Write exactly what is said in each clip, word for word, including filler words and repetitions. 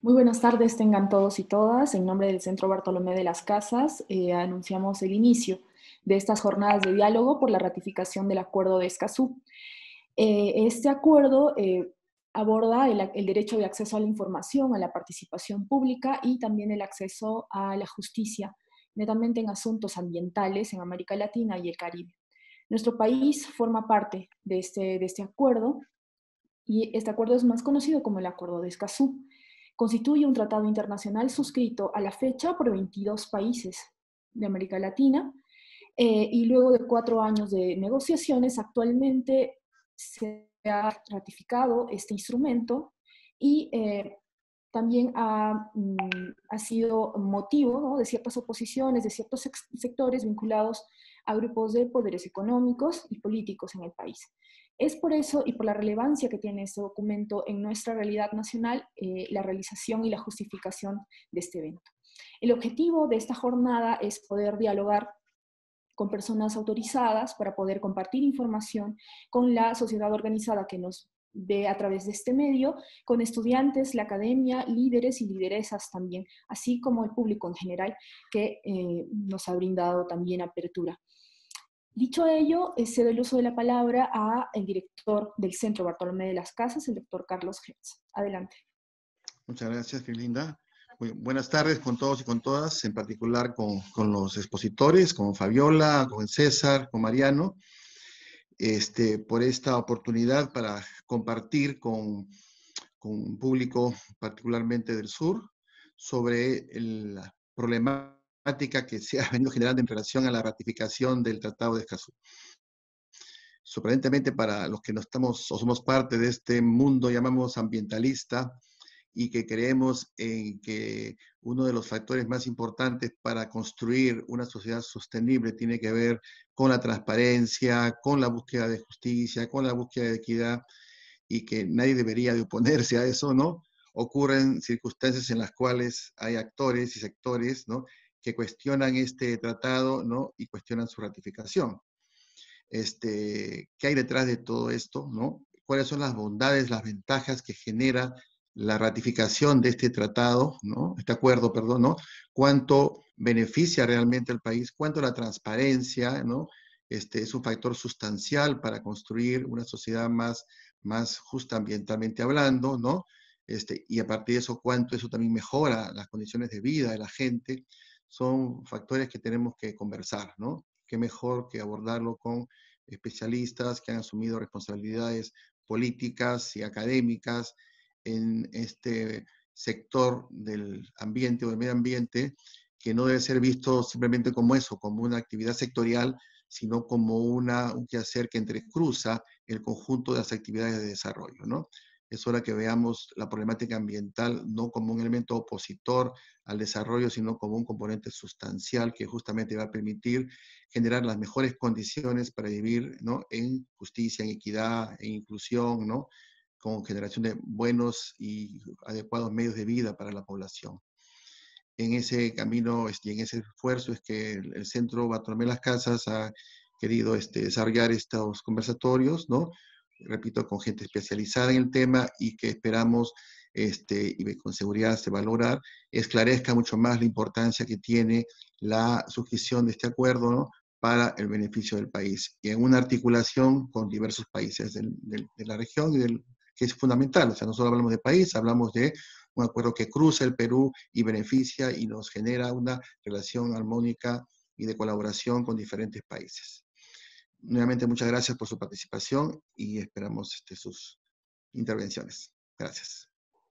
Muy buenas tardes, tengan todos y todas. En nombre del Centro Bartolomé de las Casas, eh, anunciamos el inicio de estas jornadas de diálogo por la ratificación del Acuerdo de Escazú. Eh, este acuerdo eh, aborda el, el derecho de acceso a la información, a la participación pública y también el acceso a la justicia, netamente en asuntos ambientales en América Latina y el Caribe. Nuestro país forma parte de este, de este acuerdo y este acuerdo es más conocido como el Acuerdo de Escazú. Constituye un tratado internacional suscrito a la fecha por veintidós países de América Latina eh, y luego de cuatro años de negociaciones, actualmente se ha ratificado este instrumento y eh, también ha, mm, ha sido motivo, ¿no?, de ciertas oposiciones, de ciertos sectores vinculados a grupos de poderes económicos y políticos en el país. Es por eso y por la relevancia que tiene este documento en nuestra realidad nacional, eh, la realización y la justificación de este evento. El objetivo de esta jornada es poder dialogar con personas autorizadas para poder compartir información con la sociedad organizada que nos ve a través de este medio, con estudiantes, la academia, líderes y lideresas también, así como el público en general que eh, nos ha brindado también apertura. Dicho ello, eh, cedo el uso de la palabra al director del Centro Bartolomé de las Casas, el doctor Carlos Hertz. Adelante. Muchas gracias, Filinda. Muy buenas tardes con todos y con todas, en particular con, con los expositores, con Fabiola, con César, con Mariano, este, por esta oportunidad para compartir con, con un público particularmente del sur sobre el, la problemática que se ha venido generando en relación a la ratificación del Tratado de Escazú. Sorprendentemente, para los que no estamos o somos parte de este mundo, llamamos ambientalista, y que creemos en que uno de los factores más importantes para construir una sociedad sostenible tiene que ver con la transparencia, con la búsqueda de justicia, con la búsqueda de equidad, y que nadie debería de oponerse a eso, ¿no? Ocurren circunstancias en las cuales hay actores y sectores, ¿no?, que cuestionan este tratado, ¿no?, y cuestionan su ratificación. Este, ¿qué hay detrás de todo esto, ¿no? ¿Cuáles son las bondades, las ventajas que genera la ratificación de este tratado, ¿no?, este acuerdo, perdón, ¿no? ¿Cuánto beneficia realmente al país? ¿Cuánto la transparencia, ¿no?, este, es un factor sustancial para construir una sociedad más, más justa ambientalmente hablando, ¿no? Este, y a partir de eso, ¿cuánto eso también mejora las condiciones de vida de la gente? Son factores que tenemos que conversar, ¿no? Qué mejor que abordarlo con especialistas que han asumido responsabilidades políticas y académicas en este sector del ambiente o del medio ambiente, que no debe ser visto simplemente como eso, como una actividad sectorial, sino como una, un quehacer que entrecruza el conjunto de las actividades de desarrollo, ¿no? Es hora que veamos la problemática ambiental no como un elemento opositor al desarrollo, sino como un componente sustancial que justamente va a permitir generar las mejores condiciones para vivir, ¿no?, en justicia, en equidad, en inclusión, ¿no?, con generación de buenos y adecuados medios de vida para la población. En ese camino y en ese esfuerzo es que el, el Centro Bartolomé de las Casas ha querido este, desarrollar estos conversatorios, ¿no?, repito, con gente especializada en el tema, y que esperamos, este, y con seguridad se va a lograr, esclarezca mucho más la importancia que tiene la suscripción de este acuerdo, ¿no?, para el beneficio del país, y en una articulación con diversos países del, del, de la región, y del, que es fundamental. O sea, no solo hablamos de país, hablamos de un acuerdo que cruza el Perú y beneficia y nos genera una relación armónica y de colaboración con diferentes países. Nuevamente, muchas gracias por su participación y esperamos este, sus intervenciones. Gracias.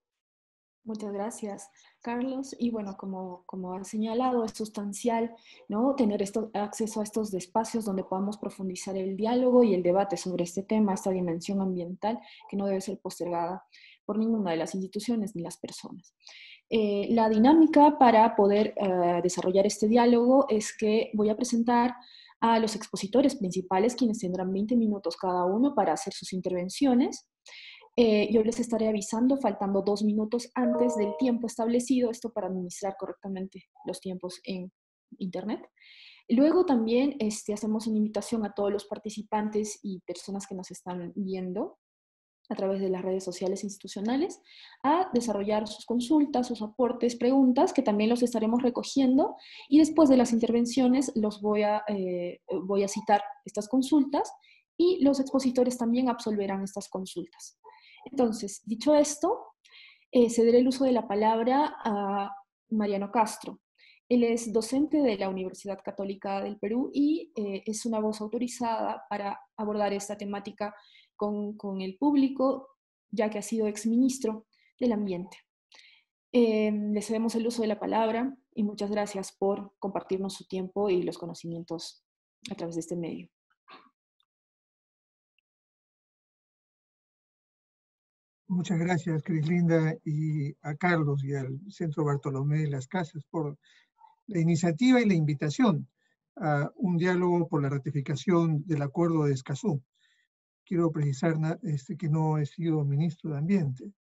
Muchas gracias, Carlos. Y bueno, como, como han señalado, es sustancial, ¿no?, tener esto, acceso a estos espacios donde podamos profundizar el diálogo y el debate sobre este tema, esta dimensión ambiental que no debe ser postergada por ninguna de las instituciones ni las personas. Eh, la dinámica para poder eh, desarrollar este diálogo es que voy a presentar a los expositores principales, quienes tendrán veinte minutos cada uno para hacer sus intervenciones. Eh, yo les estaré avisando faltando dos minutos antes del tiempo establecido, esto para administrar correctamente los tiempos en Internet. Luego también este, hacemos una invitación a todos los participantes y personas que nos están viendo a través de las redes sociales institucionales, a desarrollar sus consultas, sus aportes, preguntas, que también los estaremos recogiendo, y después de las intervenciones los voy a, eh, voy a citar estas consultas, y los expositores también absolverán estas consultas. Entonces, dicho esto, eh, cederé el uso de la palabra a Mariano Castro. Él es docente de la Universidad Católica del Perú y eh, es una voz autorizada para abordar esta temática con, con el público, ya que ha sido exministro del Ambiente. Eh, le cedemos el uso de la palabra y muchas gracias por compartirnos su tiempo y los conocimientos a través de este medio. Muchas gracias, Crislinda, y a Carlos y al Centro Bartolomé de las Casas por la iniciativa y la invitación a un diálogo por la ratificación del Acuerdo de Escazú. Quiero precisar este, que no he sido ministro de Ambiente.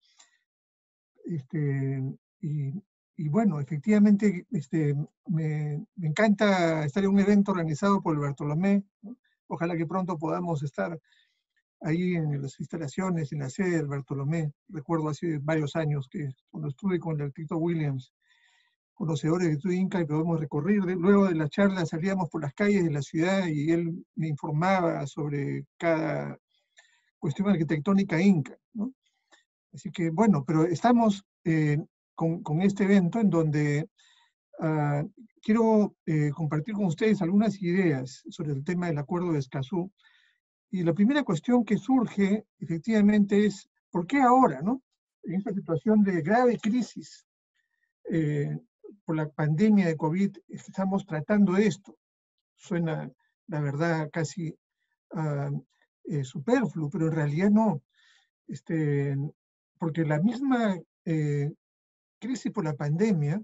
Este, y, y bueno, efectivamente, este, me, me encanta estar en un evento organizado por el Bartolomé, ¿no? Ojalá que pronto podamos estar ahí en las instalaciones, en la sede del Bartolomé. Recuerdo hace varios años que cuando estuve con el arquitecto Williams, conocedores de estudio Inca, y podemos recorrer. Luego de la charla salíamos por las calles de la ciudad y él me informaba sobre cada cuestión arquitectónica inca, ¿no? Así que bueno, pero estamos eh, con, con este evento en donde uh, quiero eh, compartir con ustedes algunas ideas sobre el tema del Acuerdo de Escazú. Y la primera cuestión que surge, efectivamente, es ¿por qué ahora, no? En esta situación de grave crisis eh, por la pandemia de COVID, estamos tratando esto. Suena, la verdad, casi uh, eh, superfluo, pero en realidad no. Este, porque la misma eh, crisis por la pandemia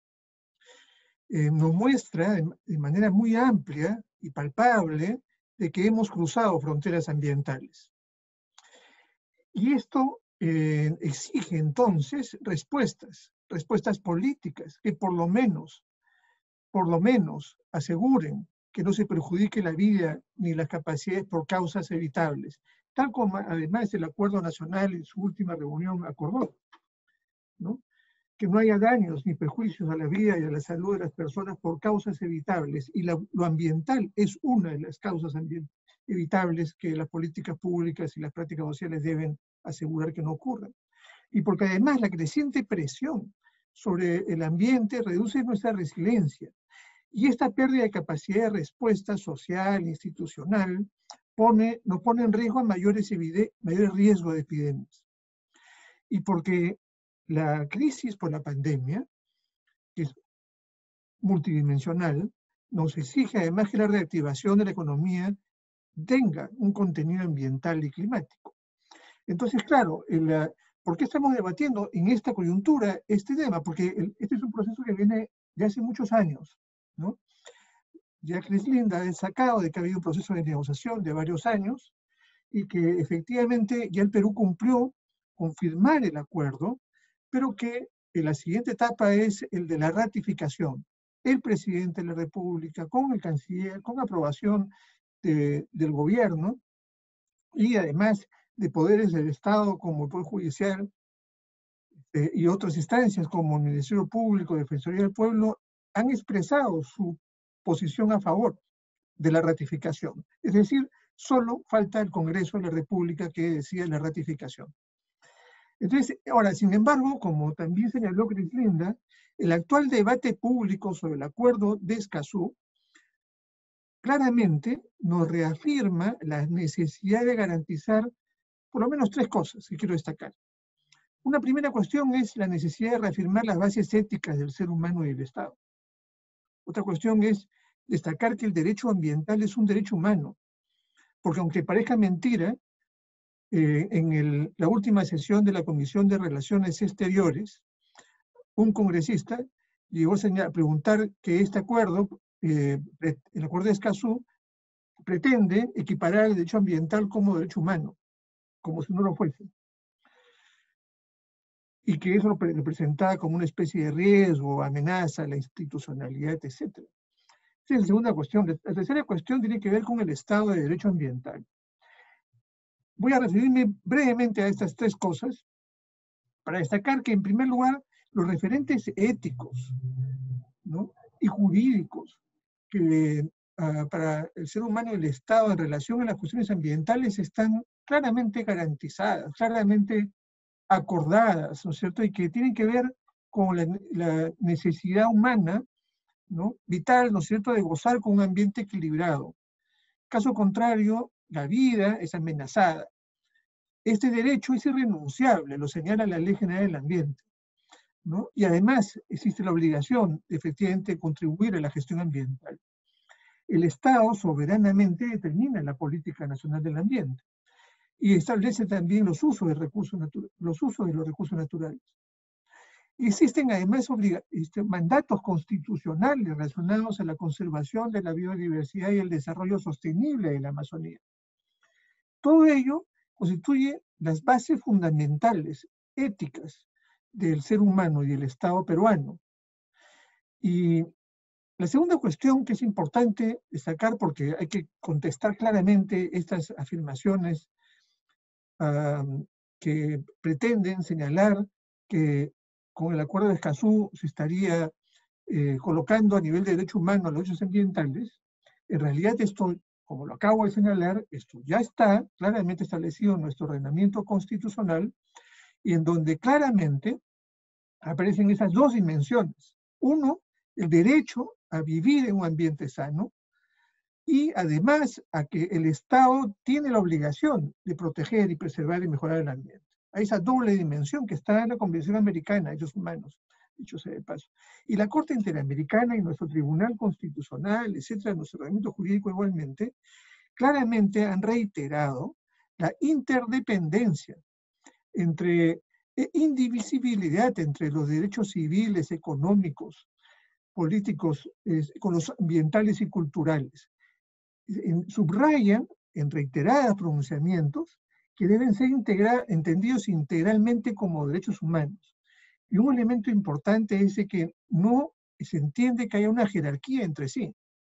eh, nos muestra de, de manera muy amplia y palpable de que hemos cruzado fronteras ambientales. Y esto eh, exige entonces respuestas, respuestas políticas que por lo menos, por lo menos aseguren que no se perjudique la vida ni las capacidades por causas evitables, tal como además el Acuerdo Nacional en su última reunión acordó, ¿no? Que no haya daños ni perjuicios a la vida y a la salud de las personas por causas evitables, y la, lo ambiental es una de las causas evitables que las políticas públicas y las prácticas sociales deben asegurar que no ocurran. Y porque además la creciente presión sobre el ambiente reduce nuestra resiliencia, y esta pérdida de capacidad de respuesta social, institucional, pone, nos pone en riesgo a mayores, mayores riesgos de epidemias. Y porque la crisis por la pandemia, que es multidimensional, nos exige además que la reactivación de la economía tenga un contenido ambiental y climático. Entonces, claro, el, ¿por qué estamos debatiendo en esta coyuntura este tema? Porque el, este es un proceso que viene de hace muchos años, ¿no? Ya Crislinda ha destacado de que ha habido un proceso de negociación de varios años y que efectivamente ya el Perú cumplió con firmar el acuerdo, pero que la siguiente etapa es el de la ratificación. El presidente de la República, con el canciller, con aprobación de, del gobierno y además de poderes del Estado como el Poder Judicial eh, y otras instancias como el Ministerio Público, Defensoría del Pueblo, han expresado su posición a favor de la ratificación. Es decir, solo falta el Congreso de la República que decida la ratificación. Entonces, ahora, sin embargo, como también señaló Crislinda, el actual debate público sobre el Acuerdo de Escazú claramente nos reafirma la necesidad de garantizar por lo menos tres cosas que quiero destacar. Una primera cuestión es la necesidad de reafirmar las bases éticas del ser humano y del Estado. Otra cuestión es destacar que el derecho ambiental es un derecho humano, porque aunque parezca mentira, eh, en el, la última sesión de la Comisión de Relaciones Exteriores, un congresista llegó a, señalar, a preguntar que este acuerdo, eh, el Acuerdo de Escazú, pretende equiparar el derecho ambiental como derecho humano, como si no lo fuese. Y que eso lo presentaba como una especie de riesgo, amenaza a la institucionalidad, etcétera. Esa es la segunda cuestión. La tercera cuestión tiene que ver con el Estado de Derecho Ambiental. voy a referirme brevemente a estas tres cosas para destacar que, en primer lugar, los referentes éticos, ¿no?, y jurídicos que uh, para el ser humano y el Estado en relación a las cuestiones ambientales están claramente garantizadas, claramente acordadas, ¿no es cierto?, y que tienen que ver con la, la necesidad humana, ¿no?, vital, ¿no es cierto?, de gozar con un ambiente equilibrado. Caso contrario, la vida es amenazada. Este derecho es irrenunciable, lo señala la Ley General del Ambiente, ¿no? Y además existe la obligación, efectivamente, de contribuir a la gestión ambiental. El Estado soberanamente determina la política nacional del ambiente y establece también los usos de, recursos los, usos de los recursos naturales. Existen además este, mandatos constitucionales relacionados a la conservación de la biodiversidad y el desarrollo sostenible de la Amazonía. Todo ello constituye las bases fundamentales, éticas, del ser humano y del Estado peruano. Y la segunda cuestión que es importante destacar, porque hay que contestar claramente estas afirmaciones uh, que pretenden señalar que con el Acuerdo de Escazú se estaría eh, colocando a nivel de derecho humano los derechos ambientales. En realidad esto, como lo acabo de señalar, esto ya está claramente establecido en nuestro ordenamiento constitucional y en donde claramente aparecen esas dos dimensiones. Uno, el derecho a vivir en un ambiente sano y además a que el Estado tiene la obligación de proteger y preservar y mejorar el ambiente. Hay esa doble dimensión que está en la Convención Americana de Derechos Humanos, dicho sea de paso. Y la Corte Interamericana y nuestro Tribunal Constitucional, etcétera, nuestro ordenamiento jurídico igualmente, claramente han reiterado la interdependencia entre indivisibilidad entre los derechos civiles, económicos, políticos, eh, con los ambientales y culturales. En, subrayan en reiterados pronunciamientos que deben ser integra, entendidos integralmente como derechos humanos. Y un elemento importante es de que no se entiende que haya una jerarquía entre sí.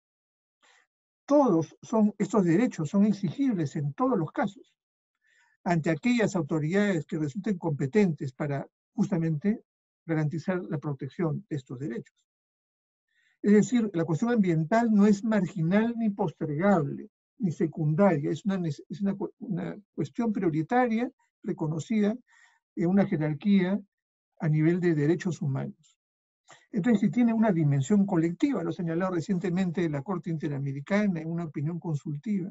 Todos son, estos derechos son exigibles en todos los casos ante aquellas autoridades que resulten competentes para justamente garantizar la protección de estos derechos. Es decir, la cuestión ambiental no es marginal ni postergable, ni secundaria, es una, es una, una cuestión prioritaria reconocida en una jerarquía a nivel de derechos humanos. Entonces, si tiene una dimensión colectiva, lo ha señalado recientemente la Corte Interamericana en una opinión consultiva,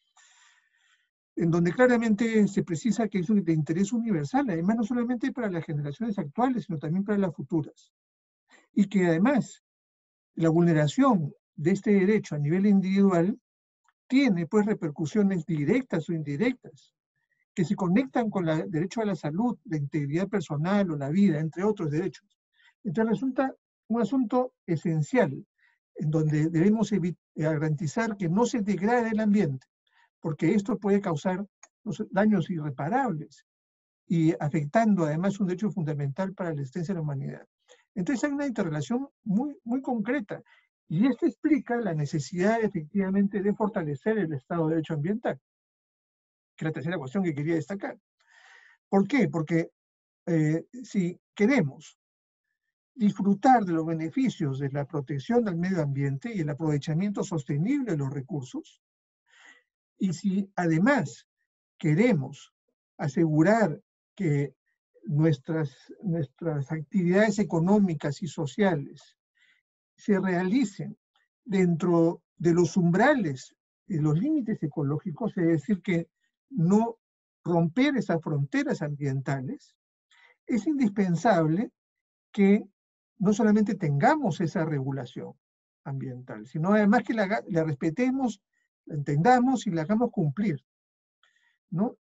en donde claramente se precisa que es de interés universal, además no solamente para las generaciones actuales, sino también para las futuras. Y que además la vulneración de este derecho a nivel individual tiene pues repercusiones directas o indirectas, que se conectan con el derecho a la salud, la integridad personal o la vida, entre otros derechos. Entonces resulta un asunto esencial, en donde debemos garantizar que no se degrade el ambiente, porque esto puede causar daños irreparables y afectando además un derecho fundamental para la existencia de la humanidad. Entonces hay una interrelación muy, muy concreta y esto explica la necesidad efectivamente de fortalecer el Estado de Derecho Ambiental, que es la tercera cuestión que quería destacar. ¿Por qué? Porque eh, si queremos disfrutar de los beneficios de la protección del medio ambiente y el aprovechamiento sostenible de los recursos, y si además queremos asegurar que nuestras, nuestras actividades económicas y sociales se realicen dentro de los umbrales, de los límites ecológicos, es decir, que no romper esas fronteras ambientales, es indispensable que no solamente tengamos esa regulación ambiental, sino además que la, la respetemos, la entendamos y la hagamos cumplir, ¿no?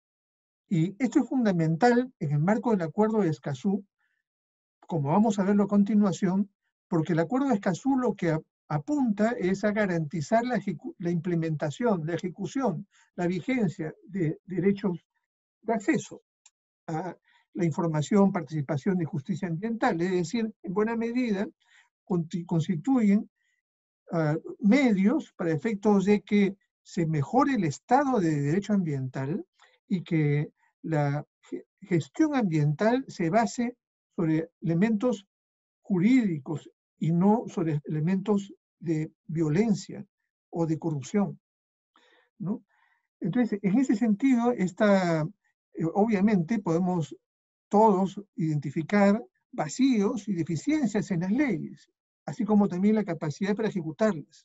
Y esto es fundamental en el marco del Acuerdo de Escazú, como vamos a verlo a continuación, porque el Acuerdo de Escazú lo que a, apunta es a garantizar la, la implementación, la ejecución, la vigencia de derechos de acceso a la información, participación y justicia ambiental, es decir, en buena medida constituyen uh, medios para efectos de que se mejore el estado de derecho ambiental y que la gestión ambiental se base sobre elementos jurídicos y no sobre elementos de violencia o de corrupción, ¿no? Entonces, en ese sentido, esta, eh, obviamente podemos todos identificar vacíos y deficiencias en las leyes, así como también la capacidad para ejecutarlas,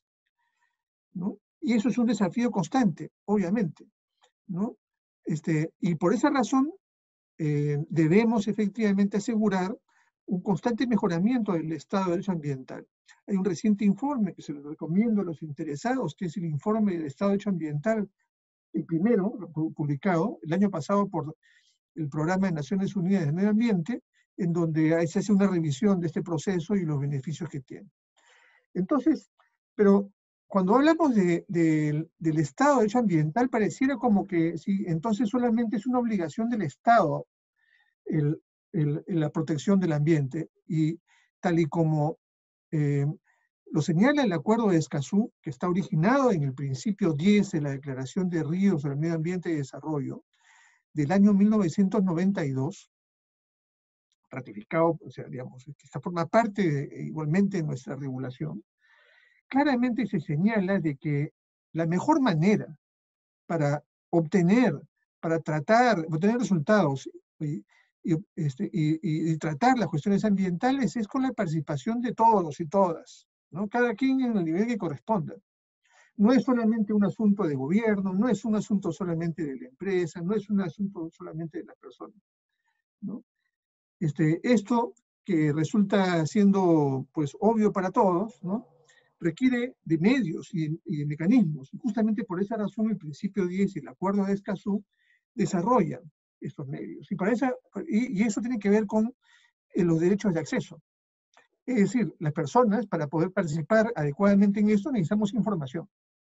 ¿no? Y eso es un desafío constante, obviamente, ¿no? Este, y por esa razón eh, debemos efectivamente asegurar un constante mejoramiento del estado de derecho ambiental. Hay un reciente informe que se lo recomiendo a los interesados, que es el informe del estado de derecho ambiental, el primero, publicado el año pasado por el Programa de Naciones Unidas de Medio Ambiente, en donde se hace una revisión de este proceso y los beneficios que tiene. Entonces, pero cuando hablamos de, de, del Estado de Derecho Ambiental, pareciera como que sí, entonces solamente es una obligación del Estado el, el, la protección del ambiente, y tal y como eh, lo señala el Acuerdo de Escazú, que está originado en el principio diez de la Declaración de Ríos sobre el Medio Ambiente y Desarrollo, del año mil novecientos noventa y dos, ratificado, o sea, digamos, que esta forma parte de, igualmente de nuestra regulación, claramente se señala de que la mejor manera para obtener, para tratar, obtener resultados y, y, este, y, y tratar las cuestiones ambientales es con la participación de todos y todas, ¿no? Cada quien en el nivel que corresponda. No es solamente un asunto de gobierno, no es un asunto solamente de la empresa, no es un asunto solamente de la persona, ¿no? Este, esto que resulta siendo pues obvio para todos, ¿no?, requiere de medios y, y de mecanismos. Y justamente por esa razón el principio diez y el Acuerdo de Escazú desarrollan estos medios. Y, para esa, y, y eso tiene que ver con eh, los derechos de acceso. Es decir, las personas, para poder participar adecuadamente en esto, necesitamos información.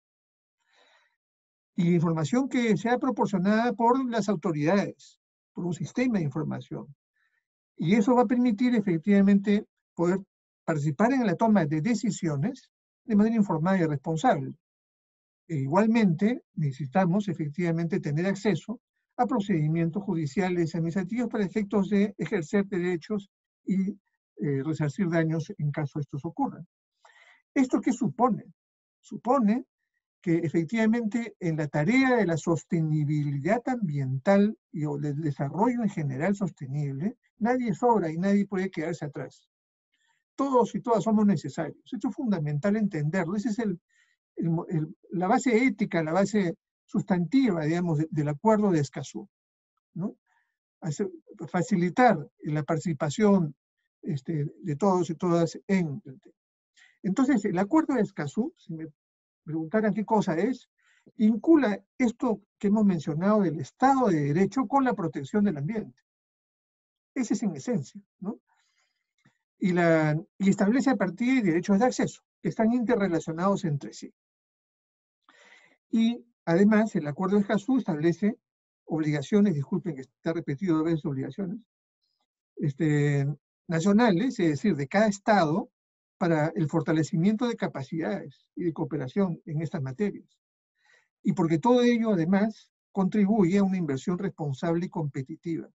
Y información que sea proporcionada por las autoridades, por un sistema de información. Y eso va a permitir efectivamente poder participar en la toma de decisiones de manera informada y responsable. E igualmente, necesitamos efectivamente tener acceso a procedimientos judiciales y administrativos para efectos de ejercer derechos y eh, resarcir daños en caso estos ocurran. ¿Esto qué supone? Supone que efectivamente en la tarea de la sostenibilidad ambiental y o del desarrollo en general sostenible, nadie sobra y nadie puede quedarse atrás. Todos y todas somos necesarios. Esto es fundamental entenderlo. Esa es el, el, el, la base ética, la base sustantiva, digamos, de, del Acuerdo de Escazú, ¿no? Hacer, facilitar la participación este, de todos y todas en el tema. Entonces, el Acuerdo de Escazú, si me preguntaran qué cosa es, vincula esto que hemos mencionado del Estado de Derecho con la protección del ambiente. Ese es en esencia, ¿no? Y, la, y establece a partir de derechos de acceso, que están interrelacionados entre sí. Y además, el Acuerdo de Escazú establece obligaciones, disculpen que está repetido dos veces obligaciones, este, nacionales, es decir, de cada Estado, para el fortalecimiento de capacidades y de cooperación en estas materias. Y porque todo ello, además, contribuye a una inversión responsable y competitiva.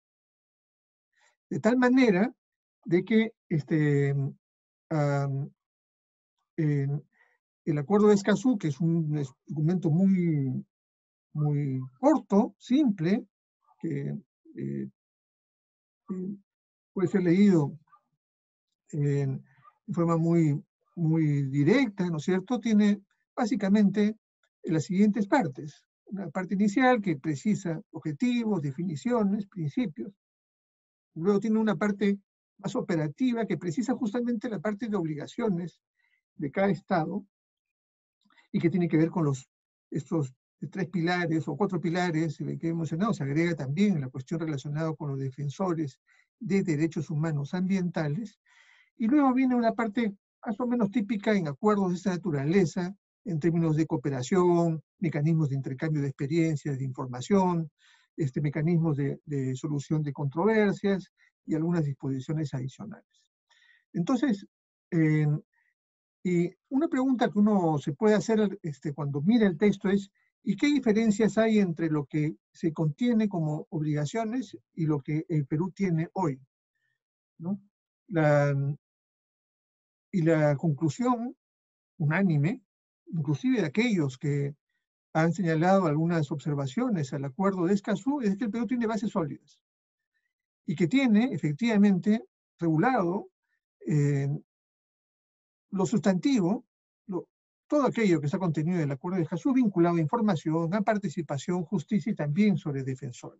De tal manera de que este, um, en el Acuerdo de Escazú, que es un documento muy, muy corto, simple, que eh, eh, puede ser leído en, en forma muy, muy directa, ¿no es cierto?, tiene básicamente las siguientes partes. Una parte inicial que precisa objetivos, definiciones, principios. Luego tiene una parte más operativa que precisa justamente la parte de obligaciones de cada Estado y que tiene que ver con los, estos tres pilares o cuatro pilares que hemos mencionado. Se agrega también la cuestión relacionada con los defensores de derechos humanos ambientales. Y luego viene una parte más o menos típica en acuerdos de esta naturaleza, en términos de cooperación, mecanismos de intercambio de experiencias, de información, este, mecanismos de, de solución de controversias y algunas disposiciones adicionales. Entonces, eh, y una pregunta que uno se puede hacer este, cuando mira el texto es, ¿Y qué diferencias hay entre lo que se contiene como obligaciones y lo que el Perú tiene hoy, ¿no? La, y la conclusión unánime, inclusive de aquellos que han señalado algunas observaciones al acuerdo de Escazú, es que el Perú tiene bases sólidas y que tiene efectivamente regulado eh, lo sustantivo, lo, todo aquello que está contenido en el acuerdo de Escazú vinculado a información, a participación, justicia y también sobre defensores.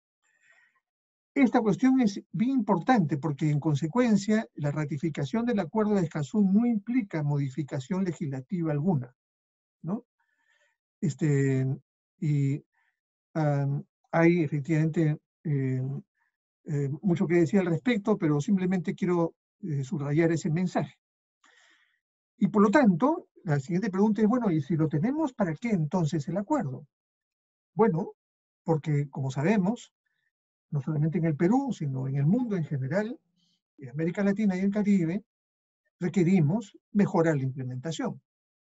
Esta cuestión es bien importante porque en consecuencia la ratificación del acuerdo de Escazú no implica modificación legislativa alguna, ¿no? Este, y um, hay efectivamente eh, eh, mucho que decir al respecto, pero simplemente quiero eh, subrayar ese mensaje. Y por lo tanto, la siguiente pregunta es, bueno, ¿y si lo tenemos, para qué entonces el acuerdo? Bueno, porque como sabemos, no solamente en el Perú, sino en el mundo en general, en América Latina y el Caribe, requerimos mejorar la implementación.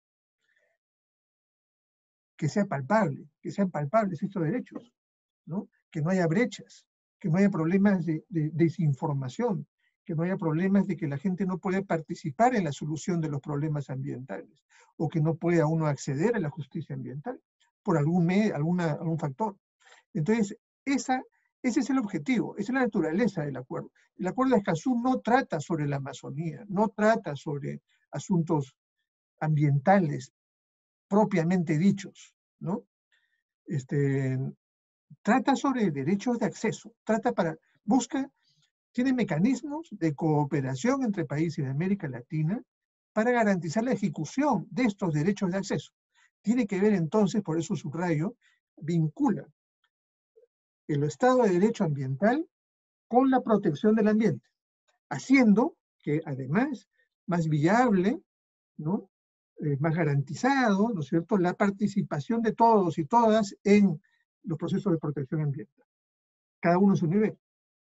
Que sea palpable, que sean palpables estos derechos, ¿no? Que no haya brechas, que no haya problemas de, de, de desinformación, que no haya problemas de que la gente no pueda participar en la solución de los problemas ambientales, o que no pueda uno acceder a la justicia ambiental por algún, medio, alguna, algún factor. Entonces, esa, ese es el objetivo, esa es la naturaleza del acuerdo. El acuerdo de Escazú no trata sobre la Amazonía, no trata sobre asuntos ambientales propiamente dichos, ¿no? Este, trata sobre derechos de acceso, trata para, busca, tiene mecanismos de cooperación entre países de América Latina para garantizar la ejecución de estos derechos de acceso. Tiene que ver entonces, por eso subrayo, vincula el Estado de Derecho ambiental con la protección del ambiente, haciendo que además más viable, ¿no? Eh, más garantizado, ¿no es cierto?, la participación de todos y todas en los procesos de protección ambiental, cada uno a su nivel.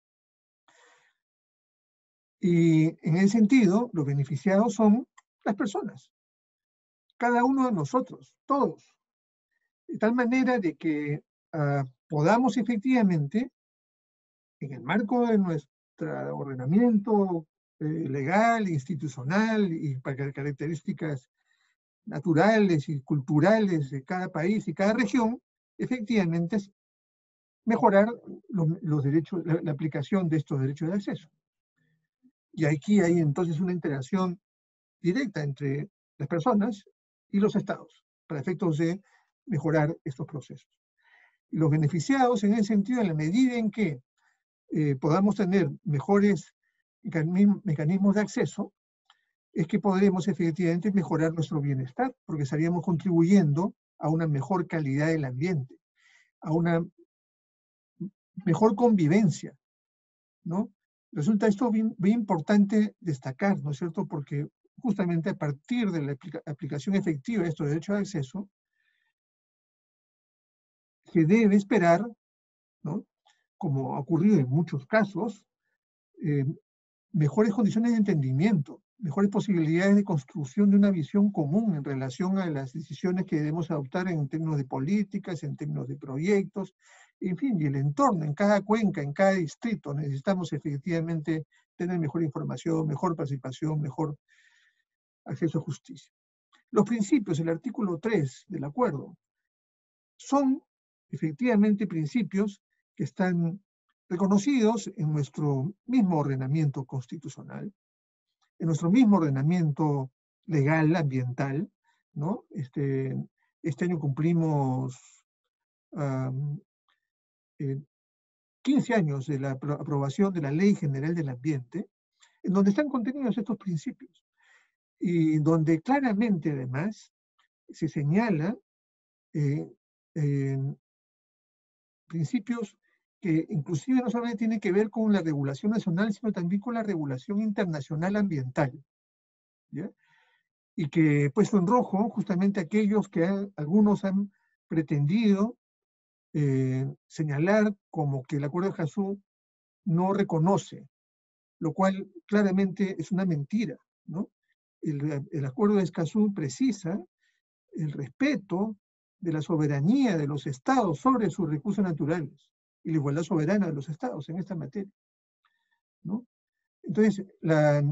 Y en ese sentido, los beneficiados son las personas, cada uno de nosotros, todos, de tal manera de que uh, podamos efectivamente, en el marco de nuestro ordenamiento eh, legal, institucional y para características naturales y culturales de cada país y cada región, efectivamente es mejorar los, los derechos, la, la aplicación de estos derechos de acceso. Y aquí hay entonces una interacción directa entre las personas y los estados, para efectos de mejorar estos procesos. Y los beneficiados en ese sentido, en la medida en que eh, podamos tener mejores mecanismos de acceso, es que podremos efectivamente mejorar nuestro bienestar, porque estaríamos contribuyendo a una mejor calidad del ambiente, a una mejor convivencia, ¿no? Resulta esto bien, bien importante destacar, ¿no es cierto? Porque justamente a partir de la aplica aplicación efectiva de estos derechos de acceso, se debe esperar, ¿no?, como ha ocurrido en muchos casos, eh, mejores condiciones de entendimiento, mejores posibilidades de construcción de una visión común en relación a las decisiones que debemos adoptar en términos de políticas, en términos de proyectos, en fin, y el entorno, en cada cuenca, en cada distrito, necesitamos efectivamente tener mejor información, mejor participación, mejor acceso a justicia. Los principios, el artículo tres del acuerdo, son efectivamente principios que están reconocidos en nuestro mismo ordenamiento constitucional, en nuestro mismo ordenamiento legal, ambiental, ¿no? Este, este año cumplimos um, eh, quince años de la aprobación de la Ley General del Ambiente, en donde están contenidos estos principios, y donde claramente además se señala eh, eh, principios que inclusive no solamente tienen que ver con la regulación nacional, sino también con la regulación internacional ambiental, ¿ya? Y que he puesto en rojo justamente aquellos que han, algunos han pretendido eh, señalar como que el Acuerdo de Escazú no reconoce, lo cual claramente es una mentira, ¿no? El, el Acuerdo de Escazú precisa el respeto de la soberanía de los estados sobre sus recursos naturales y la igualdad soberana de los estados en esta materia, ¿no? Entonces, la,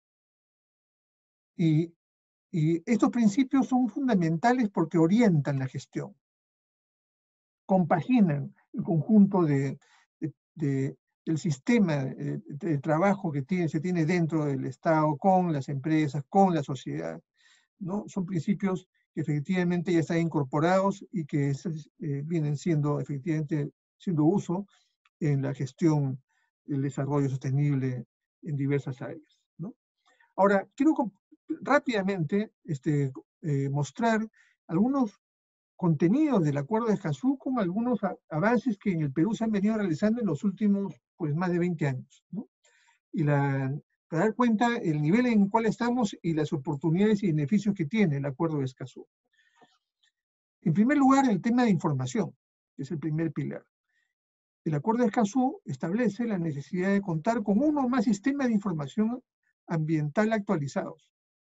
y, y estos principios son fundamentales porque orientan la gestión, compaginan el conjunto de, de, de, del sistema de, de trabajo que tiene, se tiene dentro del Estado con las empresas, con la sociedad, ¿no? Son principios que efectivamente ya están incorporados y que eh, vienen siendo efectivamente siendo uso en la gestión del desarrollo sostenible en diversas áreas, ¿no? Ahora, quiero rápidamente este, eh, mostrar algunos contenidos del Acuerdo de Escazú con algunos avances que en el Perú se han venido realizando en los últimos pues, más de veinte años, ¿no? Y la, para dar cuenta el nivel en el cual estamos y las oportunidades y beneficios que tiene el Acuerdo de Escazú. En primer lugar, el tema de información, que es el primer pilar. El Acuerdo de Escazú establece la necesidad de contar con uno o más sistemas de información ambiental actualizados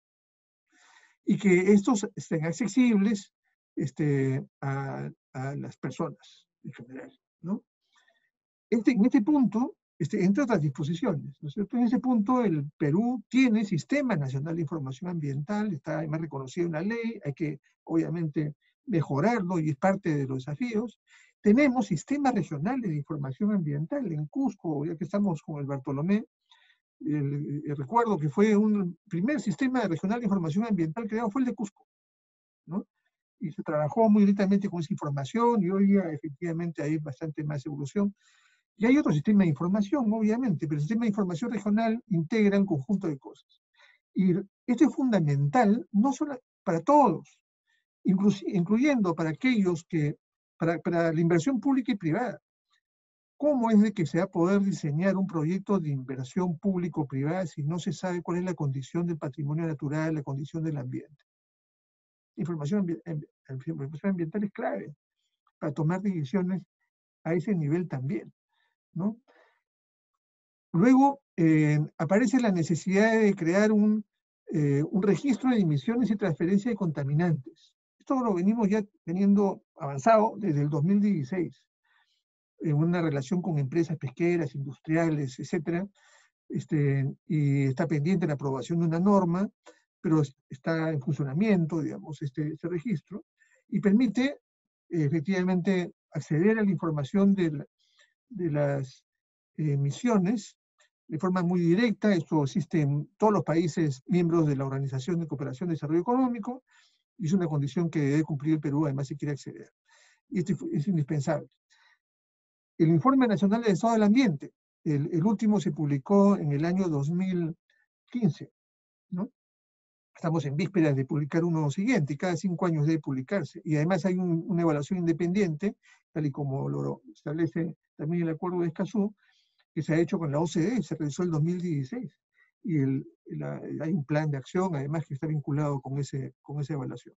y que estos estén accesibles este, a, a las personas en general, ¿no? Este, en este punto, este, entre otras disposiciones, ¿no es cierto? En ese punto el Perú tiene Sistema Nacional de Información Ambiental, está además reconocido en la ley, hay que obviamente mejorarlo y es parte de los desafíos. Tenemos sistemas regionales de información ambiental en Cusco, ya que estamos con el Bartolomé. El, el recuerdo que fue un primer sistema regional de información ambiental creado fue el de Cusco, ¿no? Y se trabajó muy directamente con esa información y hoy día efectivamente hay bastante más evolución. Y hay otro sistema de información, obviamente, pero el sistema de información regional integra un conjunto de cosas. Y esto es fundamental, no solo para todos, incluyendo para aquellos que, para, para la inversión pública y privada. ¿Cómo es de que se va a poder diseñar un proyecto de inversión público-privada si no se sabe cuál es la condición del patrimonio natural, la condición del ambiente? Información, ambi información ambiental es clave para tomar decisiones a ese nivel también, ¿no? Luego eh, aparece la necesidad de crear un, eh, un registro de emisiones y transferencia de contaminantes. Esto lo venimos ya teniendo avanzado desde el dos mil dieciséis, en una relación con empresas pesqueras, industriales, etcétera, este, y está pendiente la aprobación de una norma, pero está en funcionamiento, digamos, este, este registro, y permite eh, efectivamente acceder a la información de, la, de las emisiones de forma muy directa. Esto existe en todos los países miembros de la Organización de Cooperación y Desarrollo Económico, y es una condición que debe cumplir el Perú, además, si quiere acceder. Y esto es indispensable. El Informe Nacional del Estado del Ambiente, el, el último se publicó en el año dos mil quince, ¿no? Estamos en vísperas de publicar uno siguiente, y cada cinco años debe publicarse. Y además hay un, una evaluación independiente, tal y como lo establece también el Acuerdo de Escazú, que se ha hecho con la O C D E, se realizó en el dos mil dieciséis. Y el, la, hay un plan de acción, además, que está vinculado con, ese, con esa evaluación.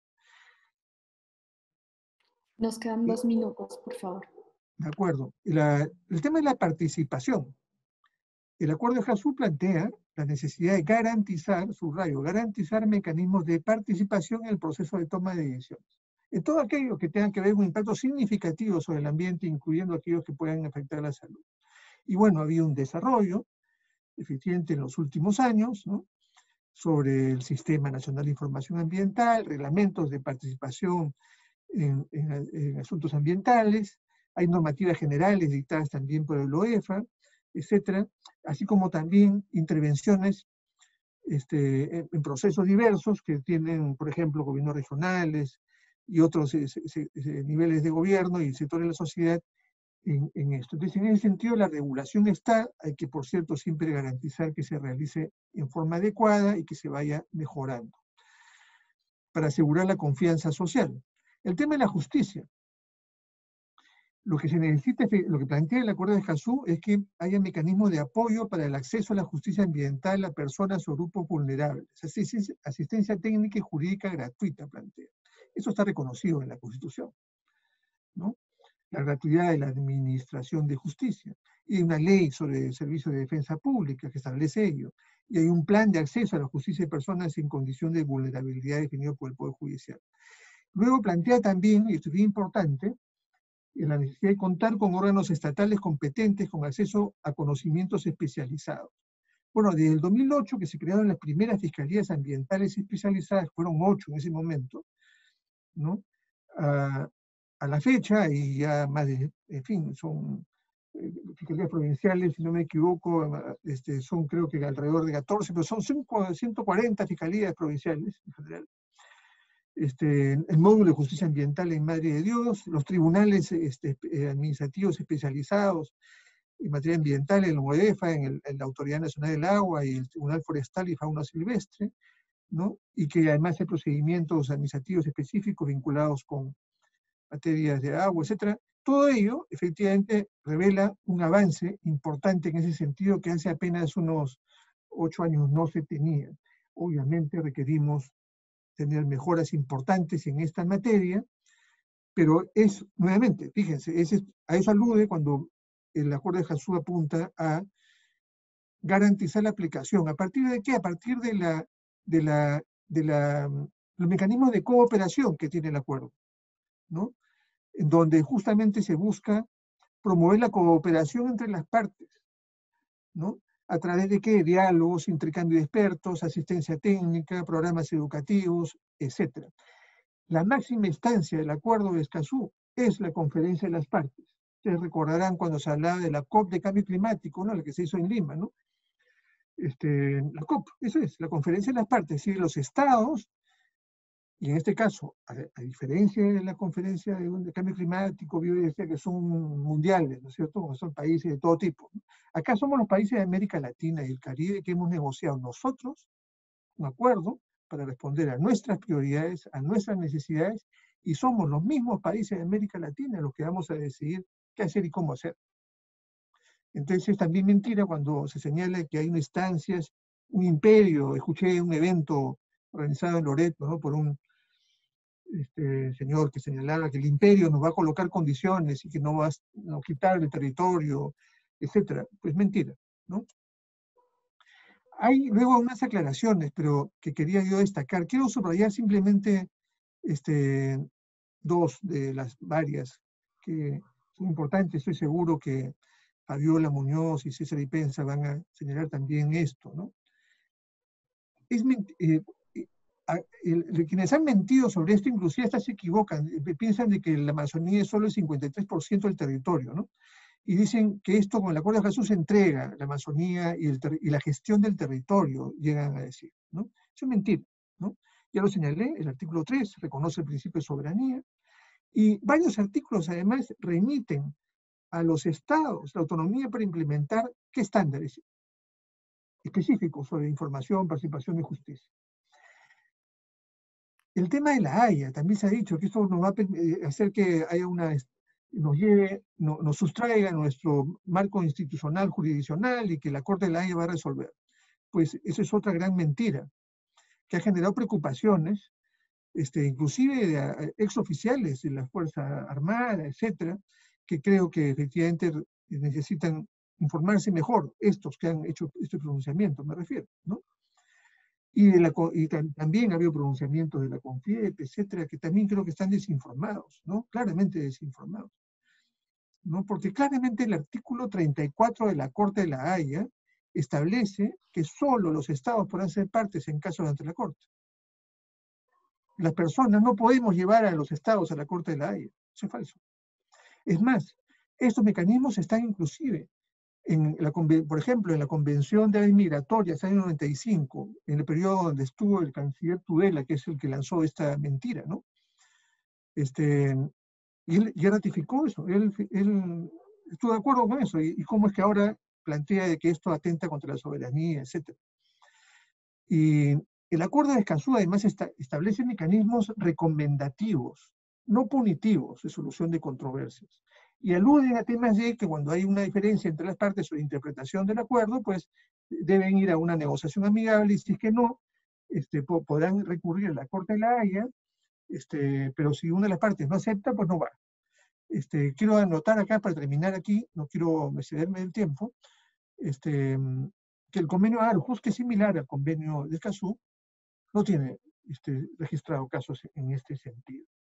Nos quedan dos minutos, por favor. De acuerdo. La, el tema de la participación. El Acuerdo de Escazú plantea la necesidad de garantizar, subrayo, garantizar mecanismos de participación en el proceso de toma de decisiones. En todo aquello que tenga que ver con un impacto significativo sobre el ambiente, incluyendo aquellos que puedan afectar la salud. Y bueno, ha habido un desarrollo, efectivamente, en los últimos años, ¿no?, sobre el Sistema Nacional de Información Ambiental, reglamentos de participación en, en, en asuntos ambientales, hay normativas generales dictadas también por el O E F A, etcétera, así como también intervenciones este, en, en procesos diversos que tienen, por ejemplo, gobiernos regionales y otros eh, se, se, niveles de gobierno y sectores de la sociedad en, en esto. Entonces, en ese sentido, la regulación está, hay que, por cierto, siempre garantizar que se realice en forma adecuada y que se vaya mejorando para asegurar la confianza social. El tema de la justicia. Lo que se necesita, lo que plantea el Acuerdo de Escazú es que haya mecanismos de apoyo para el acceso a la justicia ambiental a personas o grupos vulnerables. Asistencia, asistencia técnica y jurídica gratuita, plantea. Eso está reconocido en la Constitución, ¿no? La gratuidad de la administración de justicia. Y hay una ley sobre el servicio de defensa pública que establece ello. Y hay un plan de acceso a la justicia de personas en condición de vulnerabilidad definido por el Poder Judicial. Luego plantea también, y esto es bien importante, la necesidad de contar con órganos estatales competentes con acceso a conocimientos especializados. Bueno, desde el dos mil ocho, que se crearon las primeras fiscalías ambientales especializadas, fueron ocho en ese momento, ¿no? A, a la fecha, y ya más de, en fin, son eh, fiscalías provinciales, si no me equivoco, este, son creo que alrededor de catorce, pero son ciento cuarenta fiscalías provinciales en general. Este, el módulo de justicia ambiental en Madre de Dios, los tribunales este, administrativos especializados en materia ambiental en la UEDEFA, en, el, en la Autoridad Nacional del Agua y el Tribunal Forestal y Fauna Silvestre, ¿no? Y que además hay procedimientos administrativos específicos vinculados con materias de agua, etcétera. Todo ello, efectivamente, revela un avance importante en ese sentido que hace apenas unos ocho años no se tenía. Obviamente requerimos tener mejoras importantes en esta materia, pero es, nuevamente, fíjense, es, a eso alude cuando el acuerdo de Escazú apunta a garantizar la aplicación. ¿A partir de qué? A partir de la, de la, de la, los mecanismos de cooperación que tiene el acuerdo, ¿no? En donde justamente se busca promover la cooperación entre las partes, ¿no? ¿A través de qué? Diálogos, intercambio de expertos, asistencia técnica, programas educativos, etcétera. La máxima instancia del acuerdo de Escazú es la conferencia de las partes. Ustedes recordarán cuando se hablaba de la COP de cambio climático, ¿no? La que se hizo en Lima, ¿no? Este, la COP, eso es, la conferencia de las partes, es decir, los estados, y en este caso, a, a diferencia de la conferencia de, de cambio climático, biodiversidad, que son mundiales, ¿no es cierto? Son países de todo tipo. Acá somos los países de América Latina y el Caribe que hemos negociado nosotros un acuerdo para responder a nuestras prioridades, a nuestras necesidades, y somos los mismos países de América Latina los que vamos a decidir qué hacer y cómo hacer. Entonces es también mentira cuando se señala que hay unas instancias, un imperio. Escuché un evento organizado en Loreto, ¿no? Por un este, señor que señalaba que el imperio nos va a colocar condiciones y que no va a no, quitar el territorio, etcétera. Pues mentira, ¿no? Hay luego unas aclaraciones, pero que quería yo destacar. Quiero subrayar simplemente este, dos de las varias que son importantes. Estoy seguro que Fabiola Muñoz y César Ipenza van a señalar también esto, ¿no? Es, eh, el, el, quienes han mentido sobre esto, inclusive hasta se equivocan, piensan de que la Amazonía es solo el cincuenta y tres por ciento del territorio, ¿no? Y dicen que esto con el Acuerdo de Escazú se entrega la Amazonía y, el y la gestión del territorio, llegan a decir, ¿no? Eso es mentira, ¿no? Ya lo señalé, el artículo tres reconoce el principio de soberanía, y varios artículos además remiten a los estados la autonomía para implementar qué estándares específicos sobre información, participación y justicia. El tema de la Haya, también se ha dicho que esto nos va a hacer que haya una, nos lleve, no, nos sustraiga nuestro marco institucional, jurisdiccional, y que la Corte de la Haya va a resolver. Pues esa es otra gran mentira, que ha generado preocupaciones, este, inclusive de exoficiales de la Fuerza Armada, etcétera, que creo que efectivamente necesitan informarse mejor, estos que han hecho este pronunciamiento, me refiero, ¿no? Y, de la, y tam, también ha habido pronunciamientos de la CONFIEP, etcétera, que también creo que están desinformados, ¿no? Claramente desinformados, ¿no? Porque claramente el artículo treinta y cuatro de la Corte de la Haya establece que solo los estados podrán ser partes en caso ante la Corte. Las personas no podemos llevar a los estados a la Corte de la Haya, eso es falso. Es más, estos mecanismos están inclusive en la, por ejemplo, en la Convención de Aves Migratorias, año noventa y cinco, en el periodo donde estuvo el canciller Tudela, que es el que lanzó esta mentira, ¿no? Este, y él ya ratificó eso, él, él estuvo de acuerdo con eso, y, y cómo es que ahora plantea de que esto atenta contra la soberanía, etcétera. Y el acuerdo de Escazú además está, establece mecanismos recomendativos, no punitivos, de solución de controversias. Y aluden a temas de que cuando hay una diferencia entre las partes sobre interpretación del acuerdo, pues deben ir a una negociación amigable, y si es que no, este, po podrán recurrir a la Corte de la Haya, este, pero si una de las partes no acepta, pues no va. Este, quiero anotar acá, para terminar aquí, no quiero excederme del tiempo, este, que el convenio Aarhus, que es similar al convenio de Escazú, no tiene este, registrado casos en este sentido.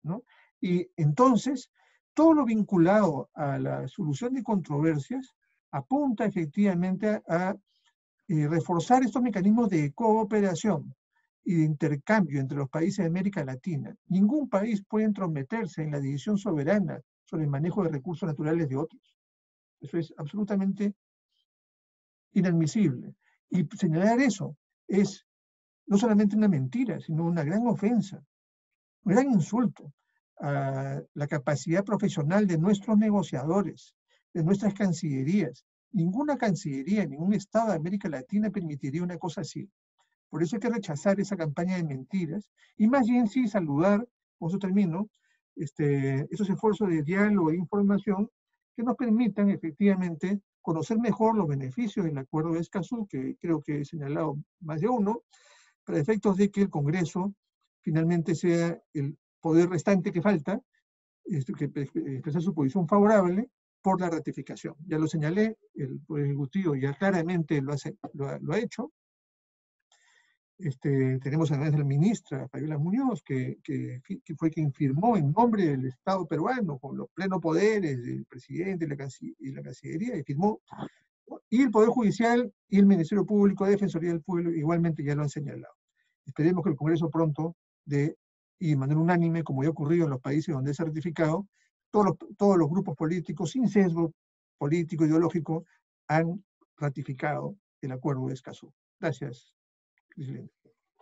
¿no? Y entonces, todo lo vinculado a la solución de controversias apunta efectivamente a, a eh, reforzar estos mecanismos de cooperación y de intercambio entre los países de América Latina. Ningún país puede entrometerse en la decisión soberana sobre el manejo de recursos naturales de otros. Eso es absolutamente inadmisible. Y señalar eso es no solamente una mentira, sino una gran ofensa, un gran insulto a la capacidad profesional de nuestros negociadores, de nuestras cancillerías. Ninguna cancillería, ningún Estado de América Latina permitiría una cosa así. Por eso hay que rechazar esa campaña de mentiras y más bien sí saludar, con eso termino, este, esos esfuerzos de diálogo e información que nos permitan efectivamente conocer mejor los beneficios del Acuerdo de Escazú, que creo que he señalado más de uno, para efectos de que el Congreso finalmente sea el poder restante que falta, este, que expresar su posición favorable por la ratificación. Ya lo señalé, el Poder Ejecutivo ya claramente lo, hace, lo, ha, lo ha hecho. Este, tenemos además a la ministra Fabiola Muñoz, que, que, que fue quien firmó en nombre del Estado peruano, con los plenos poderes del presidente y la, y la Cancillería, y firmó. Y el Poder Judicial y el Ministerio Público de Defensoría del Pueblo igualmente ya lo han señalado. Esperemos que el Congreso pronto, de, y de manera unánime, como ya ha ocurrido en los países donde se ha ratificado, todos los, todos los grupos políticos, sin sesgo político ideológico, han ratificado el Acuerdo de Escazú. Gracias, presidente.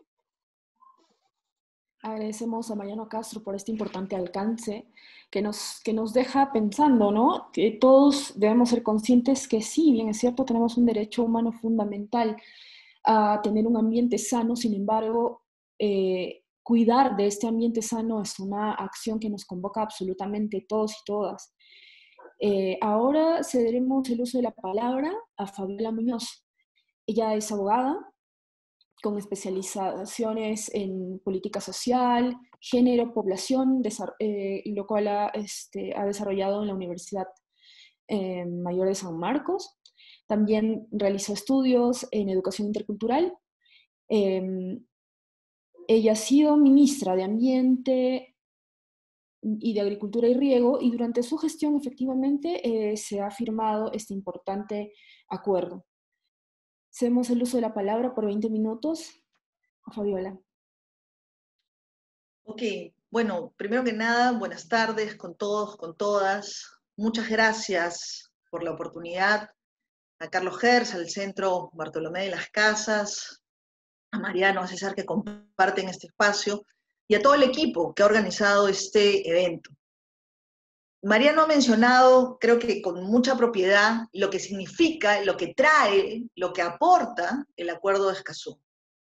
Agradecemos a Mariano Castro por este importante alcance que nos, que nos deja pensando, ¿no? Que todos debemos ser conscientes que sí, bien es cierto, tenemos un derecho humano fundamental a tener un ambiente sano, sin embargo, eh, cuidar de este ambiente sano es una acción que nos convoca absolutamente todos y todas. Eh, ahora cederemos el uso de la palabra a Fabiola Muñoz. Ella es abogada, con especializaciones en política social, género, población, eh, lo cual ha, este, ha desarrollado en la Universidad eh, Mayor de San Marcos. También realizó estudios en educación intercultural. Eh, ella ha sido ministra de Ambiente y de Agricultura y Riego, y durante su gestión efectivamente eh, se ha firmado este importante acuerdo. Cedemos el uso de la palabra por veinte minutos a Fabiola. Ok, bueno, primero que nada, buenas tardes con todos, con todas. Muchas gracias por la oportunidad. A Carlos Gers, al Centro Bartolomé de las Casas, a Mariano, a César, que comparten este espacio, y a todo el equipo que ha organizado este evento. Mariano ha mencionado, creo que con mucha propiedad, lo que significa, lo que trae, lo que aporta el Acuerdo de Escazú.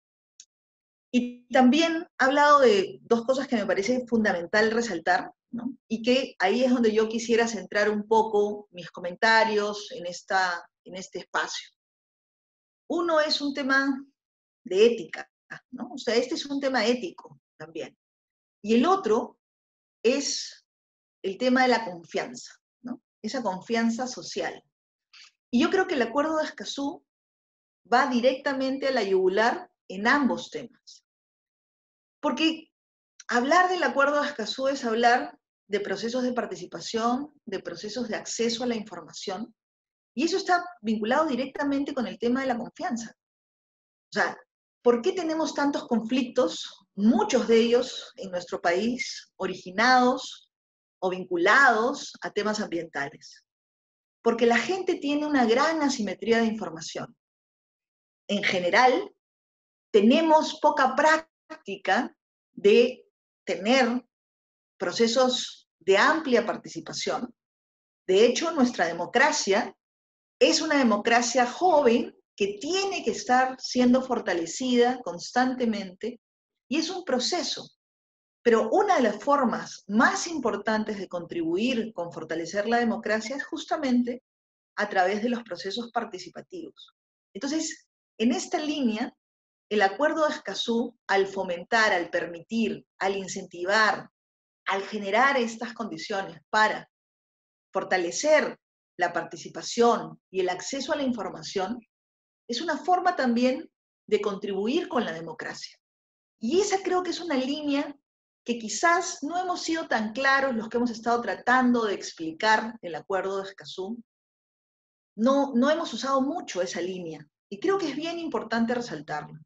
Y también ha hablado de dos cosas que me parece fundamental resaltar, ¿no? Y que ahí es donde yo quisiera centrar un poco mis comentarios en, esta, en este espacio. Uno es un tema de ética, ¿no? O sea, este es un tema ético también. Y el otro es el tema de la confianza, ¿no? Esa confianza social. Y yo creo que el Acuerdo de Escazú va directamente a la yugular en ambos temas. Porque hablar del Acuerdo de Escazú es hablar de procesos de participación, de procesos de acceso a la información, y eso está vinculado directamente con el tema de la confianza. O sea, ¿por qué tenemos tantos conflictos, muchos de ellos en nuestro país, originados o vinculados a temas ambientales? Porque la gente tiene una gran asimetría de información. En general, tenemos poca práctica de tener procesos de amplia participación. De hecho, nuestra democracia es una democracia joven que tiene que estar siendo fortalecida constantemente, y es un proceso. Pero una de las formas más importantes de contribuir con fortalecer la democracia es justamente a través de los procesos participativos. Entonces, en esta línea, el Acuerdo de Escazú, al fomentar, al permitir, al incentivar, al generar estas condiciones para fortalecer la participación y el acceso a la información, es una forma también de contribuir con la democracia. Y esa creo que es una línea que quizás no hemos sido tan claros los que hemos estado tratando de explicar el Acuerdo de Escazú. No, no hemos usado mucho esa línea, y creo que es bien importante resaltarlo.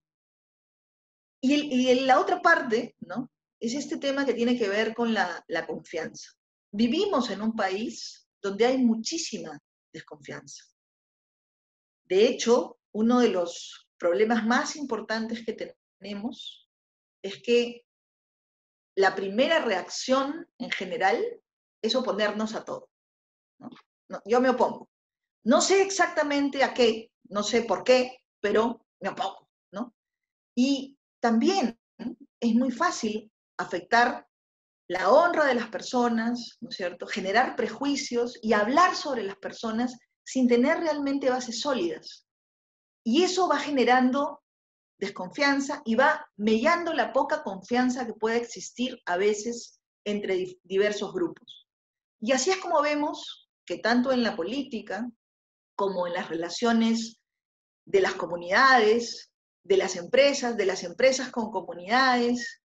Y, el, y el, la otra parte, ¿no?, es este tema que tiene que ver con la, la confianza. Vivimos en un país donde hay muchísima desconfianza. De hecho, uno de los problemas más importantes que tenemos es que la primera reacción en general es oponernos a todo, ¿no? No, yo me opongo. No sé exactamente a qué, no sé por qué, pero me opongo, ¿no? Y también es muy fácil afectar la honra de las personas, ¿no es cierto?, generar prejuicios y hablar sobre las personas sin tener realmente bases sólidas. Y eso va generando desconfianza y va mellando la poca confianza que puede existir a veces entre diversos grupos. Y así es como vemos que tanto en la política como en las relaciones de las comunidades, de las empresas, de las empresas con comunidades,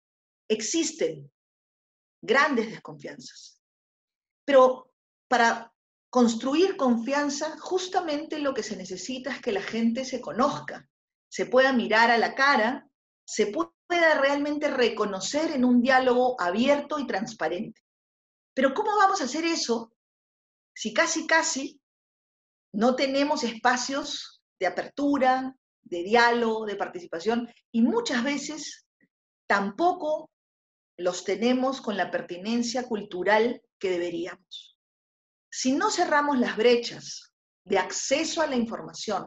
existen grandes desconfianzas. Pero para construir confianza, justamente lo que se necesita es que la gente se conozca, se pueda mirar a la cara, se pueda realmente reconocer en un diálogo abierto y transparente. Pero ¿cómo vamos a hacer eso si casi casi no tenemos espacios de apertura, de diálogo, de participación, y muchas veces tampoco los tenemos con la pertinencia cultural que deberíamos? Si no cerramos las brechas de acceso a la información,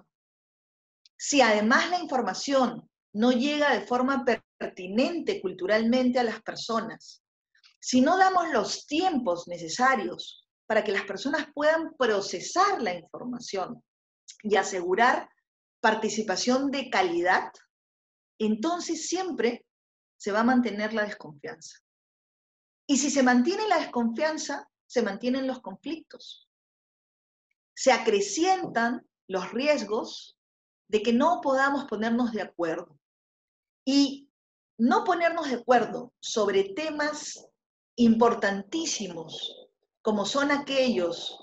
si además la información no llega de forma pertinente culturalmente a las personas, si no damos los tiempos necesarios para que las personas puedan procesar la información y asegurar participación de calidad, entonces siempre se va a mantener la desconfianza. Y si se mantiene la desconfianza, se mantienen los conflictos. Se acrecientan los riesgos de que no podamos ponernos de acuerdo. Y no ponernos de acuerdo sobre temas importantísimos, como son aquellos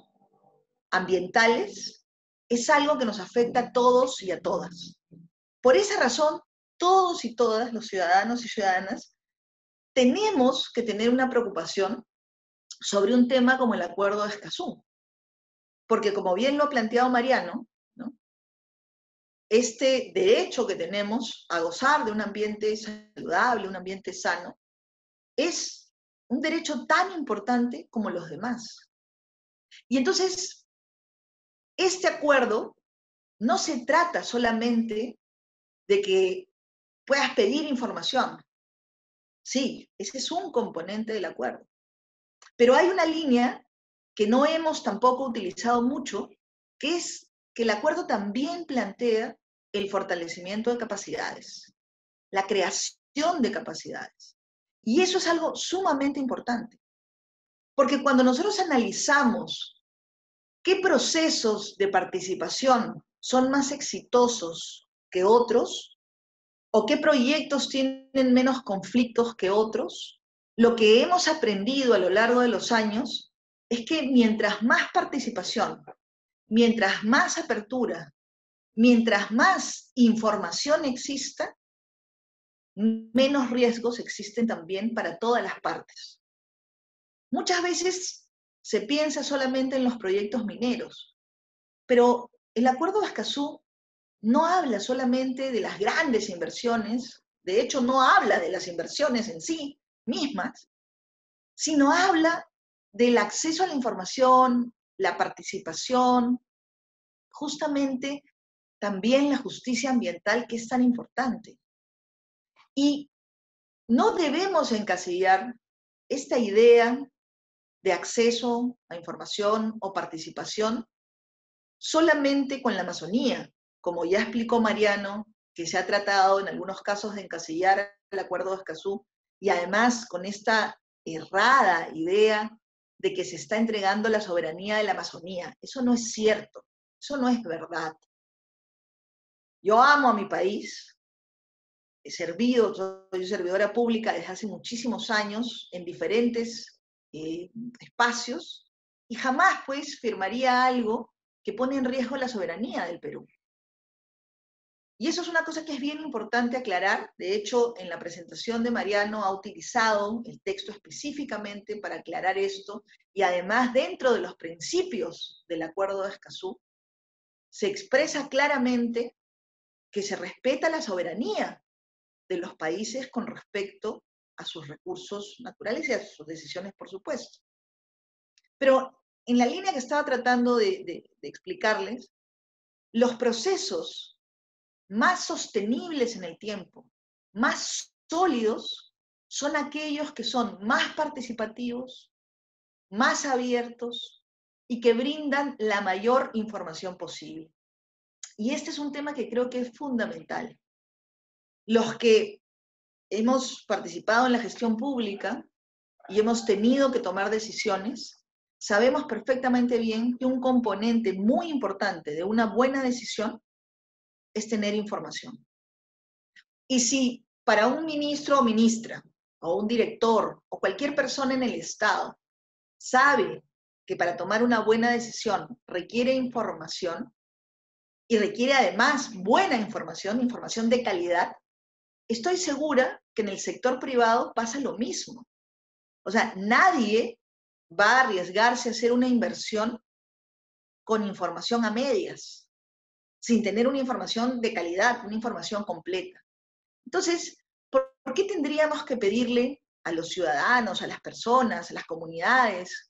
ambientales, es algo que nos afecta a todos y a todas. Por esa razón, todos y todas los ciudadanos y ciudadanas tenemos que tener una preocupación sobre un tema como el Acuerdo de Escazú. Porque como bien lo ha planteado Mariano, ¿no?, este derecho que tenemos a gozar de un ambiente saludable, un ambiente sano, es un derecho tan importante como los demás. Y entonces, este acuerdo no se trata solamente de que puedas pedir información. Sí, ese es un componente del acuerdo. Pero hay una línea que no hemos tampoco utilizado mucho, que es que el acuerdo también plantea el fortalecimiento de capacidades, la creación de capacidades. Y eso es algo sumamente importante. Porque cuando nosotros analizamos qué procesos de participación son más exitosos que otros, o qué proyectos tienen menos conflictos que otros, lo que hemos aprendido a lo largo de los años es que mientras más participación, mientras más apertura, mientras más información exista, menos riesgos existen también para todas las partes. Muchas veces se piensa solamente en los proyectos mineros, pero el Acuerdo de Escazú no habla solamente de las grandes inversiones, de hecho no habla de las inversiones en sí mismas, sino habla del acceso a la información, la participación, justamente también la justicia ambiental, que es tan importante. Y no debemos encasillar esta idea de acceso a información o participación solamente con la Amazonía, como ya explicó Mariano, que se ha tratado en algunos casos de encasillar el Acuerdo de Escazú, y además con esta errada idea de que se está entregando la soberanía de la Amazonía. Eso no es cierto, eso no es verdad. Yo amo a mi país, he servido, soy servidora pública desde hace muchísimos años en diferentes eh, espacios, y jamás pues firmaría algo que pone en riesgo la soberanía del Perú. Y eso es una cosa que es bien importante aclarar. De hecho, en la presentación de Mariano ha utilizado el texto específicamente para aclarar esto, y además dentro de los principios del Acuerdo de Escazú, se expresa claramente que se respeta la soberanía de los países con respecto a sus recursos naturales y a sus decisiones, por supuesto. Pero en la línea que estaba tratando de, de, de explicarles, los procesos más sostenibles en el tiempo, más sólidos, son aquellos que son más participativos, más abiertos y que brindan la mayor información posible. Y este es un tema que creo que es fundamental. Los que hemos participado en la gestión pública y hemos tenido que tomar decisiones, sabemos perfectamente bien que un componente muy importante de una buena decisión es tener información. Y si para un ministro o ministra, o un director, o cualquier persona en el Estado, sabe que para tomar una buena decisión requiere información, y requiere además buena información, información de calidad, estoy segura que en el sector privado pasa lo mismo. O sea, nadie va a arriesgarse a hacer una inversión con información a medias, sin tener una información de calidad, una información completa. Entonces, ¿por qué tendríamos que pedirle a los ciudadanos, a las personas, a las comunidades,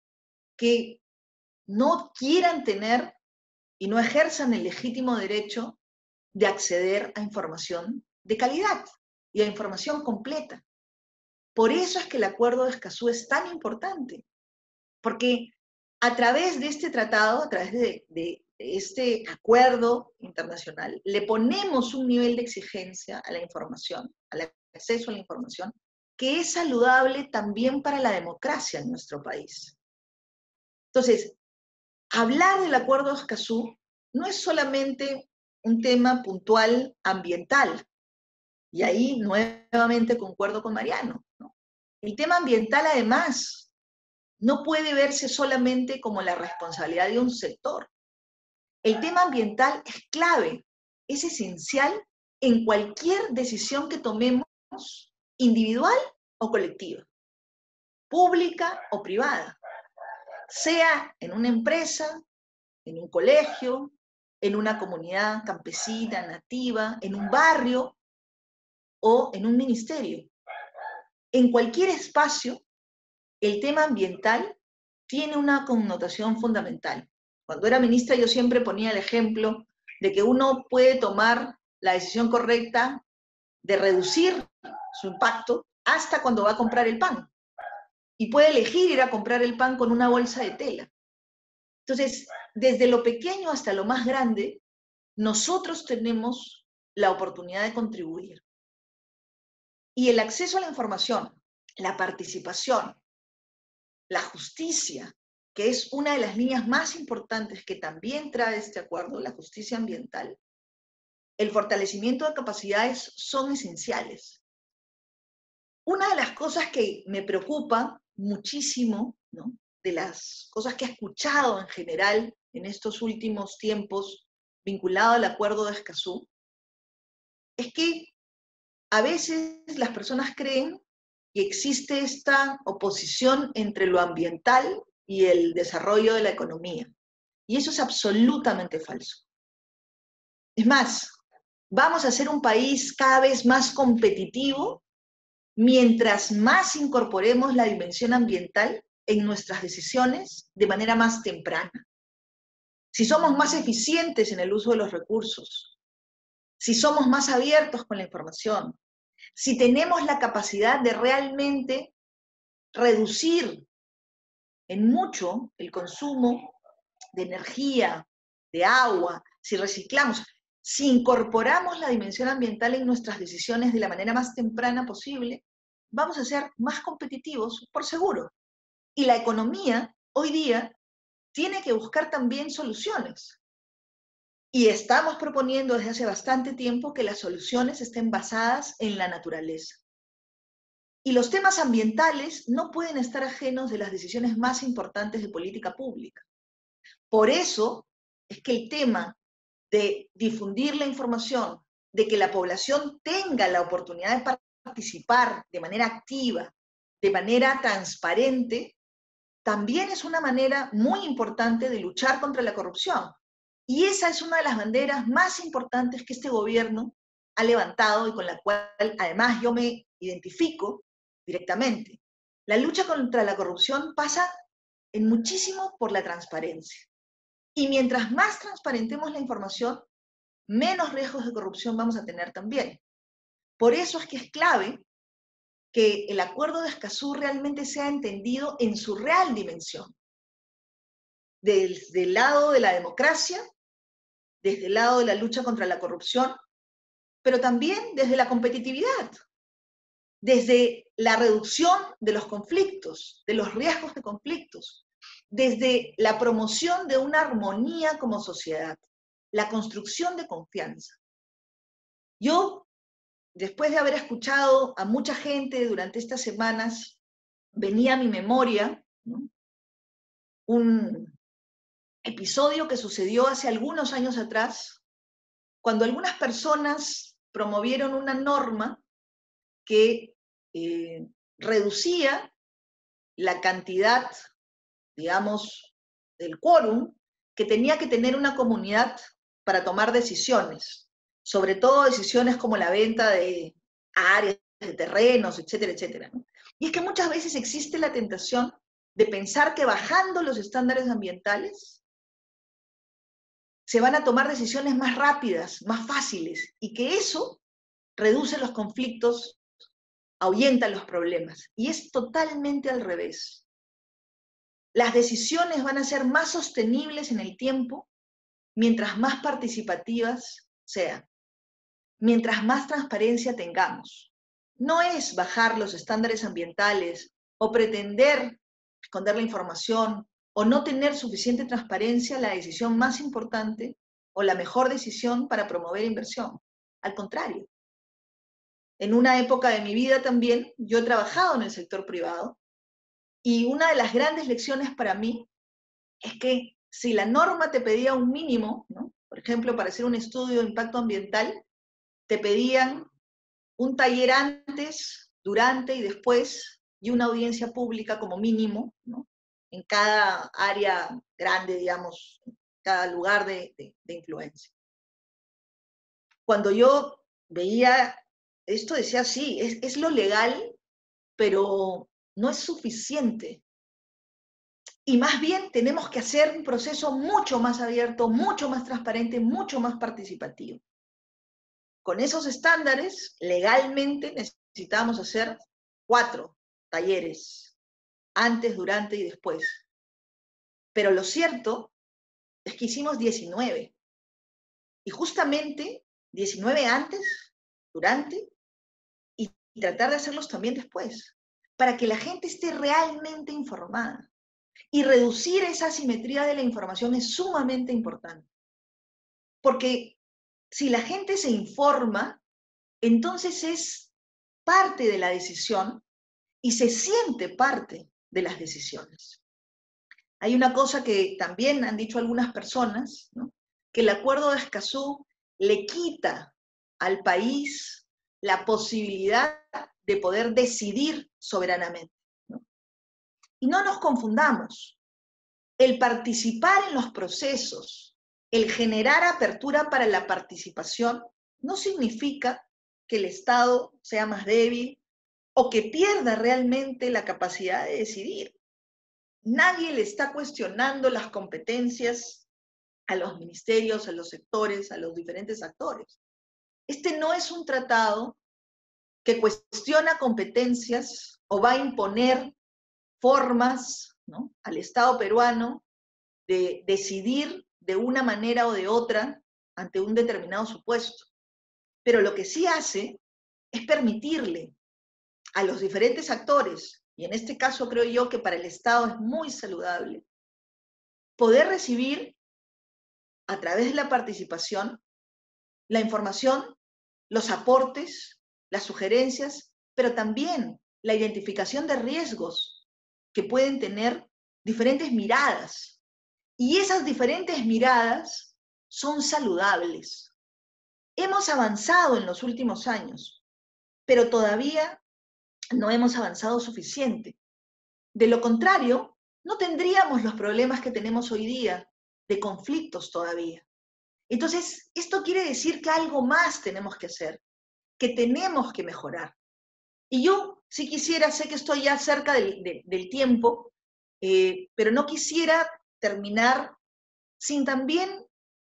que no quieran tener y no ejerzan el legítimo derecho de acceder a información de calidad y a información completa? Por eso es que el Acuerdo de Escazú es tan importante, porque a través de este tratado, a través de, de, de este acuerdo internacional, le ponemos un nivel de exigencia a la información, al acceso a la información, que es saludable también para la democracia en nuestro país. Entonces, hablar del Acuerdo de Escazú no es solamente un tema puntual ambiental, y ahí nuevamente concuerdo con Mariano, ¿no? El tema ambiental, además, no puede verse solamente como la responsabilidad de un sector. El tema ambiental es clave, es esencial en cualquier decisión que tomemos, individual o colectiva, pública o privada, sea en una empresa, en un colegio, en una comunidad campesina, nativa, en un barrio o en un ministerio. En cualquier espacio, el tema ambiental tiene una connotación fundamental. Cuando era ministra yo siempre ponía el ejemplo de que uno puede tomar la decisión correcta de reducir su impacto hasta cuando va a comprar el pan. Y puede elegir ir a comprar el pan con una bolsa de tela. Entonces, desde lo pequeño hasta lo más grande, nosotros tenemos la oportunidad de contribuir. Y el acceso a la información, la participación, la justicia, que es una de las líneas más importantes que también trae este acuerdo, la justicia ambiental, el fortalecimiento de capacidades son esenciales. Una de las cosas que me preocupa muchísimo, ¿no?, de las cosas que he escuchado en general en estos últimos tiempos vinculado al Acuerdo de Escazú, es que a veces las personas creen que existe esta oposición entre lo ambiental y el desarrollo de la economía. Y eso es absolutamente falso. Es más, vamos a ser un país cada vez más competitivo mientras más incorporemos la dimensión ambiental en nuestras decisiones de manera más temprana. Si somos más eficientes en el uso de los recursos, si somos más abiertos con la información, si tenemos la capacidad de realmente reducir en mucho el consumo de energía, de agua, si reciclamos, si incorporamos la dimensión ambiental en nuestras decisiones de la manera más temprana posible, vamos a ser más competitivos, por seguro. Y la economía, hoy día, tiene que buscar también soluciones. Y estamos proponiendo desde hace bastante tiempo que las soluciones estén basadas en la naturaleza. Y los temas ambientales no pueden estar ajenos de las decisiones más importantes de política pública. Por eso es que el tema de difundir la información, de que la población tenga la oportunidad de participar de manera activa, de manera transparente, también es una manera muy importante de luchar contra la corrupción. Y esa es una de las banderas más importantes que este gobierno ha levantado y con la cual además yo me identifico directamente. La lucha contra la corrupción pasa en muchísimo por la transparencia. Y mientras más transparentemos la información, menos riesgos de corrupción vamos a tener también. Por eso es que es clave que el acuerdo de Escazú realmente sea entendido en su real dimensión. Desde el lado de la democracia, desde el lado de la lucha contra la corrupción, pero también desde la competitividad, desde la reducción de los conflictos, de los riesgos de conflictos, desde la promoción de una armonía como sociedad, la construcción de confianza. Yo, después de haber escuchado a mucha gente durante estas semanas, venía a mi memoria, ¿no?, un episodio que sucedió hace algunos años atrás, cuando algunas personas promovieron una norma que eh, reducía la cantidad, digamos, del quórum que tenía que tener una comunidad para tomar decisiones, sobre todo decisiones como la venta de áreas, de terrenos, etcétera, etcétera, ¿no? Y es que muchas veces existe la tentación de pensar que bajando los estándares ambientales se van a tomar decisiones más rápidas, más fáciles, y que eso reduce los conflictos, ahuyenta los problemas. Y es totalmente al revés. Las decisiones van a ser más sostenibles en el tiempo mientras más participativas sean, mientras más transparencia tengamos. No es bajar los estándares ambientales o pretender esconder la información o no tener suficiente transparencia la decisión más importante o la mejor decisión para promover inversión. Al contrario. En una época de mi vida también, yo he trabajado en el sector privado y una de las grandes lecciones para mí es que si la norma te pedía un mínimo, ¿no?, por ejemplo, para hacer un estudio de impacto ambiental, te pedían un taller antes, durante y después, y una audiencia pública como mínimo, ¿no?, en cada área grande, digamos, cada lugar de, de, de influencia. Cuando yo veía esto, decía, sí, es, es lo legal, pero no es suficiente. Y más bien tenemos que hacer un proceso mucho más abierto, mucho más transparente, mucho más participativo. Con esos estándares, legalmente necesitamos hacer cuatro talleres, antes, durante y después. Pero lo cierto es que hicimos diecinueve. Y justamente diecinueve antes, durante, y tratar de hacerlos también después, para que la gente esté realmente informada. Y reducir esa asimetría de la información es sumamente importante. Porque si la gente se informa, entonces es parte de la decisión y se siente parte de las decisiones. Hay una cosa que también han dicho algunas personas, ¿no?, que el acuerdo de Escazú le quita al país la posibilidad de poder decidir soberanamente, ¿no? Y no nos confundamos. El participar en los procesos, el generar apertura para la participación, no significa que el Estado sea más débil o que pierda realmente la capacidad de decidir. Nadie le está cuestionando las competencias a los ministerios, a los sectores, a los diferentes actores. Este no es un tratado que cuestiona competencias o va a imponer formas, ¿no?, al Estado peruano de decidir de una manera o de otra ante un determinado supuesto. Pero lo que sí hace es permitirle a los diferentes actores, y en este caso creo yo que para el Estado es muy saludable, poder recibir a través de la participación, la información, los aportes, las sugerencias, pero también la identificación de riesgos que pueden tener diferentes miradas. Y esas diferentes miradas son saludables. Hemos avanzado en los últimos años, pero todavía no hemos avanzado suficiente. De lo contrario, no tendríamos los problemas que tenemos hoy día de conflictos todavía. Entonces, esto quiere decir que algo más tenemos que hacer, que tenemos que mejorar. Y yo sí quisiera, sé que estoy ya cerca del, de, del tiempo, eh, pero no quisiera terminar sin también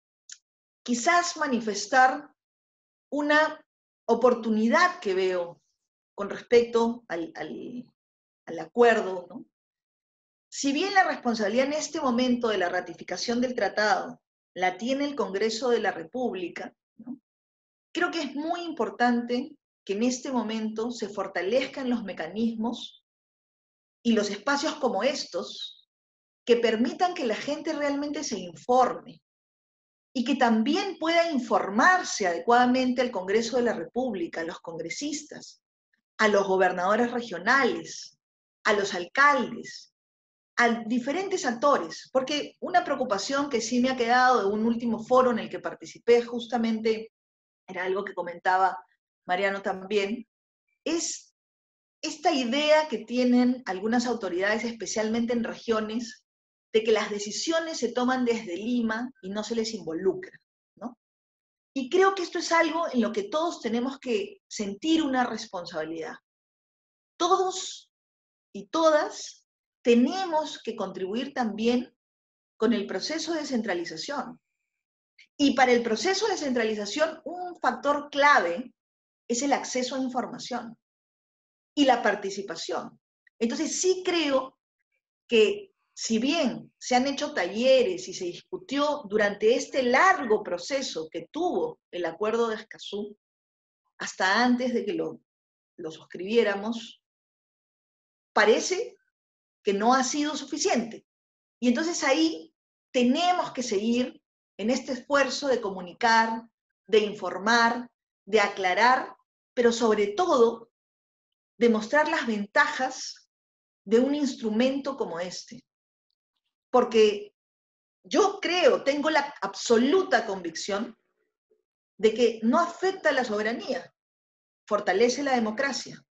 quizás manifestar una oportunidad que veo con respecto al, al, al acuerdo, ¿no? Si bien la responsabilidad en este momento de la ratificación del tratado la tiene el Congreso de la República, ¿no? Creo que es muy importante que en este momento se fortalezcan los mecanismos y los espacios como estos que permitan que la gente realmente se informe y que también pueda informarse adecuadamente al Congreso de la República, a los congresistas, a los gobernadores regionales, a los alcaldes, a diferentes actores, porque una preocupación que sí me ha quedado de un último foro en el que participé, justamente era algo que comentaba Mariano también, es esta idea que tienen algunas autoridades, especialmente en regiones, de que las decisiones se toman desde Lima y no se les involucra, ¿no? Y creo que esto es algo en lo que todos tenemos que sentir una responsabilidad. Todos y todas tenemos que contribuir también con el proceso de descentralización. Y para el proceso de descentralización, un factor clave es el acceso a información y la participación. Entonces sí creo que si bien se han hecho talleres y se discutió durante este largo proceso que tuvo el Acuerdo de Escazú, hasta antes de que lo, lo suscribiéramos, parece que no ha sido suficiente. Y entonces ahí tenemos que seguir en este esfuerzo de comunicar, de informar, de aclarar, pero sobre todo de mostrar las ventajas de un instrumento como este. Porque yo creo, tengo la absoluta convicción de que no afecta a la soberanía, fortalece la democracia,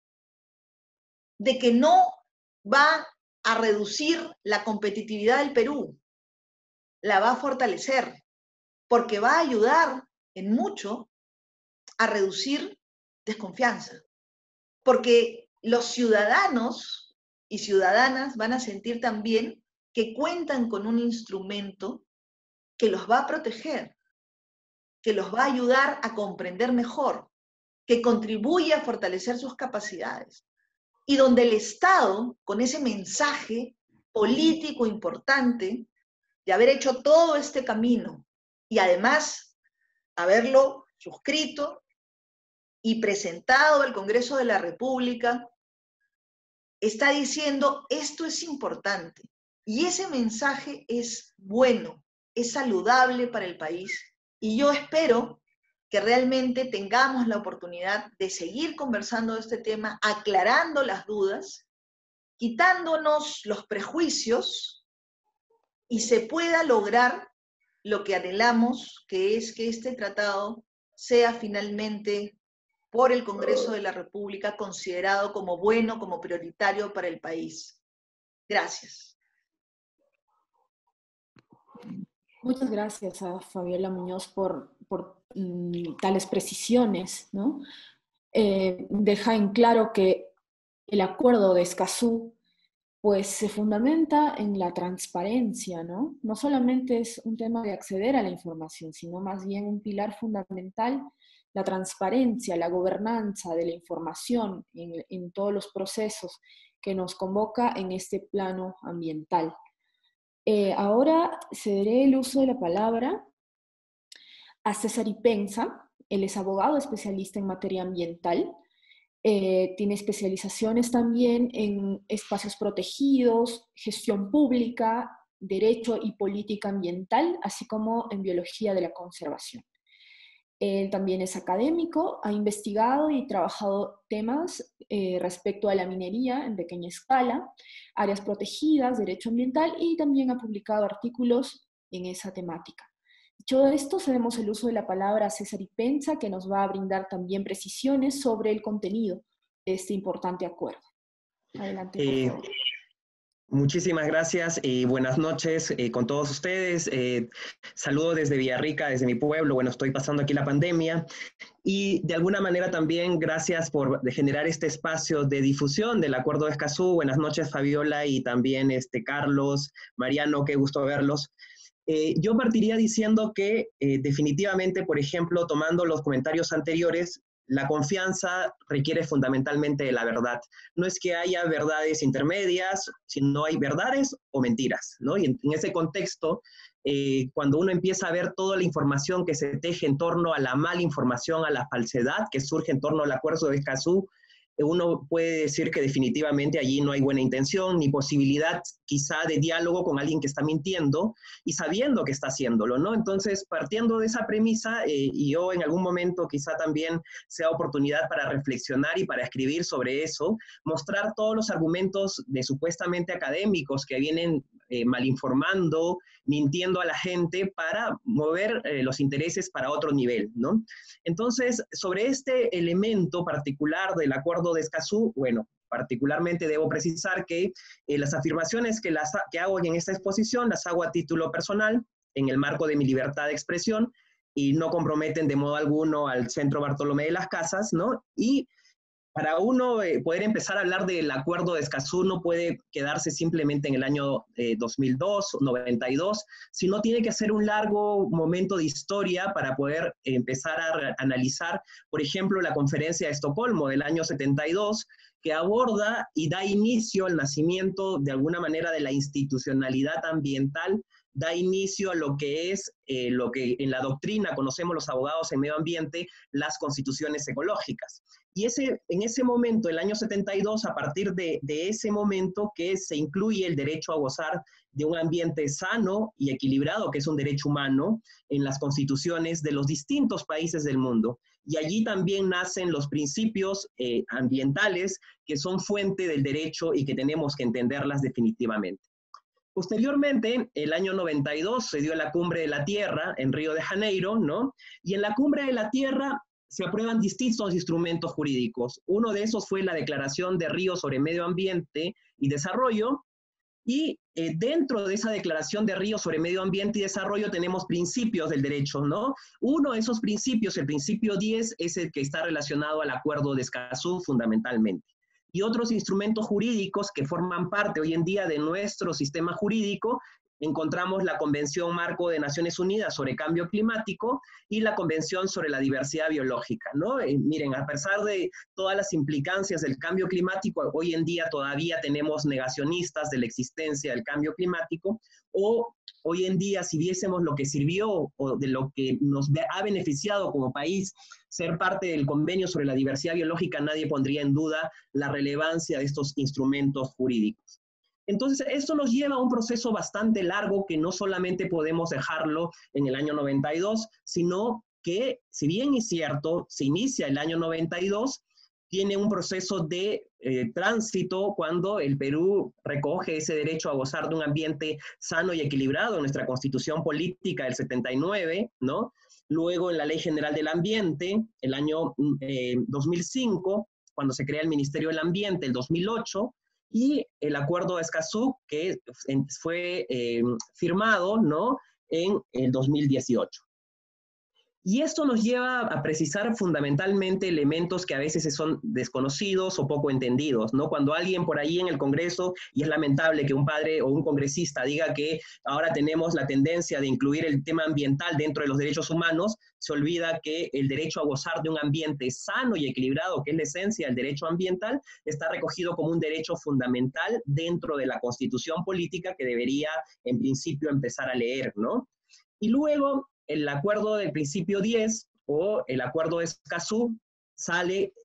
de que no va a reducir la competitividad del Perú, la va a fortalecer, porque va a ayudar en mucho a reducir desconfianza, porque los ciudadanos y ciudadanas van a sentir también que cuentan con un instrumento que los va a proteger, que los va a ayudar a comprender mejor, que contribuye a fortalecer sus capacidades, y donde el Estado, con ese mensaje político importante de haber hecho todo este camino y además haberlo suscrito y presentado al Congreso de la República, está diciendo esto es importante. Y ese mensaje es bueno, es saludable para el país. Y yo espero que realmente tengamos la oportunidad de seguir conversando de este tema, aclarando las dudas, quitándonos los prejuicios y se pueda lograr lo que anhelamos, que es que este tratado sea finalmente por el Congreso de la República considerado como bueno, como prioritario para el país. Gracias. Muchas gracias a Fabiola Muñoz por, por mm, tales precisiones, ¿no? Eh, deja en claro que el acuerdo de Escazú pues se fundamenta en la transparencia, ¿no? No solamente es un tema de acceder a la información, sino más bien un pilar fundamental, la transparencia, la gobernanza de la información en, en todos los procesos que nos convoca en este plano ambiental. Eh, ahora cederé el uso de la palabra a César Ipenza. Él es abogado especialista en materia ambiental. Eh, tiene especializaciones también en espacios protegidos, gestión pública Derecho y Política Ambiental, así como en Biología de la Conservación. Él también es académico, ha investigado y trabajado temas eh, respecto a la minería en pequeña escala, áreas protegidas, derecho ambiental, y también ha publicado artículos en esa temática. Dicho esto, cedemos el uso de la palabra a César Ipenza, que nos va a brindar también precisiones sobre el contenido de este importante acuerdo. Adelante, por favor. Eh, muchísimas gracias y buenas noches eh, con todos ustedes. Eh, saludo desde Villarrica, desde mi pueblo. Bueno, estoy pasando aquí la pandemia. Y de alguna manera también gracias por generar este espacio de difusión del Acuerdo de Escazú. Buenas noches, Fabiola, y también este, Carlos, Mariano, qué gusto verlos. Eh, yo partiría diciendo que eh, definitivamente, por ejemplo, tomando los comentarios anteriores, la confianza requiere fundamentalmente de la verdad. No es que haya verdades intermedias, sino hay verdades o mentiras, ¿no? Y en, en ese contexto, eh, cuando uno empieza a ver toda la información que se teje en torno a la mala información, a la falsedad que surge en torno al Acuerdo de Escazú, uno puede decir que definitivamente allí no hay buena intención ni posibilidad quizá de diálogo con alguien que está mintiendo y sabiendo que está haciéndolo, ¿no? Entonces, partiendo de esa premisa, eh, y yo en algún momento quizá también sea oportunidad para reflexionar y para escribir sobre eso, mostrar todos los argumentos de supuestamente académicos que vienen eh, malinformando, mintiendo a la gente para mover eh, los intereses para otro nivel, ¿no? Entonces, sobre este elemento particular del Acuerdo de Escazú, bueno, particularmente debo precisar que eh, las afirmaciones que, las, que hago en esta exposición las hago a título personal, en el marco de mi libertad de expresión, y no comprometen de modo alguno al Centro Bartolomé de las Casas, ¿no? Y para uno eh, poder empezar a hablar del Acuerdo de Escazú no puede quedarse simplemente en el año eh, dos mil dos, noventa y dos, sino tiene que hacer un largo momento de historia para poder eh, empezar a analizar, por ejemplo, la Conferencia de Estocolmo del año setenta y dos, que aborda y da inicio al nacimiento de alguna manera de la institucionalidad ambiental, da inicio a lo que es eh, lo que en la doctrina conocemos los abogados en medio ambiente, las constituciones ecológicas. Y ese, en ese momento, el año setenta y dos, a partir de, de ese momento que se incluye el derecho a gozar de un ambiente sano y equilibrado, que es un derecho humano, en las constituciones de los distintos países del mundo. Y allí también nacen los principios eh, ambientales que son fuente del derecho y que tenemos que entenderlas definitivamente. Posteriormente, el año noventa y dos, se dio la Cumbre de la Tierra en Río de Janeiro, ¿no? Y en la Cumbre de la Tierra se aprueban distintos instrumentos jurídicos. Uno de esos fue la Declaración de Río sobre Medio Ambiente y Desarrollo, y eh, dentro de esa Declaración de Río sobre Medio Ambiente y Desarrollo tenemos principios del derecho, ¿no? Uno de esos principios, el principio diez, es el que está relacionado al Acuerdo de Escazú fundamentalmente. Y otros instrumentos jurídicos que forman parte hoy en día de nuestro sistema jurídico, encontramos la Convención Marco de Naciones Unidas sobre Cambio Climático y la Convención sobre la Diversidad Biológica, ¿no? Eh, miren, a pesar de todas las implicancias del cambio climático, hoy en día todavía tenemos negacionistas de la existencia del cambio climático, o hoy en día, si viésemos lo que sirvió o de lo que nos ha beneficiado como país ser parte del Convenio sobre la Diversidad Biológica, nadie pondría en duda la relevancia de estos instrumentos jurídicos. Entonces, esto nos lleva a un proceso bastante largo que no solamente podemos dejarlo en el año noventa y dos, sino que, si bien es cierto, se inicia el año noventa y dos, tiene un proceso de eh, tránsito cuando el Perú recoge ese derecho a gozar de un ambiente sano y equilibrado en nuestra Constitución Política del setenta y nueve, ¿no? Luego en la Ley General del Ambiente, el año eh, dos mil cinco, cuando se crea el Ministerio del Ambiente, el dos mil ocho, y el Acuerdo de Escazú, que fue eh, firmado, ¿no?, en el dos mil dieciocho. Y esto nos lleva a precisar fundamentalmente elementos que a veces son desconocidos o poco entendidos, ¿no? Cuando alguien por ahí en el Congreso, y es lamentable que un padre o un congresista diga que ahora tenemos la tendencia de incluir el tema ambiental dentro de los derechos humanos, se olvida que el derecho a gozar de un ambiente sano y equilibrado, que es la esencia del derecho ambiental, está recogido como un derecho fundamental dentro de la Constitución Política que debería, en principio, empezar a leer, ¿no? Y luego, el Acuerdo del Principio diez o el Acuerdo de Escazú sale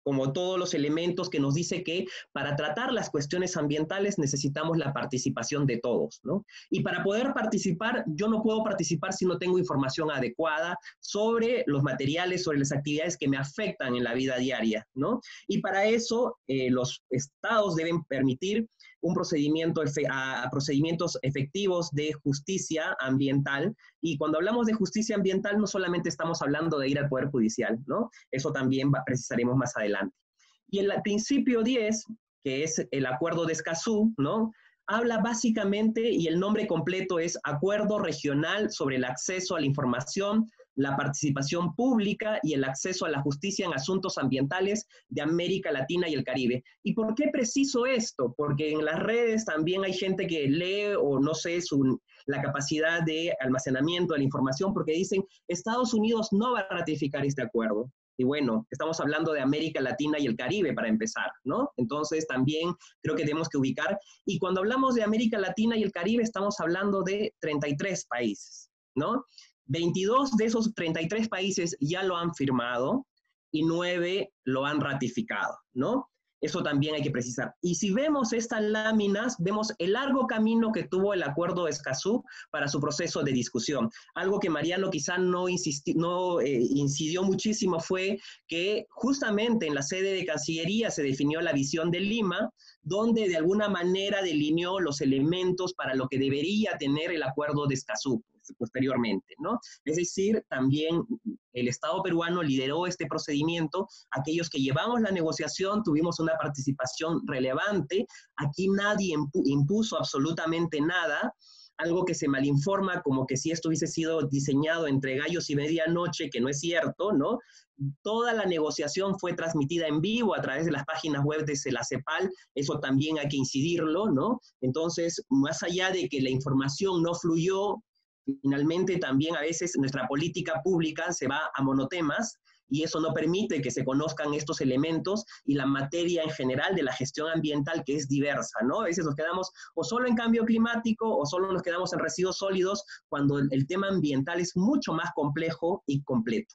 como todos los elementos que nos dice que para tratar las cuestiones ambientales necesitamos la participación de todos, ¿no? Y para poder participar, yo no puedo participar si no tengo información adecuada sobre los materiales, sobre las actividades que me afectan en la vida diaria, ¿no? Y para eso eh, los estados deben permitir un procedimiento, a, a procedimientos efectivos de justicia ambiental. Y cuando hablamos de justicia ambiental, no solamente estamos hablando de ir al Poder Judicial, ¿no? Eso también va, precisaremos más adelante. Y el principio diez, que es el Acuerdo de Escazú, ¿no? Habla básicamente, y el nombre completo es Acuerdo Regional sobre el Acceso a la Información, la Participación Pública y el Acceso a la Justicia en Asuntos Ambientales de América Latina y el Caribe. ¿Y por qué preciso esto? Porque en las redes también hay gente que lee o no sé su, la capacidad de almacenamiento de la información porque dicen Estados Unidos no va a ratificar este acuerdo. Y bueno, estamos hablando de América Latina y el Caribe para empezar, ¿no? Entonces también creo que tenemos que ubicar. Y cuando hablamos de América Latina y el Caribe, estamos hablando de treinta y tres países, ¿no? veintidós de esos treinta y tres países ya lo han firmado y nueve lo han ratificado, ¿no? Eso también hay que precisar. Y si vemos estas láminas, vemos el largo camino que tuvo el Acuerdo de Escazú para su proceso de discusión. Algo que Mariano quizá no, insisti, no eh, incidió muchísimo fue que justamente en la sede de Cancillería se definió la visión de Lima, donde de alguna manera delineó los elementos para lo que debería tener el Acuerdo de Escazú posteriormente, ¿no? Es decir, también el Estado peruano lideró este procedimiento, aquellos que llevamos la negociación tuvimos una participación relevante, aquí nadie impu impuso absolutamente nada, algo que se malinforma como que si esto hubiese sido diseñado entre gallos y medianoche, que no es cierto, ¿no? Toda la negociación fue transmitida en vivo a través de las páginas web de la CEPAL, eso también hay que incidirlo, ¿no? Entonces, más allá de que la información no fluyó, finalmente también a veces nuestra política pública se va a monotemas y eso no permite que se conozcan estos elementos y la materia en general de la gestión ambiental que es diversa, ¿no? A veces nos quedamos o solo en cambio climático o solo nos quedamos en residuos sólidos cuando el, el tema ambiental es mucho más complejo y completo.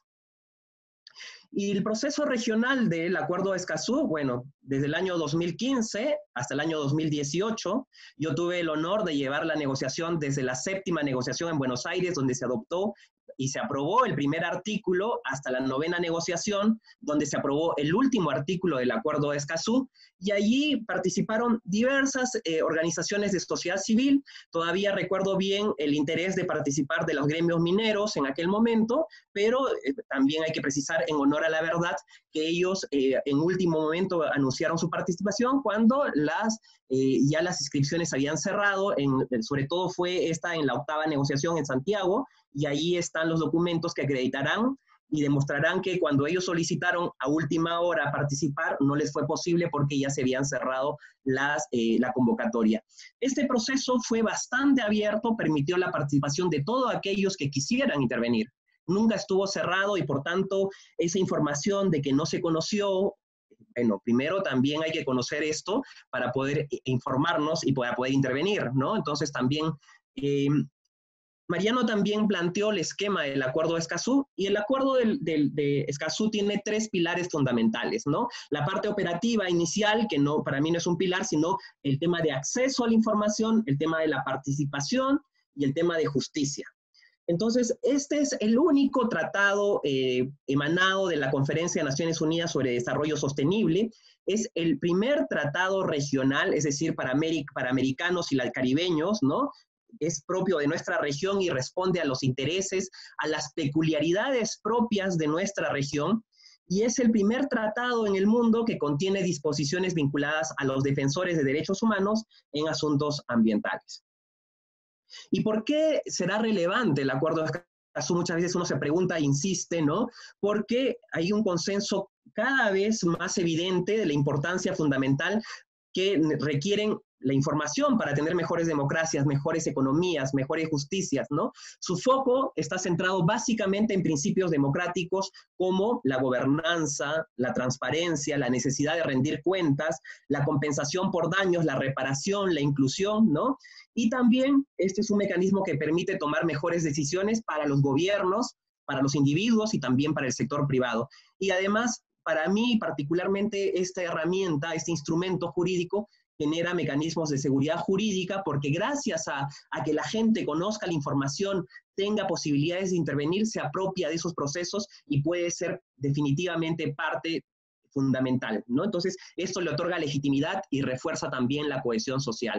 Y el proceso regional del Acuerdo de Escazú, bueno, desde el año dos mil quince hasta el año dos mil dieciocho, yo tuve el honor de llevar la negociación desde la séptima negociación en Buenos Aires, donde se adoptó y se aprobó el primer artículo hasta la novena negociación, donde se aprobó el último artículo del Acuerdo de Escazú, y allí participaron diversas eh, organizaciones de sociedad civil. Todavía recuerdo bien el interés de participar de los gremios mineros en aquel momento, pero eh, también hay que precisar en honor a la verdad que ellos eh, en último momento anunciaron su participación cuando las, eh, ya las inscripciones habían cerrado, en, sobre todo fue esta en la octava negociación en Santiago, y ahí están los documentos que acreditarán y demostrarán que cuando ellos solicitaron a última hora participar, no les fue posible porque ya se habían cerrado las, eh, la convocatoria. Este proceso fue bastante abierto, permitió la participación de todos aquellos que quisieran intervenir. Nunca estuvo cerrado y por tanto esa información de que no se conoció, bueno, primero también hay que conocer esto para poder informarnos y para poder intervenir, ¿no? Entonces también... Eh, Mariano también planteó el esquema del Acuerdo de Escazú, y el Acuerdo del, del, de Escazú tiene tres pilares fundamentales, ¿no? La parte operativa inicial, que no, para mí no es un pilar, sino el tema de acceso a la información, el tema de la participación y el tema de justicia. Entonces, este es el único tratado eh, emanado de la Conferencia de Naciones Unidas sobre Desarrollo Sostenible. Es el primer tratado regional, es decir, para, América, para americanos y caribeños, ¿no? Es propio de nuestra región y responde a los intereses, a las peculiaridades propias de nuestra región, y es el primer tratado en el mundo que contiene disposiciones vinculadas a los defensores de derechos humanos en asuntos ambientales. ¿Y por qué será relevante el Acuerdo de Escazú? Muchas veces uno se pregunta e insiste, ¿no? Porque hay un consenso cada vez más evidente de la importancia fundamental que requieren la información para tener mejores democracias, mejores economías, mejores justicias, ¿no? Su foco está centrado básicamente en principios democráticos como la gobernanza, la transparencia, la necesidad de rendir cuentas, la compensación por daños, la reparación, la inclusión, ¿no? Y también este es un mecanismo que permite tomar mejores decisiones para los gobiernos, para los individuos y también para el sector privado. Y además para mí particularmente esta herramienta, este instrumento jurídico, genera mecanismos de seguridad jurídica, porque gracias a, a que la gente conozca la información, tenga posibilidades de intervenir, se apropia de esos procesos y puede ser definitivamente parte fundamental, ¿no? Entonces, esto le otorga legitimidad y refuerza también la cohesión social.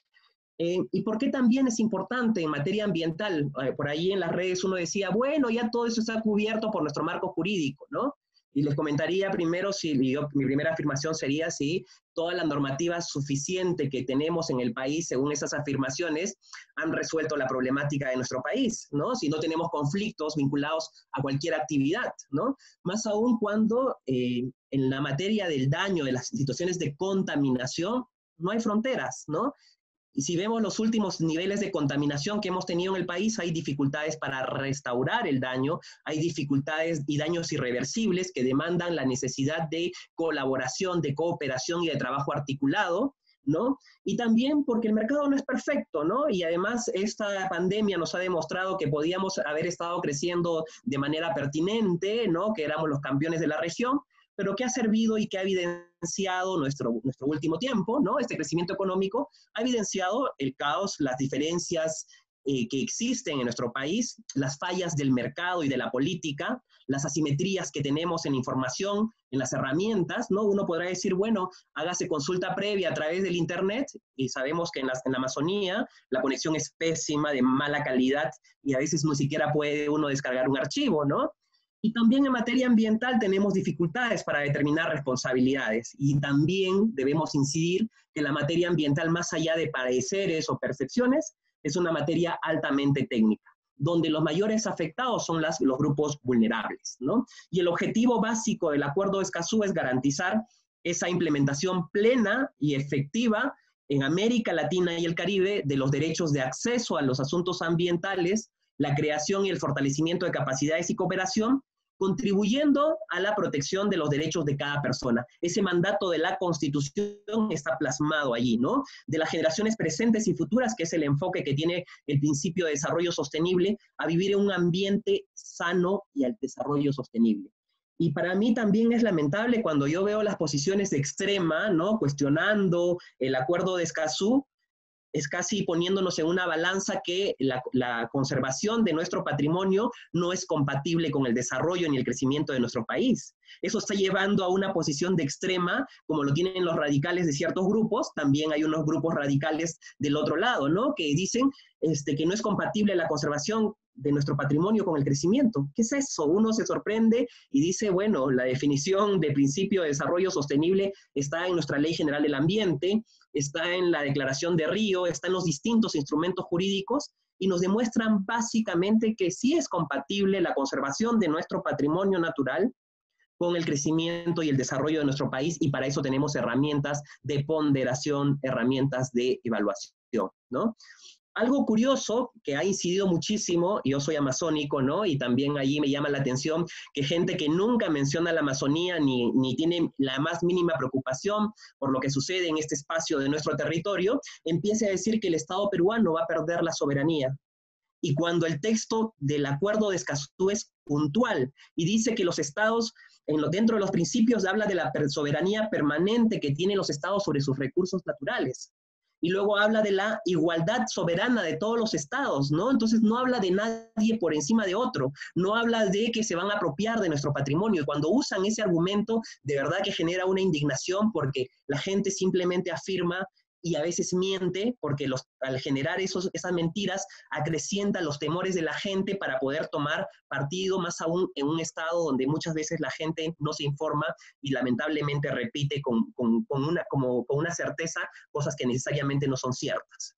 Eh, ¿Y por qué también es importante en materia ambiental? Eh, por ahí en las redes uno decía, bueno, ya todo eso está cubierto por nuestro marco jurídico, ¿no? Y les comentaría primero, si yo, mi primera afirmación sería si toda la normativa suficiente que tenemos en el país, según esas afirmaciones, han resuelto la problemática de nuestro país, ¿no? Si no tenemos conflictos vinculados a cualquier actividad, ¿no? Más aún cuando eh, en la materia del daño, de las situaciones de contaminación, no hay fronteras, ¿no? Y si vemos los últimos niveles de contaminación que hemos tenido en el país, hay dificultades para restaurar el daño, hay dificultades y daños irreversibles que demandan la necesidad de colaboración, de cooperación y de trabajo articulado, ¿no? Y también porque el mercado no es perfecto, ¿no? Y además esta pandemia nos ha demostrado que podíamos haber estado creciendo de manera pertinente, ¿no? Que éramos los campeones de la región, pero que ha servido y que ha evidenciado nuestro, nuestro último tiempo, ¿no? Este crecimiento económico ha evidenciado el caos, las diferencias eh, que existen en nuestro país, las fallas del mercado y de la política, las asimetrías que tenemos en información, en las herramientas, ¿no? Uno podrá decir, bueno, hágase consulta previa a través del Internet, y sabemos que en la, en la Amazonía la conexión es pésima, de mala calidad, y a veces ni siquiera puede uno descargar un archivo, ¿no? Y también en materia ambiental tenemos dificultades para determinar responsabilidades, y también debemos incidir que la materia ambiental, más allá de pareceres o percepciones, es una materia altamente técnica, donde los mayores afectados son las, los grupos vulnerables, ¿no? Y el objetivo básico del Acuerdo de Escazú es garantizar esa implementación plena y efectiva en América Latina y el Caribe de los derechos de acceso a los asuntos ambientales, la creación y el fortalecimiento de capacidades y cooperación, contribuyendo a la protección de los derechos de cada persona. Ese mandato de la Constitución está plasmado allí, ¿no? De las generaciones presentes y futuras, que es el enfoque que tiene el principio de desarrollo sostenible, a vivir en un ambiente sano y al desarrollo sostenible. Y para mí también es lamentable cuando yo veo las posiciones de extrema, ¿no? Cuestionando el Acuerdo de Escazú, es casi poniéndonos en una balanza que la, la conservación de nuestro patrimonio no es compatible con el desarrollo ni el crecimiento de nuestro país. Eso está llevando a una posición de extrema, como lo tienen los radicales de ciertos grupos. También hay unos grupos radicales del otro lado, ¿no? Que dicen este, que no es compatible la conservación de nuestro patrimonio con el crecimiento. ¿Qué es eso? Uno se sorprende y dice, bueno, la definición de principio de desarrollo sostenible está en nuestra Ley General del Ambiente, está en la Declaración de Río, está en los distintos instrumentos jurídicos, y nos demuestran básicamente que sí es compatible la conservación de nuestro patrimonio natural con el crecimiento y el desarrollo de nuestro país, y para eso tenemos herramientas de ponderación, herramientas de evaluación, ¿no? Algo curioso que ha incidido muchísimo, yo soy amazónico, ¿no? Y también allí me llama la atención que gente que nunca menciona la Amazonía ni, ni tiene la más mínima preocupación por lo que sucede en este espacio de nuestro territorio, empiece a decir que el Estado peruano va a perder la soberanía. Y cuando el texto del Acuerdo de Escazú es puntual y dice que los estados, en lo, dentro de los principios, habla de la soberanía permanente que tienen los estados sobre sus recursos naturales. Y luego habla de la igualdad soberana de todos los estados, ¿no? Entonces no habla de nadie por encima de otro, no habla de que se van a apropiar de nuestro patrimonio. Y cuando usan ese argumento, de verdad que genera una indignación, porque la gente simplemente afirma y a veces miente, porque los, al generar esos, esas mentiras acrecientan los temores de la gente para poder tomar partido, más aún en un estado donde muchas veces la gente no se informa y lamentablemente repite con, con, con, una, como, con una certeza cosas que necesariamente no son ciertas.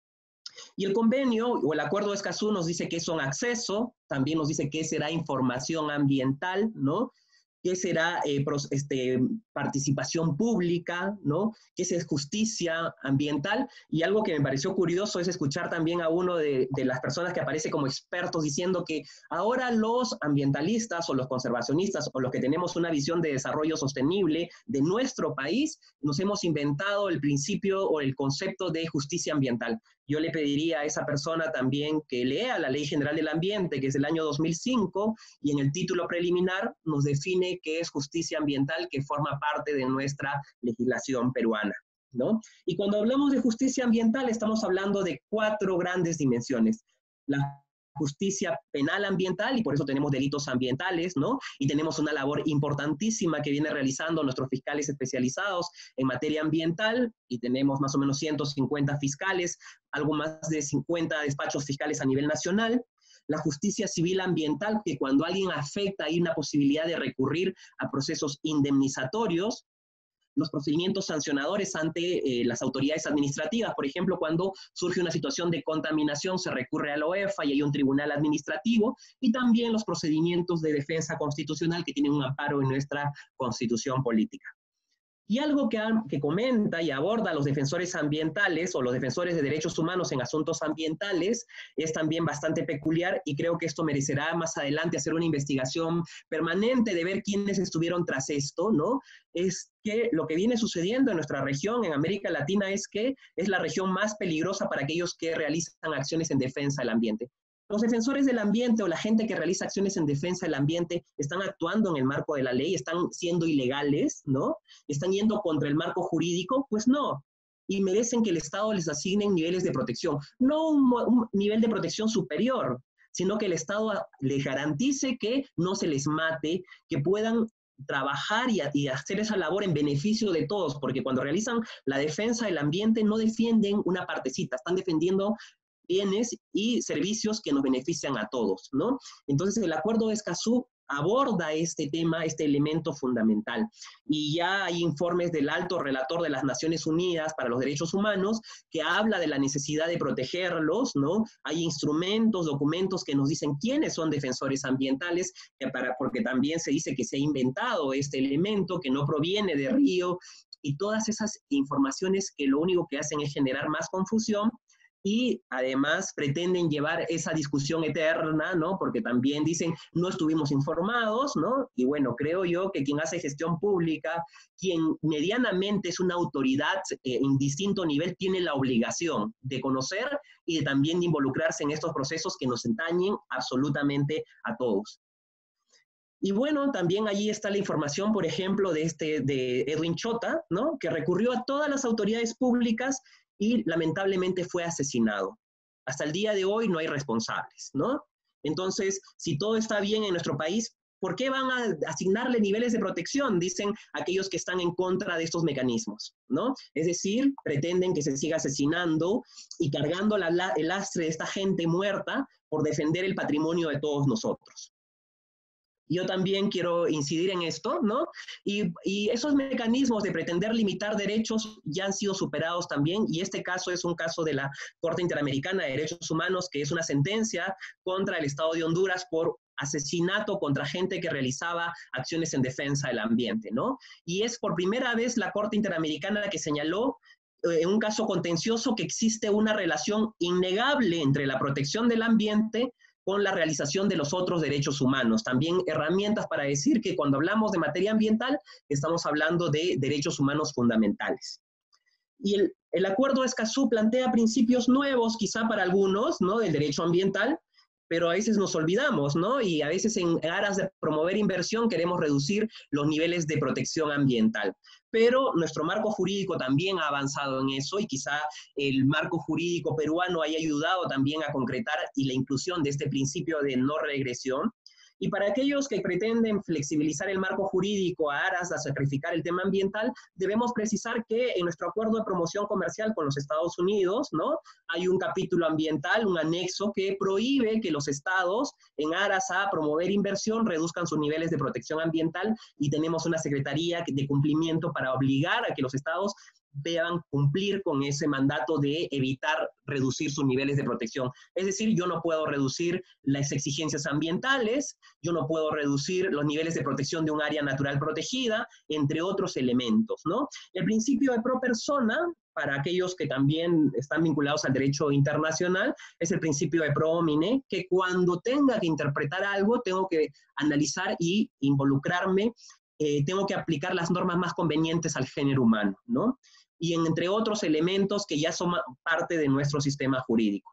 Y el convenio o el Acuerdo de Escazú nos dice qué son acceso, también nos dice qué será información ambiental, ¿no? ¿Qué será eh, este, participación pública, ¿no? ¿Qué es justicia ambiental? Y algo que me pareció curioso es escuchar también a uno de, de las personas que aparece como expertos diciendo que ahora los ambientalistas o los conservacionistas o los que tenemos una visión de desarrollo sostenible de nuestro país, nos hemos inventado el principio o el concepto de justicia ambiental. yo le pediría a esa persona también que lea la Ley General del Ambiente, que es del año dos mil cinco, y en el título preliminar nos define qué es justicia ambiental, que forma parte de nuestra legislación peruana, ¿no? Y cuando hablamos de justicia ambiental, estamos hablando de cuatro grandes dimensiones. La justicia penal ambiental, y por eso tenemos delitos ambientales, ¿no? Y tenemos una labor importantísima que viene realizando nuestros fiscales especializados en materia ambiental, y tenemos más o menos ciento cincuenta fiscales, algo más de cincuenta despachos fiscales a nivel nacional. La justicia civil ambiental, que cuando alguien afecta hay una posibilidad de recurrir a procesos indemnizatorios. Los procedimientos sancionadores ante eh, las autoridades administrativas, por ejemplo, cuando surge una situación de contaminación, se recurre a la O E F A y hay un tribunal administrativo, y también los procedimientos de defensa constitucional que tienen un amparo en nuestra constitución política. Y algo que, que comenta y aborda a los defensores ambientales o los defensores de derechos humanos en asuntos ambientales es también bastante peculiar, y creo que esto merecerá más adelante hacer una investigación permanente de ver quiénes estuvieron tras esto, ¿no? Es que lo que viene sucediendo en nuestra región, en América Latina, es que es la región más peligrosa para aquellos que realizan acciones en defensa del ambiente. Los defensores del ambiente o la gente que realiza acciones en defensa del ambiente están actuando en el marco de la ley, están siendo ilegales, ¿no? Están yendo contra el marco jurídico, pues no. Y merecen que el Estado les asigne niveles de protección. No un, un nivel de protección superior, sino que el Estado les garantice que no se les mate, que puedan trabajar y, a, y hacer esa labor en beneficio de todos, porque cuando realizan la defensa del ambiente no defienden una partecita, están defendiendo bienes y servicios que nos benefician a todos, ¿no? Entonces el Acuerdo de Escazú aborda este tema, este elemento fundamental. Y ya hay informes del alto relator de las Naciones Unidas para los Derechos Humanos que habla de la necesidad de protegerlos, ¿no? Hay instrumentos, documentos que nos dicen quiénes son defensores ambientales, que para, porque también se dice que se ha inventado este elemento, que no proviene de Río, y todas esas informaciones que lo único que hacen es generar más confusión, y además pretenden llevar esa discusión eterna, ¿no? Porque también dicen, no estuvimos informados, ¿no? Y bueno, creo yo que quien hace gestión pública, quien medianamente es una autoridad eh, en distinto nivel, tiene la obligación de conocer y de también de involucrarse en estos procesos que nos atañen absolutamente a todos. Y bueno, también allí está la información, por ejemplo, de, este, de Edwin Chota, ¿no? Que recurrió a todas las autoridades públicas y lamentablemente fue asesinado. Hasta el día de hoy no hay responsables, ¿no? Entonces, si todo está bien en nuestro país, ¿por qué van a asignarle niveles de protección? Dicen aquellos que están en contra de estos mecanismos, ¿no? Es decir, pretenden que se siga asesinando y cargando la, la, el lastre de esta gente muerta por defender el patrimonio de todos nosotros. Yo también quiero incidir en esto, ¿no? Y, y esos mecanismos de pretender limitar derechos ya han sido superados también, y este caso es un caso de la Corte Interamericana de Derechos Humanos, que es una sentencia contra el Estado de Honduras por asesinato contra gente que realizaba acciones en defensa del ambiente, ¿no? Y es por primera vez la Corte Interamericana que señaló en un caso contencioso que existe una relación innegable entre la protección del ambiente con la realización de los otros derechos humanos. También herramientas para decir que cuando hablamos de materia ambiental, estamos hablando de derechos humanos fundamentales. Y el, el Acuerdo de Escazú plantea principios nuevos, quizá para algunos, ¿no? Del derecho ambiental, pero a veces nos olvidamos, ¿no? Y a veces en aras de promover inversión queremos reducir los niveles de protección ambiental. Pero nuestro marco jurídico también ha avanzado en eso, y quizá el marco jurídico peruano haya ayudado también a concretar y la inclusión de este principio de no regresión. Y para aquellos que pretenden flexibilizar el marco jurídico a aras de sacrificar el tema ambiental, debemos precisar que en nuestro acuerdo de promoción comercial con los Estados Unidos, ¿no? Hay un capítulo ambiental, un anexo que prohíbe que los estados, en aras a promover inversión, reduzcan sus niveles de protección ambiental, y tenemos una secretaría de cumplimiento para obligar a que los estados deban cumplir con ese mandato de evitar reducir sus niveles de protección. Es decir, yo no puedo reducir las exigencias ambientales, yo no puedo reducir los niveles de protección de un área natural protegida, entre otros elementos, ¿no? El principio de pro persona, para aquellos que también están vinculados al derecho internacional, es el principio de pro homine, que cuando tenga que interpretar algo, tengo que analizar y involucrarme eh, tengo que aplicar las normas más convenientes al género humano, ¿no? Y en, entre otros elementos que ya son parte de nuestro sistema jurídico.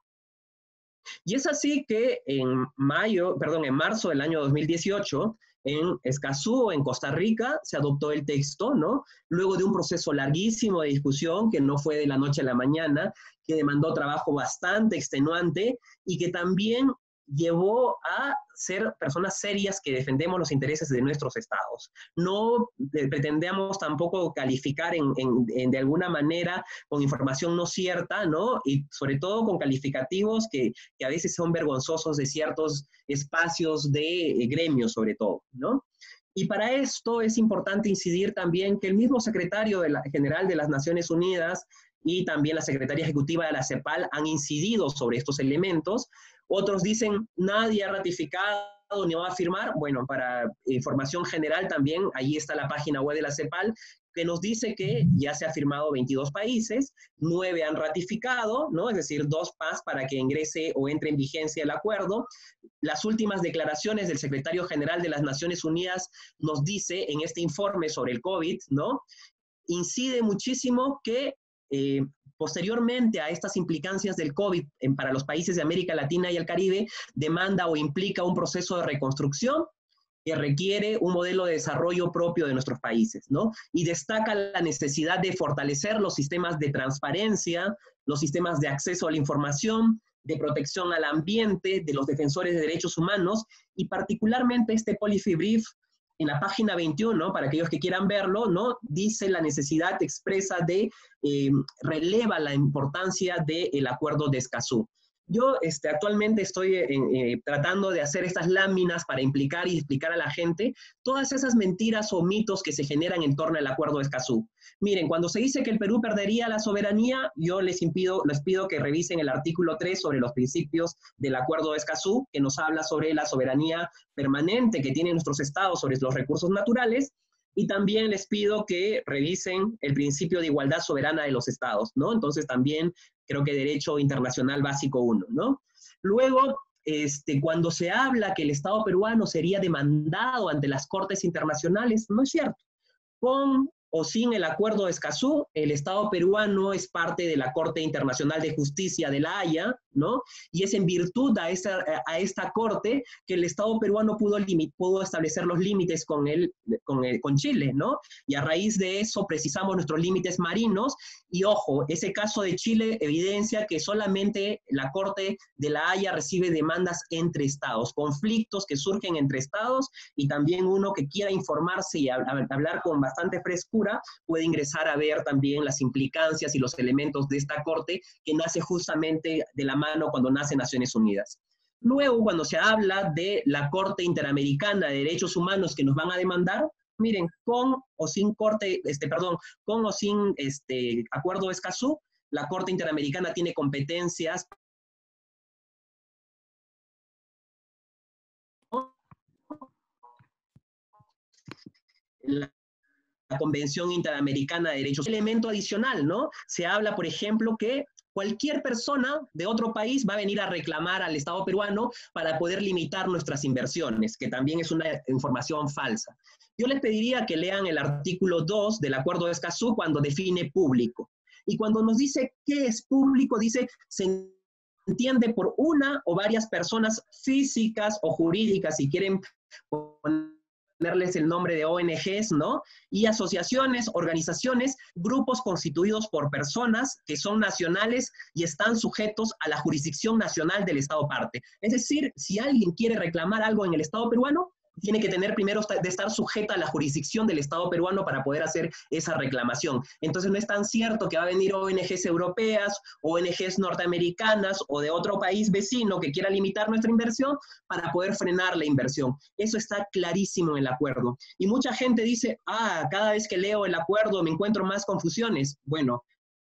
Y es así que en mayo, perdón, en marzo del año dos mil dieciocho, en Escazú, en Costa Rica, se adoptó el texto, ¿no? Luego de un proceso larguísimo de discusión, que no fue de la noche a la mañana, que demandó trabajo bastante extenuante y que también llevó a ser personas serias que defendemos los intereses de nuestros estados. No eh, pretendemos tampoco calificar en, en, en de alguna manera con información no cierta, ¿no? Y sobre todo con calificativos que, que a veces son vergonzosos de ciertos espacios de eh, gremios, sobre todo, ¿no? Y para esto es importante incidir también que el mismo secretario de la, general de las Naciones Unidas y también la secretaria ejecutiva de la CEPAL han incidido sobre estos elementos. Otros dicen, nadie ha ratificado ni va a firmar. Bueno, para información general también, ahí está la página web de la CEPAL, que nos dice que ya se ha firmado veintidós países, nueve han ratificado, ¿no? Es decir, dos más para que ingrese o entre en vigencia el acuerdo. Las últimas declaraciones del secretario general de las Naciones Unidas nos dice en este informe sobre el COVID, ¿no? Incide muchísimo que eh, posteriormente a estas implicancias del COVID en, para los países de América Latina y el Caribe, demanda o implica un proceso de reconstrucción que requiere un modelo de desarrollo propio de nuestros países, ¿no? Y destaca la necesidad de fortalecer los sistemas de transparencia, los sistemas de acceso a la información, de protección al ambiente, de los defensores de derechos humanos, y particularmente este Policy Brief, en la página veintiuno, para aquellos que quieran verlo, ¿no? Dice la necesidad expresa de, eh, releva la importancia del acuerdo de Escazú. Yo este, actualmente estoy eh, eh, tratando de hacer estas láminas para implicar y explicar a la gente todas esas mentiras o mitos que se generan en torno al acuerdo de Escazú. Miren, cuando se dice que el Perú perdería la soberanía, yo les pido, les pido que revisen el artículo tres sobre los principios del acuerdo de Escazú, que nos habla sobre la soberanía permanente que tienen nuestros estados sobre los recursos naturales, y también les pido que revisen el principio de igualdad soberana de los estados, ¿no? Entonces también creo que derecho internacional básico uno, ¿no? Luego, este, cuando se habla que el Estado peruano sería demandado ante las cortes internacionales, no es cierto. Con o sin el acuerdo de Escazú, el Estado peruano es parte de la Corte Internacional de Justicia de La Haya, ¿no? Y es en virtud a esta, a esta Corte que el Estado peruano pudo, limit, pudo establecer los límites con, el, con, el, con Chile, ¿no? Y a raíz de eso precisamos nuestros límites marinos, y ojo, ese caso de Chile evidencia que solamente la Corte de La Haya recibe demandas entre estados, conflictos que surgen entre estados, y también uno que quiera informarse y hablar con bastante frescura puede ingresar a ver también las implicancias y los elementos de esta Corte que nace justamente de la mano cuando nace Naciones Unidas. Luego, cuando se habla de la Corte Interamericana de Derechos Humanos que nos van a demandar, miren, con o sin corte, este, perdón, con o sin este acuerdo de Escazú, la Corte Interamericana tiene competencias la la Convención Interamericana de Derechos Humanos. Elemento adicional, ¿no? Se habla, por ejemplo, que cualquier persona de otro país va a venir a reclamar al Estado peruano para poder limitar nuestras inversiones, que también es una información falsa. Yo les pediría que lean el artículo dos del Acuerdo de Escazú cuando define público. Y cuando nos dice qué es público, dice, se entiende por una o varias personas físicas o jurídicas, si quieren poner ponerles el nombre de O N Ges, ¿no? Y asociaciones, organizaciones, grupos constituidos por personas que son nacionales y están sujetos a la jurisdicción nacional del Estado parte. Es decir, si alguien quiere reclamar algo en el Estado peruano, tiene que tener primero de estar sujeta a la jurisdicción del Estado peruano para poder hacer esa reclamación. Entonces no es tan cierto que va a venir O N Ges europeas, O N Ges norteamericanas o de otro país vecino que quiera limitar nuestra inversión para poder frenar la inversión. Eso está clarísimo en el acuerdo. Y mucha gente dice, ah, cada vez que leo el acuerdo me encuentro más confusiones. Bueno,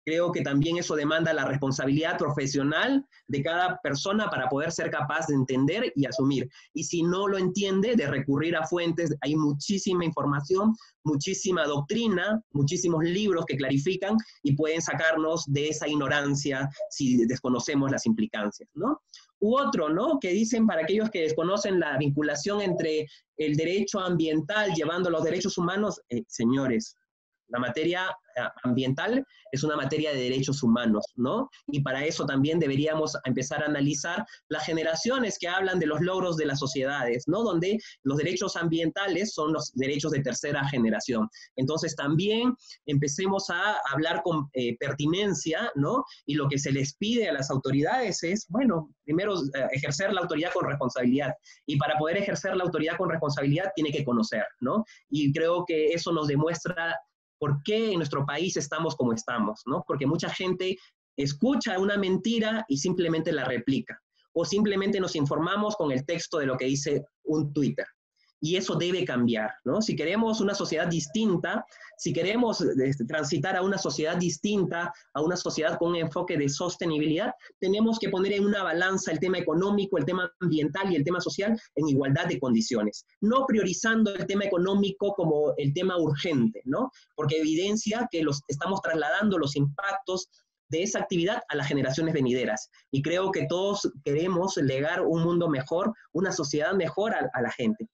Creo que también eso demanda la responsabilidad profesional de cada persona para poder ser capaz de entender y asumir. Y si no lo entiende, de recurrir a fuentes. Hay muchísima información, muchísima doctrina, muchísimos libros que clarifican y pueden sacarnos de esa ignorancia si desconocemos las implicancias, ¿no? U otro, ¿no? Que dicen, para aquellos que desconocen la vinculación entre el derecho ambiental llevando los derechos humanos, eh, señores, la materia ambiental es una materia de derechos humanos, ¿no? Y para eso también deberíamos empezar a analizar las generaciones que hablan de los logros de las sociedades, ¿no? Donde los derechos ambientales son los derechos de tercera generación. Entonces también empecemos a hablar con eh, pertinencia, ¿no? Y lo que se les pide a las autoridades es, bueno, primero eh, ejercer la autoridad con responsabilidad. Y para poder ejercer la autoridad con responsabilidad tiene que conocer, ¿no? Y creo que eso nos demuestra por qué en nuestro país estamos como estamos, ¿no? Porque mucha gente escucha una mentira y simplemente la replica, o simplemente nos informamos con el texto de lo que dice un Twitter. Y eso debe cambiar, ¿no? Si queremos una sociedad distinta, si queremos este, transitar a una sociedad distinta, a una sociedad con un enfoque de sostenibilidad, tenemos que poner en una balanza el tema económico, el tema ambiental y el tema social en igualdad de condiciones, no priorizando el tema económico como el tema urgente, ¿no? Porque evidencia que los, estamos trasladando los impactos de esa actividad a las generaciones venideras. Y creo que todos queremos legar un mundo mejor, una sociedad mejor a, a la gente.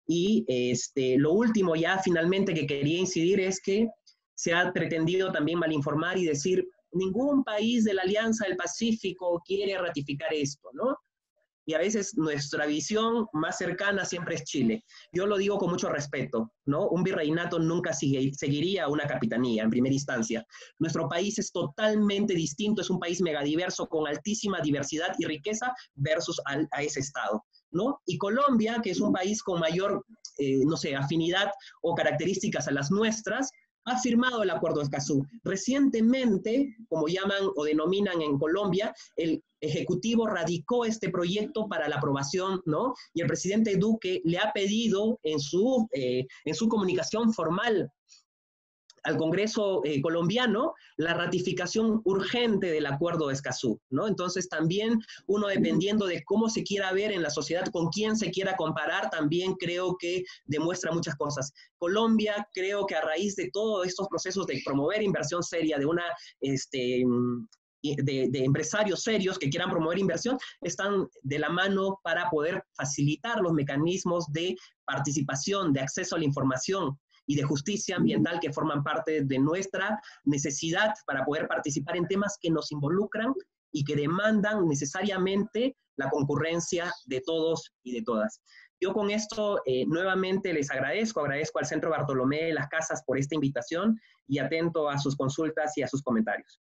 Y este, lo último ya finalmente que quería incidir es que se ha pretendido también malinformar y decir, ningún país de la Alianza del Pacífico quiere ratificar esto, ¿no? Y a veces nuestra visión más cercana siempre es Chile. Yo lo digo con mucho respeto, ¿no? Un virreinato nunca sigue, seguiría una capitanía en primera instancia. Nuestro país es totalmente distinto, es un país megadiverso con altísima diversidad y riqueza versus al, a ese estado, ¿no? Y Colombia, que es un país con mayor, eh, no sé, afinidad o características a las nuestras, ha firmado el Acuerdo de Escazú. Recientemente, como llaman o denominan en Colombia, el Ejecutivo radicó este proyecto para la aprobación, ¿no? Y el presidente Duque le ha pedido en su, eh, en su comunicación formal al Congreso eh, colombiano la ratificación urgente del Acuerdo de Escazú, ¿no? Entonces también uno, dependiendo de cómo se quiera ver en la sociedad, con quién se quiera comparar, también creo que demuestra muchas cosas. Colombia, creo que a raíz de todos estos procesos de promover inversión seria, de una, este, de, de empresarios serios que quieran promover inversión, están de la mano para poder facilitar los mecanismos de participación, de acceso a la información y de justicia ambiental que forman parte de nuestra necesidad para poder participar en temas que nos involucran y que demandan necesariamente la concurrencia de todos y de todas. Yo con esto eh, nuevamente les agradezco, agradezco al Centro Bartolomé de las Casas por esta invitación y atento a sus consultas y a sus comentarios.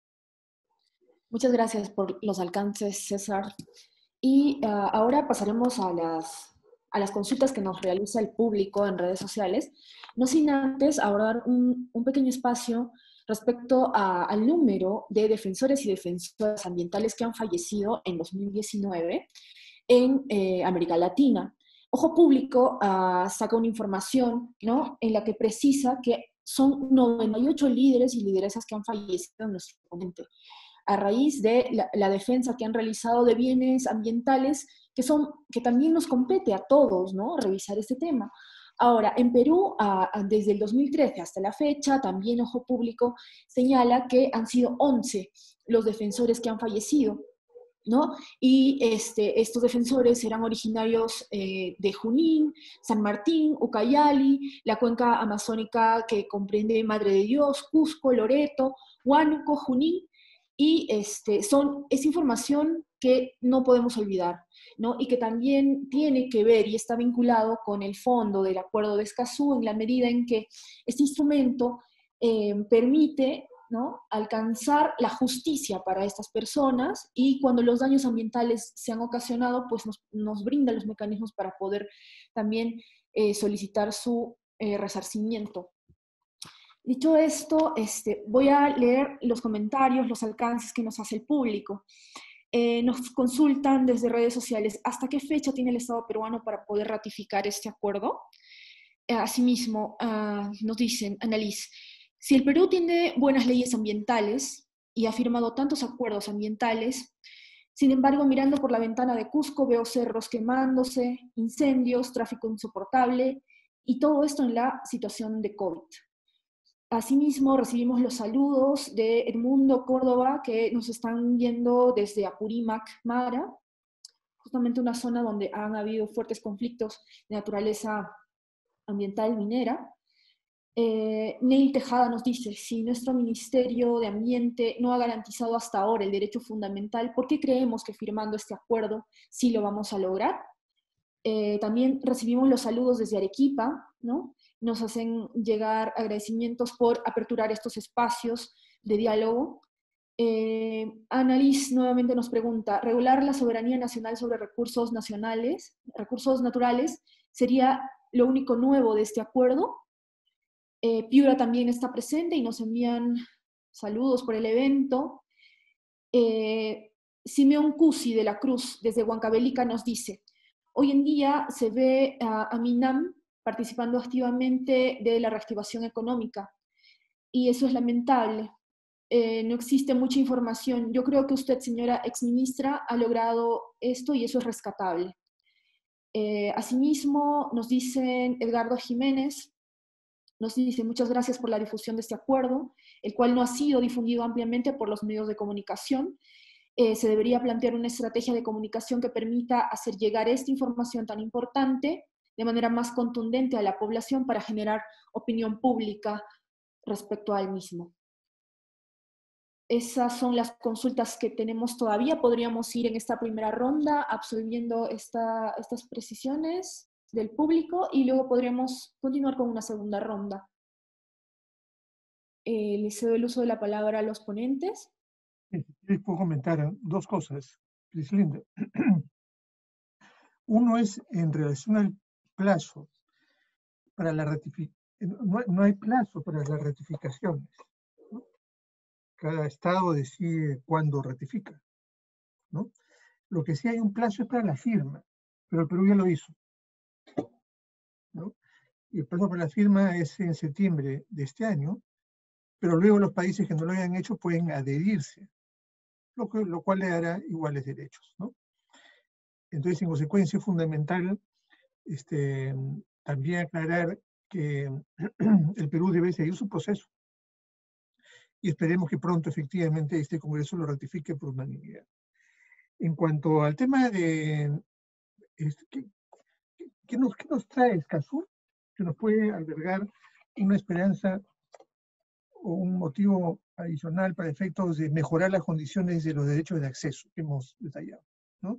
Muchas gracias por los alcances, César. Y uh, ahora pasaremos a las... a las consultas que nos realiza el público en redes sociales, no sin antes abordar un, un pequeño espacio respecto a, al número de defensores y defensoras ambientales que han fallecido en dos mil diecinueve en eh, América Latina. Ojo Público uh, saca una información, ¿no?, en la que precisa que son noventa y ocho líderes y lideresas que han fallecido en nuestro continente, a raíz de la, la defensa que han realizado de bienes ambientales que, son, que también nos compete a todos, ¿no?, revisar este tema. Ahora, en Perú, a, a, desde el dos mil trece hasta la fecha, también Ojo Público señala que han sido once los defensores que han fallecido, ¿no? Y este, estos defensores eran originarios eh, de Junín, San Martín, Ucayali, la cuenca amazónica que comprende Madre de Dios, Cusco, Loreto, Huánuco, Junín, y este, son, es información que no podemos olvidar, ¿no? Y que también tiene que ver y está vinculado con el fondo del Acuerdo de Escazú en la medida en que este instrumento eh, permite, ¿no?, alcanzar la justicia para estas personas, y cuando los daños ambientales se han ocasionado, pues nos, nos brinda los mecanismos para poder también eh, solicitar su eh, resarcimiento. Dicho esto, este, voy a leer los comentarios, los alcances que nos hace el público. Eh, nos consultan desde redes sociales, ¿hasta qué fecha tiene el Estado peruano para poder ratificar este acuerdo? Eh, asimismo, uh, nos dicen, Annalise, si el Perú tiene buenas leyes ambientales, y ha firmado tantos acuerdos ambientales. Sin embargo, mirando por la ventana de Cusco, veo cerros quemándose, incendios, tráfico insoportable, y todo esto en la situación de COVID. Asimismo, recibimos los saludos de Edmundo Córdoba, que nos están viendo desde Apurímac, Mara, justamente una zona donde han habido fuertes conflictos de naturaleza ambiental minera. Eh, Neil Tejada nos dice, si nuestro Ministerio de Ambiente no ha garantizado hasta ahora el derecho fundamental, ¿por qué creemos que firmando este acuerdo sí lo vamos a lograr? Eh, también recibimos los saludos desde Arequipa, ¿no? Nos hacen llegar agradecimientos por aperturar estos espacios de diálogo. Eh, Annalise nuevamente nos pregunta, ¿regular la soberanía nacional sobre recursos nacionales, recursos naturales, sería lo único nuevo de este acuerdo? Eh, Piura también está presente y nos envían saludos por el evento. Eh, Simeón Cusi de la Cruz, desde Huancavelica, nos dice, hoy en día se ve a, a Minam participando activamente de la reactivación económica, y eso es lamentable. Eh, no existe mucha información. Yo creo que usted, señora exministra, ha logrado esto y eso es rescatable. Eh, asimismo, nos dicen Edgardo Jiménez, nos dice, muchas gracias por la difusión de este acuerdo, el cual no ha sido difundido ampliamente por los medios de comunicación. Eh, se debería plantear una estrategia de comunicación que permita hacer llegar esta información tan importante de manera más contundente a la población para generar opinión pública respecto al mismo. Esas son las consultas que tenemos todavía. Podríamos ir en esta primera ronda absolviendo esta, estas precisiones del público y luego podríamos continuar con una segunda ronda. Eh, les cedo el uso de la palabra a los ponentes. Les puedo comentar dos cosas, Prislinda. Uno es en relación al plazo para la ratificación. No, no hay plazo para las ratificaciones, ¿no? Cada estado decide cuándo ratifica, ¿no? Lo que sí hay un plazo es para la firma, pero el Perú ya lo hizo, ¿no? Y el plazo para la firma es en septiembre de este año, pero luego los países que no lo hayan hecho pueden adherirse, lo, que, lo cual le dará iguales derechos, ¿no? Entonces, en consecuencia, es fundamental este, también aclarar que el Perú debe seguir su proceso y esperemos que pronto efectivamente este Congreso lo ratifique por unanimidad. En cuanto al tema de este, ¿qué, qué, nos, ¿qué nos trae Escazú? Que nos puede albergar una esperanza o un motivo adicional para efectos de mejorar las condiciones de los derechos de acceso que hemos detallado, ¿no?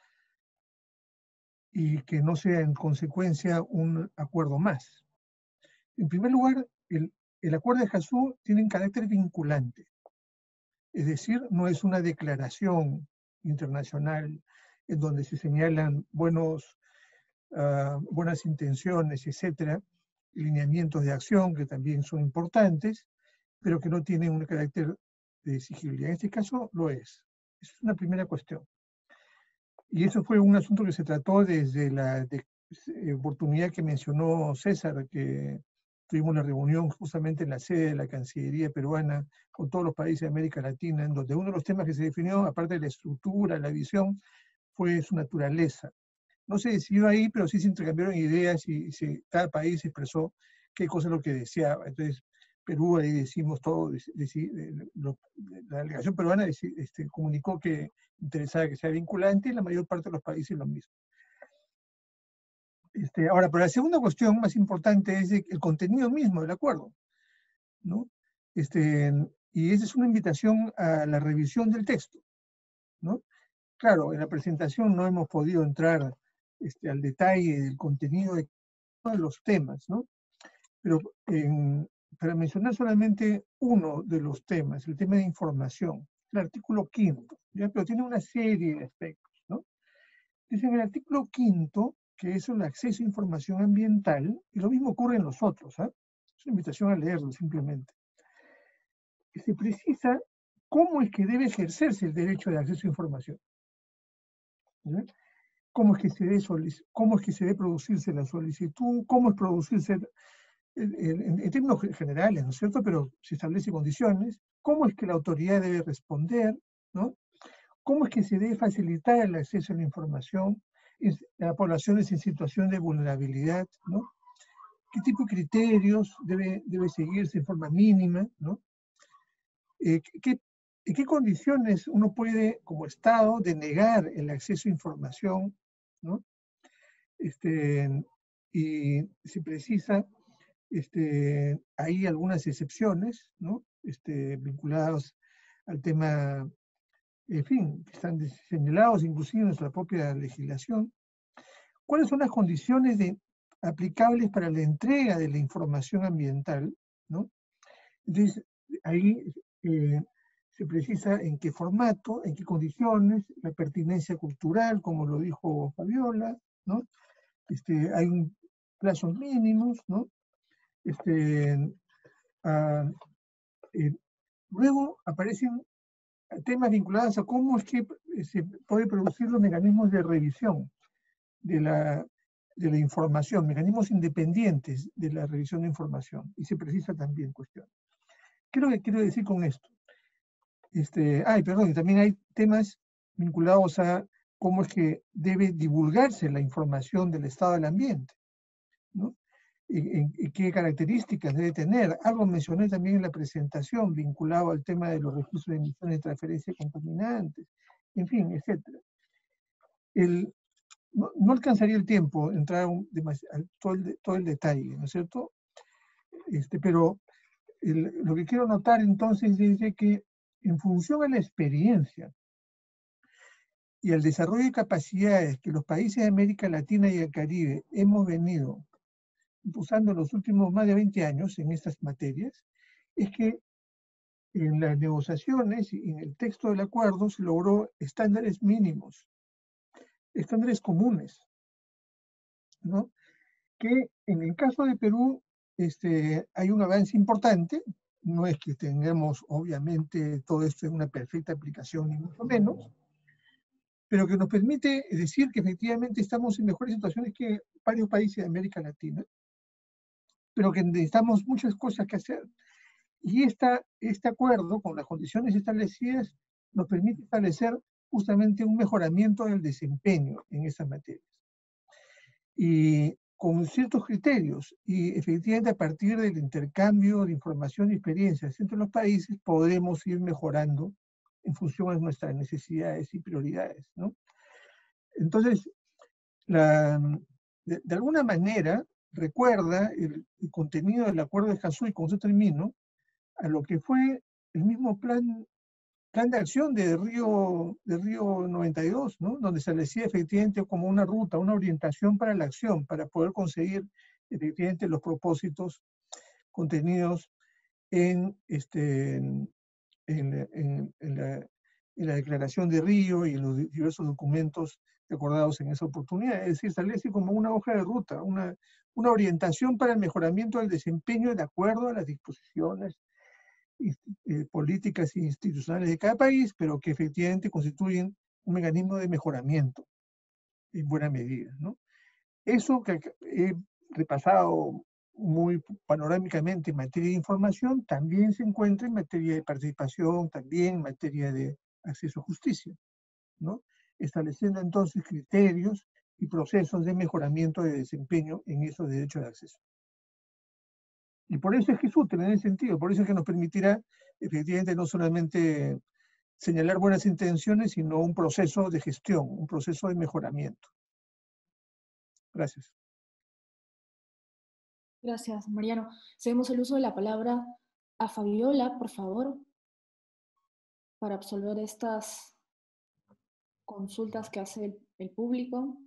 Y que no sea en consecuencia un acuerdo más. En primer lugar, el, el acuerdo de Escazú tiene un carácter vinculante, es decir, no es una declaración internacional en donde se señalan buenos, uh, buenas intenciones, etcétera, lineamientos de acción que también son importantes, pero que no tienen un carácter de exigibilidad. En este caso lo es. Esa es una primera cuestión. Y eso fue un asunto que se trató desde la de, eh, oportunidad que mencionó César, que tuvimos una reunión justamente en la sede de la Cancillería peruana con todos los países de América Latina, en donde uno de los temas que se definió, aparte de la estructura, la visión, fue su naturaleza. No se decidió ahí, pero sí se intercambiaron ideas y se, cada país expresó qué cosa es lo que deseaba. Entonces, Perú, ahí decimos todo, deci, lo, la delegación peruana deci, este, comunicó que interesaba que sea vinculante, y la mayor parte de los países lo mismo. Este, ahora, pero la segunda cuestión más importante es el contenido mismo del acuerdo, ¿no? Este, y esa es una invitación a la revisión del texto, ¿no? Claro, en la presentación no hemos podido entrar este, al detalle del contenido de todos los temas, ¿no? Pero en, para mencionar solamente uno de los temas, el tema de información, el artículo quinto, ¿ya? Pero tiene una serie de aspectos, ¿no? Dice en el artículo quinto que es el acceso a información ambiental, y lo mismo ocurre en los otros, ¿eh? Es una invitación a leerlo simplemente. Se precisa cómo es que debe ejercerse el derecho de acceso a información, ¿ya? Cómo es que se debe, cómo es que se debe producirse la solicitud, cómo es producirse en, en términos generales, ¿no es cierto? Pero se establece condiciones, cómo es que la autoridad debe responder, ¿no? Cómo es que se debe facilitar el acceso a la información a poblaciones en situación de vulnerabilidad, ¿no? ¿Qué tipo de criterios debe, debe seguirse en forma mínima, ¿no? Eh, ¿qué, ¿En qué condiciones uno puede, como Estado, denegar el acceso a información, ¿no? Este, y se precisa, este, hay algunas excepciones, ¿no? Este, vinculadas al tema, en fin, que están señalados inclusive en nuestra propia legislación. ¿Cuáles son las condiciones de, aplicables para la entrega de la información ambiental, ¿no? Entonces, ahí eh, se precisa en qué formato, en qué condiciones, la pertinencia cultural, como lo dijo Fabiola, ¿no? Este, hay un plazos mínimos, ¿no? Este, ah, eh, luego aparecen temas vinculados a cómo es que se puede producir los mecanismos de revisión de la, de la información, mecanismos independientes de la revisión de información, y se precisa también cuestión. ¿Qué es lo que quiero decir con esto? Este, ay, perdón, y también hay temas vinculados a cómo es que debe divulgarse la información del estado del ambiente, ¿no? Y, y, y qué características debe tener. Algo mencioné también en la presentación, vinculado al tema de los registros de emisiones de transferencia de contaminantes, en fin, etcétera. El, no, no alcanzaría el tiempo entrar a un, a todo, el, todo el detalle, ¿no es cierto? Este, pero el, lo que quiero notar entonces es de que en función a la experiencia y al desarrollo de capacidades que los países de América Latina y el Caribe hemos venido impulsando en los últimos más de veinte años en estas materias, es que en las negociaciones y en el texto del acuerdo se logró estándares mínimos, estándares comunes, ¿no? Que en el caso de Perú este, hay un avance importante, no es que tengamos obviamente todo esto en una perfecta aplicación ni mucho menos, pero que nos permite decir que efectivamente estamos en mejores situaciones que varios países de América Latina, pero que necesitamos muchas cosas que hacer. Y esta, este acuerdo, con las condiciones establecidas, nos permite establecer justamente un mejoramiento del desempeño en esas materias. Y con ciertos criterios, y efectivamente a partir del intercambio de información y experiencias entre los países, podremos ir mejorando en función de nuestras necesidades y prioridades, ¿no? Entonces, la, de, de alguna manera, recuerda el, el contenido del acuerdo de Escazú, y con eso termino, a lo que fue el mismo plan, plan de acción de Río, de Río noventa y dos, ¿no? Donde se establecía efectivamente como una ruta, una orientación para la acción, para poder conseguir efectivamente los propósitos contenidos en, este, en, en, en, en, la, en la declaración de Río y en los diversos documentos acordados en esa oportunidad. Es decir, establece como una hoja de ruta, una, una orientación para el mejoramiento del desempeño de acuerdo a las disposiciones eh, políticas e institucionales de cada país, pero que efectivamente constituyen un mecanismo de mejoramiento en buena medida, ¿no? Eso que he repasado muy panorámicamente en materia de información, también se encuentra en materia de participación, también en materia de acceso a justicia, ¿no? Estableciendo entonces criterios y procesos de mejoramiento de desempeño en esos derechos de acceso. Y por eso es que es útil en ese sentido, por eso es que nos permitirá efectivamente no solamente señalar buenas intenciones, sino un proceso de gestión, un proceso de mejoramiento. Gracias. Gracias, Mariano. Cedemos el uso de la palabra a Fabiola, por favor, para absolver estas consultas que hace el, el público.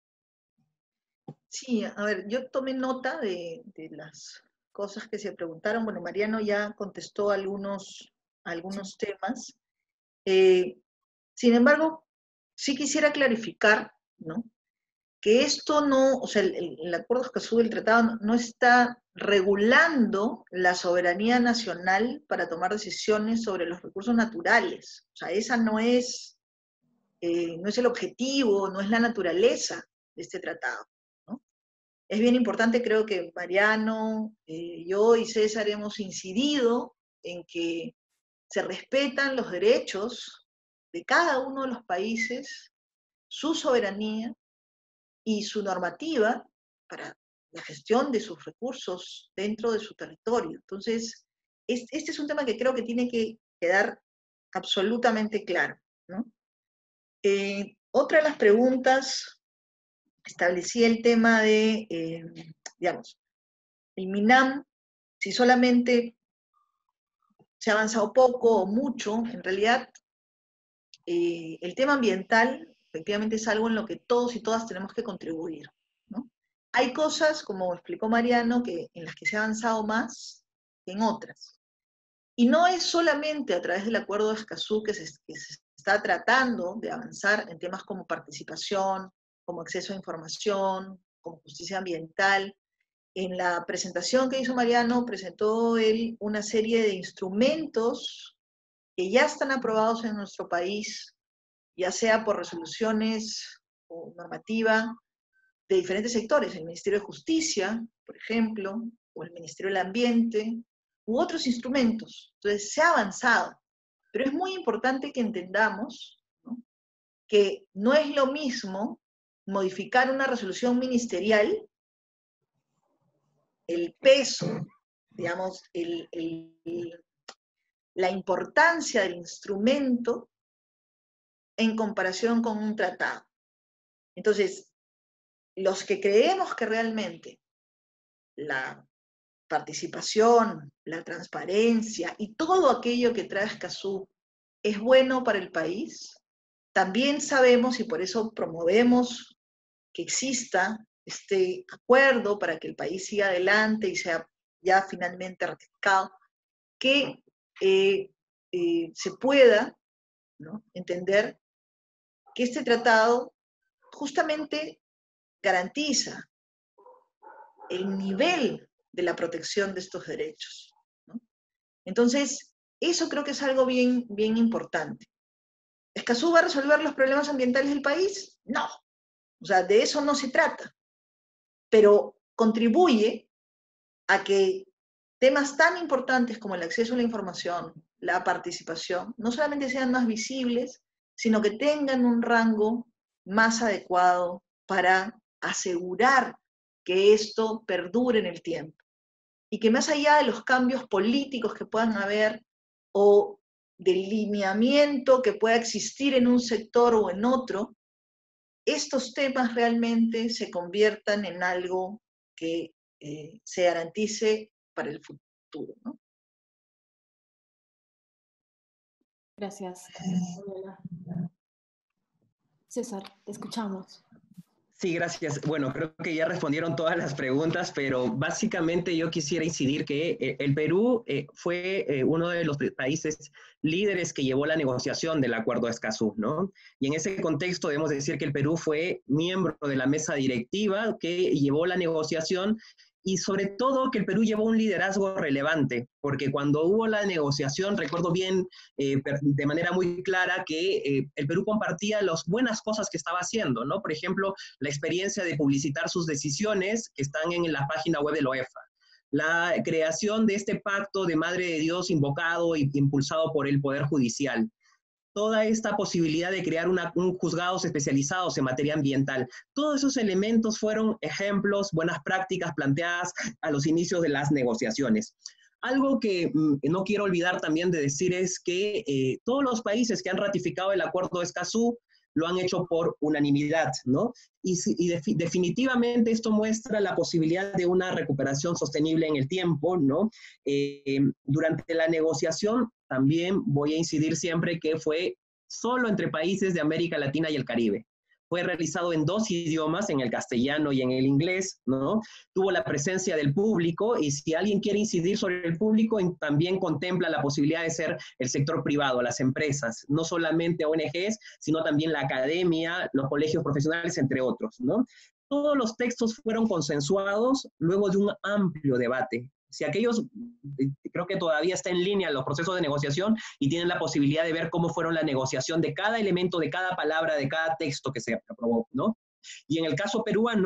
Sí, a ver, yo tomé nota de, de las cosas que se preguntaron. Bueno, Mariano ya contestó algunos, algunos sí. temas. Eh, sin embargo, sí quisiera clarificar, ¿no? Que esto no, o sea, el, el acuerdo de Escazú del tratado no, no está regulando la soberanía nacional para tomar decisiones sobre los recursos naturales. O sea, esa no es, eh, no es el objetivo, no es la naturaleza de este tratado, ¿no? Es bien importante, creo que Mariano, eh, yo y César hemos incidido en que se respetan los derechos de cada uno de los países, su soberanía y su normativa para la gestión de sus recursos dentro de su territorio. Entonces, este es un tema que creo que tiene que quedar absolutamente claro, ¿no? Eh, otra de las preguntas establecía el tema de, eh, digamos, el MINAM, si solamente se ha avanzado poco o mucho, en realidad eh, el tema ambiental efectivamente es algo en lo que todos y todas tenemos que contribuir, ¿no? Hay cosas, como explicó Mariano, que, en las que se ha avanzado más que en otras. Y no es solamente a través del Acuerdo de Escazú que se, que se está tratando de avanzar en temas como participación, como acceso a información, como justicia ambiental. En la presentación que hizo Mariano, presentó él una serie de instrumentos que ya están aprobados en nuestro país, ya sea por resoluciones o normativa de diferentes sectores, el Ministerio de Justicia, por ejemplo, o el Ministerio del Ambiente, u otros instrumentos. Entonces, se ha avanzado, pero es muy importante que entendamos, ¿no?, que no es lo mismo modificar una resolución ministerial, el peso, digamos, el, el, la importancia del instrumento en comparación con un tratado. Entonces, los que creemos que realmente la participación, la transparencia y todo aquello que trae Escazú es bueno para el país, también sabemos, y por eso promovemos que exista este acuerdo para que el país siga adelante y sea ya finalmente ratificado, que eh, eh, se pueda, ¿no?, entender que este tratado justamente garantiza el nivel de la protección de estos derechos, ¿no? Entonces, eso creo que es algo bien, bien importante. ¿Escazú va a resolver los problemas ambientales del país? No. O sea, de eso no se trata. Pero contribuye a que temas tan importantes como el acceso a la información, la participación, no solamente sean más visibles, sino que tengan un rango más adecuado para asegurar que esto perdure en el tiempo. Y que más allá de los cambios políticos que puedan haber o del lineamiento que pueda existir en un sector o en otro, estos temas realmente se conviertan en algo que eh, se garantice para el futuro, ¿no? Gracias. César, te escuchamos. Sí, gracias. Bueno, creo que ya respondieron todas las preguntas, pero básicamente yo quisiera incidir que eh, el Perú eh, fue eh, uno de los países líderes que llevó la negociación del Acuerdo de Escazú, ¿no? Y en ese contexto debemos decir que el Perú fue miembro de la mesa directiva que llevó la negociación y sobre todo que el Perú llevó un liderazgo relevante, porque cuando hubo la negociación, recuerdo bien eh, de manera muy clara que eh, el Perú compartía las buenas cosas que estaba haciendo, ¿no? Por ejemplo, la experiencia de publicitar sus decisiones que están en la página web de la OEFA, la creación de este pacto de Madre de Dios invocado e impulsado por el Poder Judicial, toda esta posibilidad de crear una, un juzgados especializados en materia ambiental. Todos esos elementos fueron ejemplos, buenas prácticas planteadas a los inicios de las negociaciones. Algo que mm, no quiero olvidar también de decir es que eh, todos los países que han ratificado el Acuerdo de Escazú lo han hecho por unanimidad, ¿no? Y, y de, definitivamente esto muestra la posibilidad de una recuperación sostenible en el tiempo, ¿no? Eh, durante la negociación también voy a incidir siempre que fue solo entre países de América Latina y el Caribe. Fue realizado en dos idiomas, en el castellano y en el inglés, ¿no? Tuvo la presencia del público y si alguien quiere incidir sobre el público, también contempla la posibilidad de ser el sector privado, las empresas, no solamente O N Ges, sino también la academia, los colegios profesionales, entre otros, ¿no? Todos los textos fueron consensuados luego de un amplio debate. Si aquellos, creo que todavía está en línea los procesos de negociación y tienen la posibilidad de ver cómo fueron la negociación de cada elemento, de cada palabra, de cada texto que se aprobó, ¿no? Y en el caso peruano,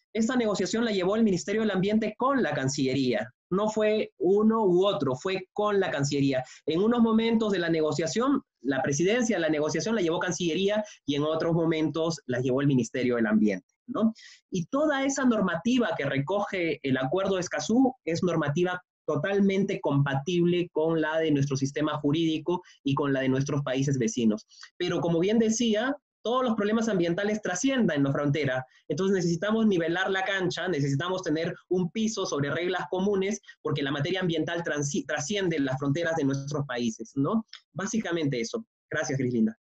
esta negociación la llevó el Ministerio del Ambiente con la Cancillería. No fue uno u otro, fue con la Cancillería. En unos momentos de la negociación, la presidencia de la negociación la llevó Cancillería y en otros momentos la llevó el Ministerio del Ambiente, ¿no? Y toda esa normativa que recoge el Acuerdo de Escazú es normativa totalmente compatible con la de nuestro sistema jurídico y con la de nuestros países vecinos. Pero como bien decía, todos los problemas ambientales trascienden en la frontera. Entonces necesitamos nivelar la cancha, necesitamos tener un piso sobre reglas comunes, porque la materia ambiental trasciende las fronteras de nuestros países, ¿no? Básicamente eso. Gracias, Grislinda.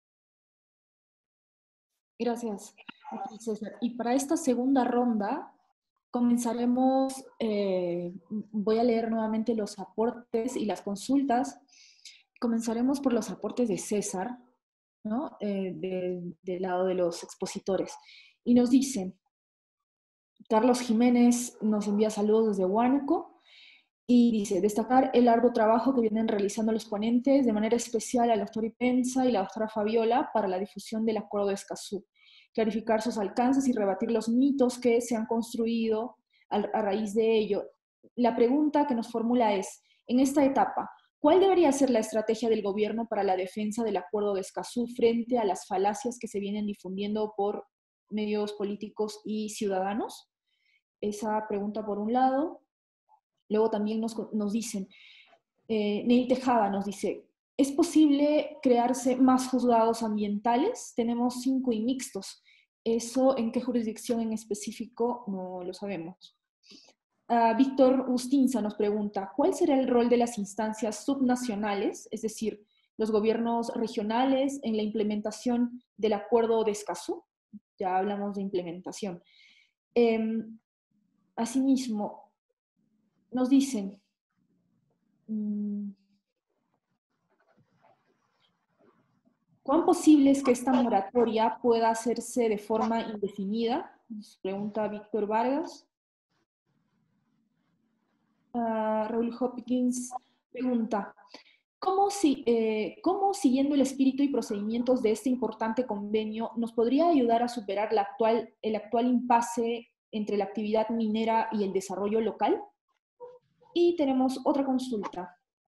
Gracias, César. Y para esta segunda ronda, comenzaremos, eh, voy a leer nuevamente los aportes y las consultas. Comenzaremos por los aportes de César, ¿no? Eh, de, del lado de los expositores. Y nos dicen, Carlos Jiménez nos envía saludos desde Huánuco y dice, destacar el arduo trabajo que vienen realizando los ponentes, de manera especial al doctor Ipenza y la doctora Fabiola para la difusión del Acuerdo de Escazú, clarificar sus alcances y rebatir los mitos que se han construido a, a raíz de ello. La pregunta que nos formula es, en esta etapa, ¿cuál debería ser la estrategia del gobierno para la defensa del Acuerdo de Escazú frente a las falacias que se vienen difundiendo por medios políticos y ciudadanos? Esa pregunta por un lado. Luego también nos, nos dicen, eh, Neil Tejada nos dice, ¿es posible crearse más juzgados ambientales? Tenemos cinco y mixtos. ¿Eso en qué jurisdicción en específico? No lo sabemos. Uh, Víctor Ustinza nos pregunta, ¿cuál será el rol de las instancias subnacionales, es decir, los gobiernos regionales, en la implementación del Acuerdo de Escazú? Ya hablamos de implementación. Eh, asimismo, nos dicen, mmm, ¿cuán posible es que esta moratoria pueda hacerse de forma indefinida? Nos pregunta Víctor Vargas. Uh, Raúl Hopkins pregunta, ¿cómo, si, eh, ¿cómo siguiendo el espíritu y procedimientos de este importante convenio nos podría ayudar a superar la actual, el actual impasse entre la actividad minera y el desarrollo local? Y tenemos otra consulta.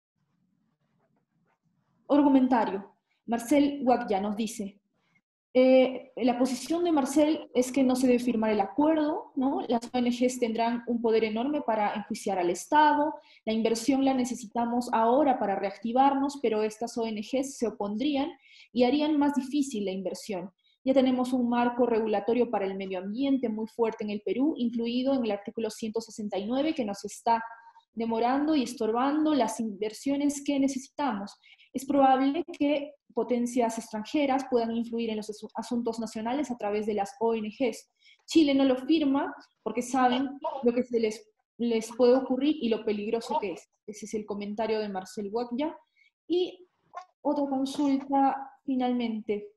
Otro comentario. Marcel Guagya nos dice, eh, la posición de Marcel es que no se debe firmar el acuerdo, ¿no? Las O N Ges tendrán un poder enorme para enjuiciar al Estado, la inversión la necesitamos ahora para reactivarnos, pero estas O N Ges se opondrían y harían más difícil la inversión. Ya tenemos un marco regulatorio para el medio ambiente muy fuerte en el Perú, incluido en el artículo ciento sesenta y nueve, que nos está demorando y estorbando las inversiones que necesitamos. Es probable que potencias extranjeras puedan influir en los asuntos nacionales a través de las O N Ges. Chile no lo firma porque saben lo que se les, les puede ocurrir y lo peligroso que es. Ese es el comentario de Marcel Guagya. Y otra consulta, finalmente.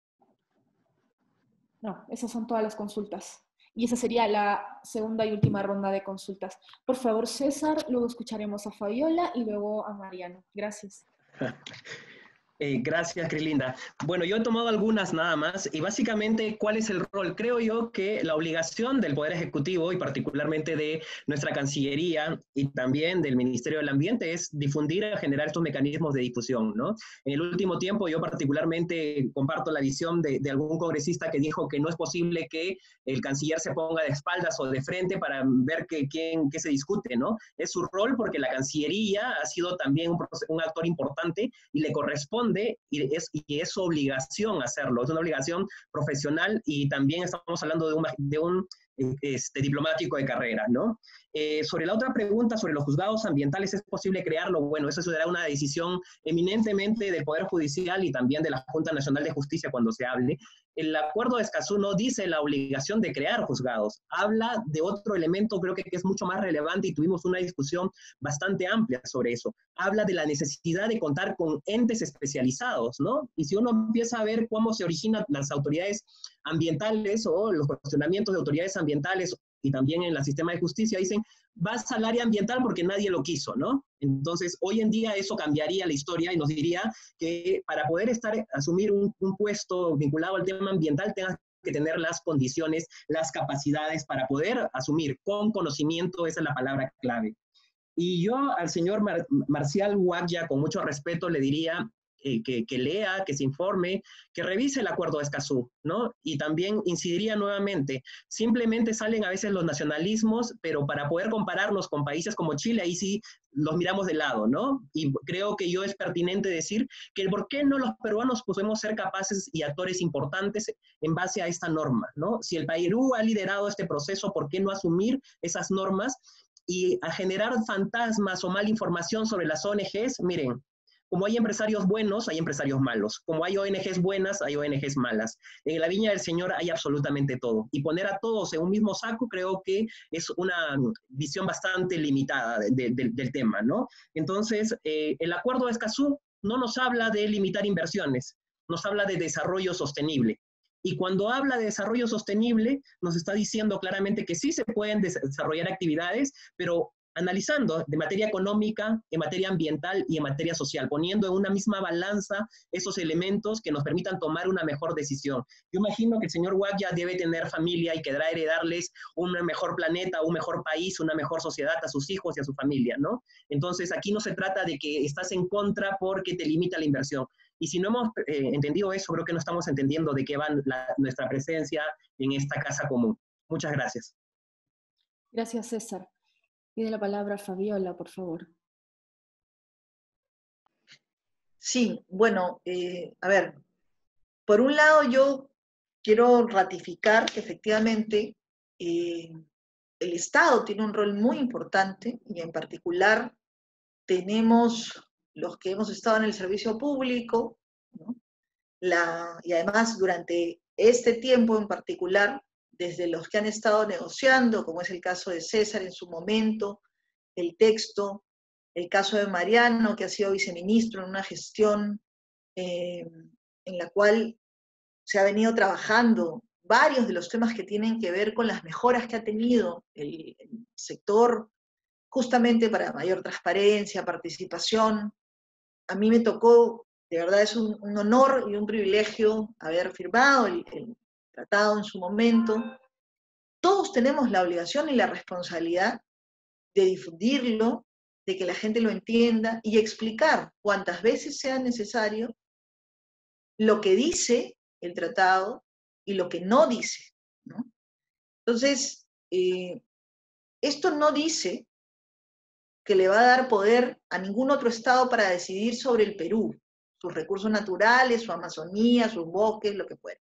No, esas son todas las consultas. Y esa sería la segunda y última ronda de consultas. Por favor, César, luego escucharemos a Fabiola y luego a Mariano. Gracias. Eh, gracias, Crislinda. Bueno, yo he tomado algunas nada más, y básicamente, ¿cuál es el rol? Creo yo que la obligación del Poder Ejecutivo, y particularmente de nuestra Cancillería, y también del Ministerio del Ambiente, es difundir y generar estos mecanismos de difusión, ¿no? En el último tiempo, yo particularmente comparto la visión de, de algún congresista que dijo que no es posible que el canciller se ponga de espaldas o de frente para ver que, quién, qué se discute, ¿no? Es su rol porque la Cancillería ha sido también un, un actor importante y le corresponde y es, y es su obligación hacerlo, es una obligación profesional, y también estamos hablando de un, de un este, diplomático de carrera, ¿no? Eh, sobre la otra pregunta, sobre los juzgados ambientales, ¿es posible crearlo? Bueno, eso será una decisión eminentemente del Poder Judicial y también de la Junta Nacional de Justicia cuando se hable. El Acuerdo de Escazú no dice la obligación de crear juzgados, habla de otro elemento, creo que, que es mucho más relevante, y tuvimos una discusión bastante amplia sobre eso. Habla de la necesidad de contar con entes especializados, ¿no? Y si uno empieza a ver cómo se originan las autoridades ambientales o los cuestionamientos de autoridades ambientales, y también en el sistema de justicia, dicen, vas al área ambiental porque nadie lo quiso, ¿no? Entonces, hoy en día eso cambiaría la historia y nos diría que para poder estar, asumir un, un puesto vinculado al tema ambiental tengas que tener las condiciones, las capacidades para poder asumir con conocimiento, esa es la palabra clave. Y yo al señor Mar Marcial Guaglia, con mucho respeto, le diría eh, que, que lea, que se informe, que revise el acuerdo de Escazú, ¿no? Y también incidiría nuevamente, simplemente salen a veces los nacionalismos, pero para poder compararnos con países como Chile, ahí sí los miramos de lado, ¿no? Y creo que yo es pertinente decir que por qué no los peruanos podemos ser capaces y actores importantes en base a esta norma, ¿no? Si el Perú ha liderado este proceso, ¿por qué no asumir esas normas? Y a generar fantasmas o mala información sobre las O N Ges, miren, como hay empresarios buenos, hay empresarios malos. Como hay O N Ges buenas, hay O N Ges malas. En la viña del Señor hay absolutamente todo. Y poner a todos en un mismo saco creo que es una visión bastante limitada de, de, del tema, ¿no? Entonces, eh, el acuerdo de Escazú no nos habla de limitar inversiones, nos habla de desarrollo sostenible. Y cuando habla de desarrollo sostenible, nos está diciendo claramente que sí se pueden desarrollar actividades, pero analizando de materia económica, en materia ambiental y en materia social, poniendo en una misma balanza esos elementos que nos permitan tomar una mejor decisión. Yo imagino que el señor Guaglia debe tener familia y querrá heredarles un mejor planeta, un mejor país, una mejor sociedad a sus hijos y a su familia, ¿no? Entonces, aquí no se trata de que estás en contra porque te limita la inversión. Y si no hemos eh, entendido eso, creo que no estamos entendiendo de qué va la, nuestra presencia en esta casa común. Muchas gracias. Gracias, César. Tiene la palabra Fabiola, por favor. Sí, bueno, eh, a ver, por un lado yo quiero ratificar que efectivamente eh, el Estado tiene un rol muy importante y en particular tenemos los que hemos estado en el servicio público, ¿no? La, y además durante este tiempo en particular, desde los que han estado negociando, como es el caso de César en su momento, el texto, el caso de Mariano, que ha sido viceministro en una gestión eh, en la cual se ha venido trabajando varios de los temas que tienen que ver con las mejoras que ha tenido el, el sector, justamente para mayor transparencia, participación. A mí me tocó, de verdad es un, un honor y un privilegio haber firmado el, el tratado en su momento. Todos tenemos la obligación y la responsabilidad de difundirlo, de que la gente lo entienda y explicar cuantas veces sea necesario lo que dice el tratado y lo que no dice, ¿no? Entonces, eh, esto no dice que le va a dar poder a ningún otro estado para decidir sobre el Perú, sus recursos naturales, su Amazonía, sus bosques, lo que fuera.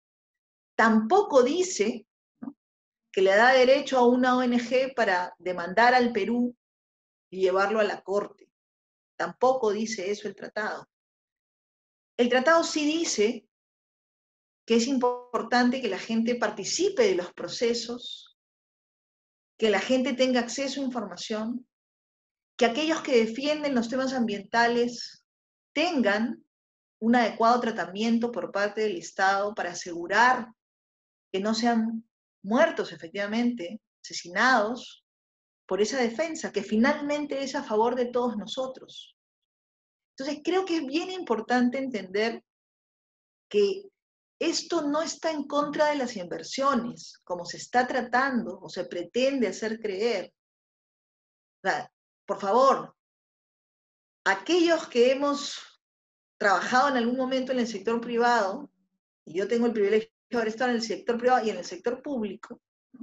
Tampoco dice, ¿no?, que le da derecho a una O N G para demandar al Perú y llevarlo a la corte. Tampoco dice eso el tratado. El tratado sí dice que es importante que la gente participe de los procesos, que la gente tenga acceso a información, que aquellos que defienden los temas ambientales tengan un adecuado tratamiento por parte del Estado para asegurar que no sean muertos efectivamente, asesinados por esa defensa, que finalmente es a favor de todos nosotros. Entonces creo que es bien importante entender que esto no está en contra de las inversiones, como se está tratando o se pretende hacer creer. O sea, por favor, aquellos que hemos trabajado en algún momento en el sector privado, y yo tengo el privilegio de haber estado en el sector privado y en el sector público,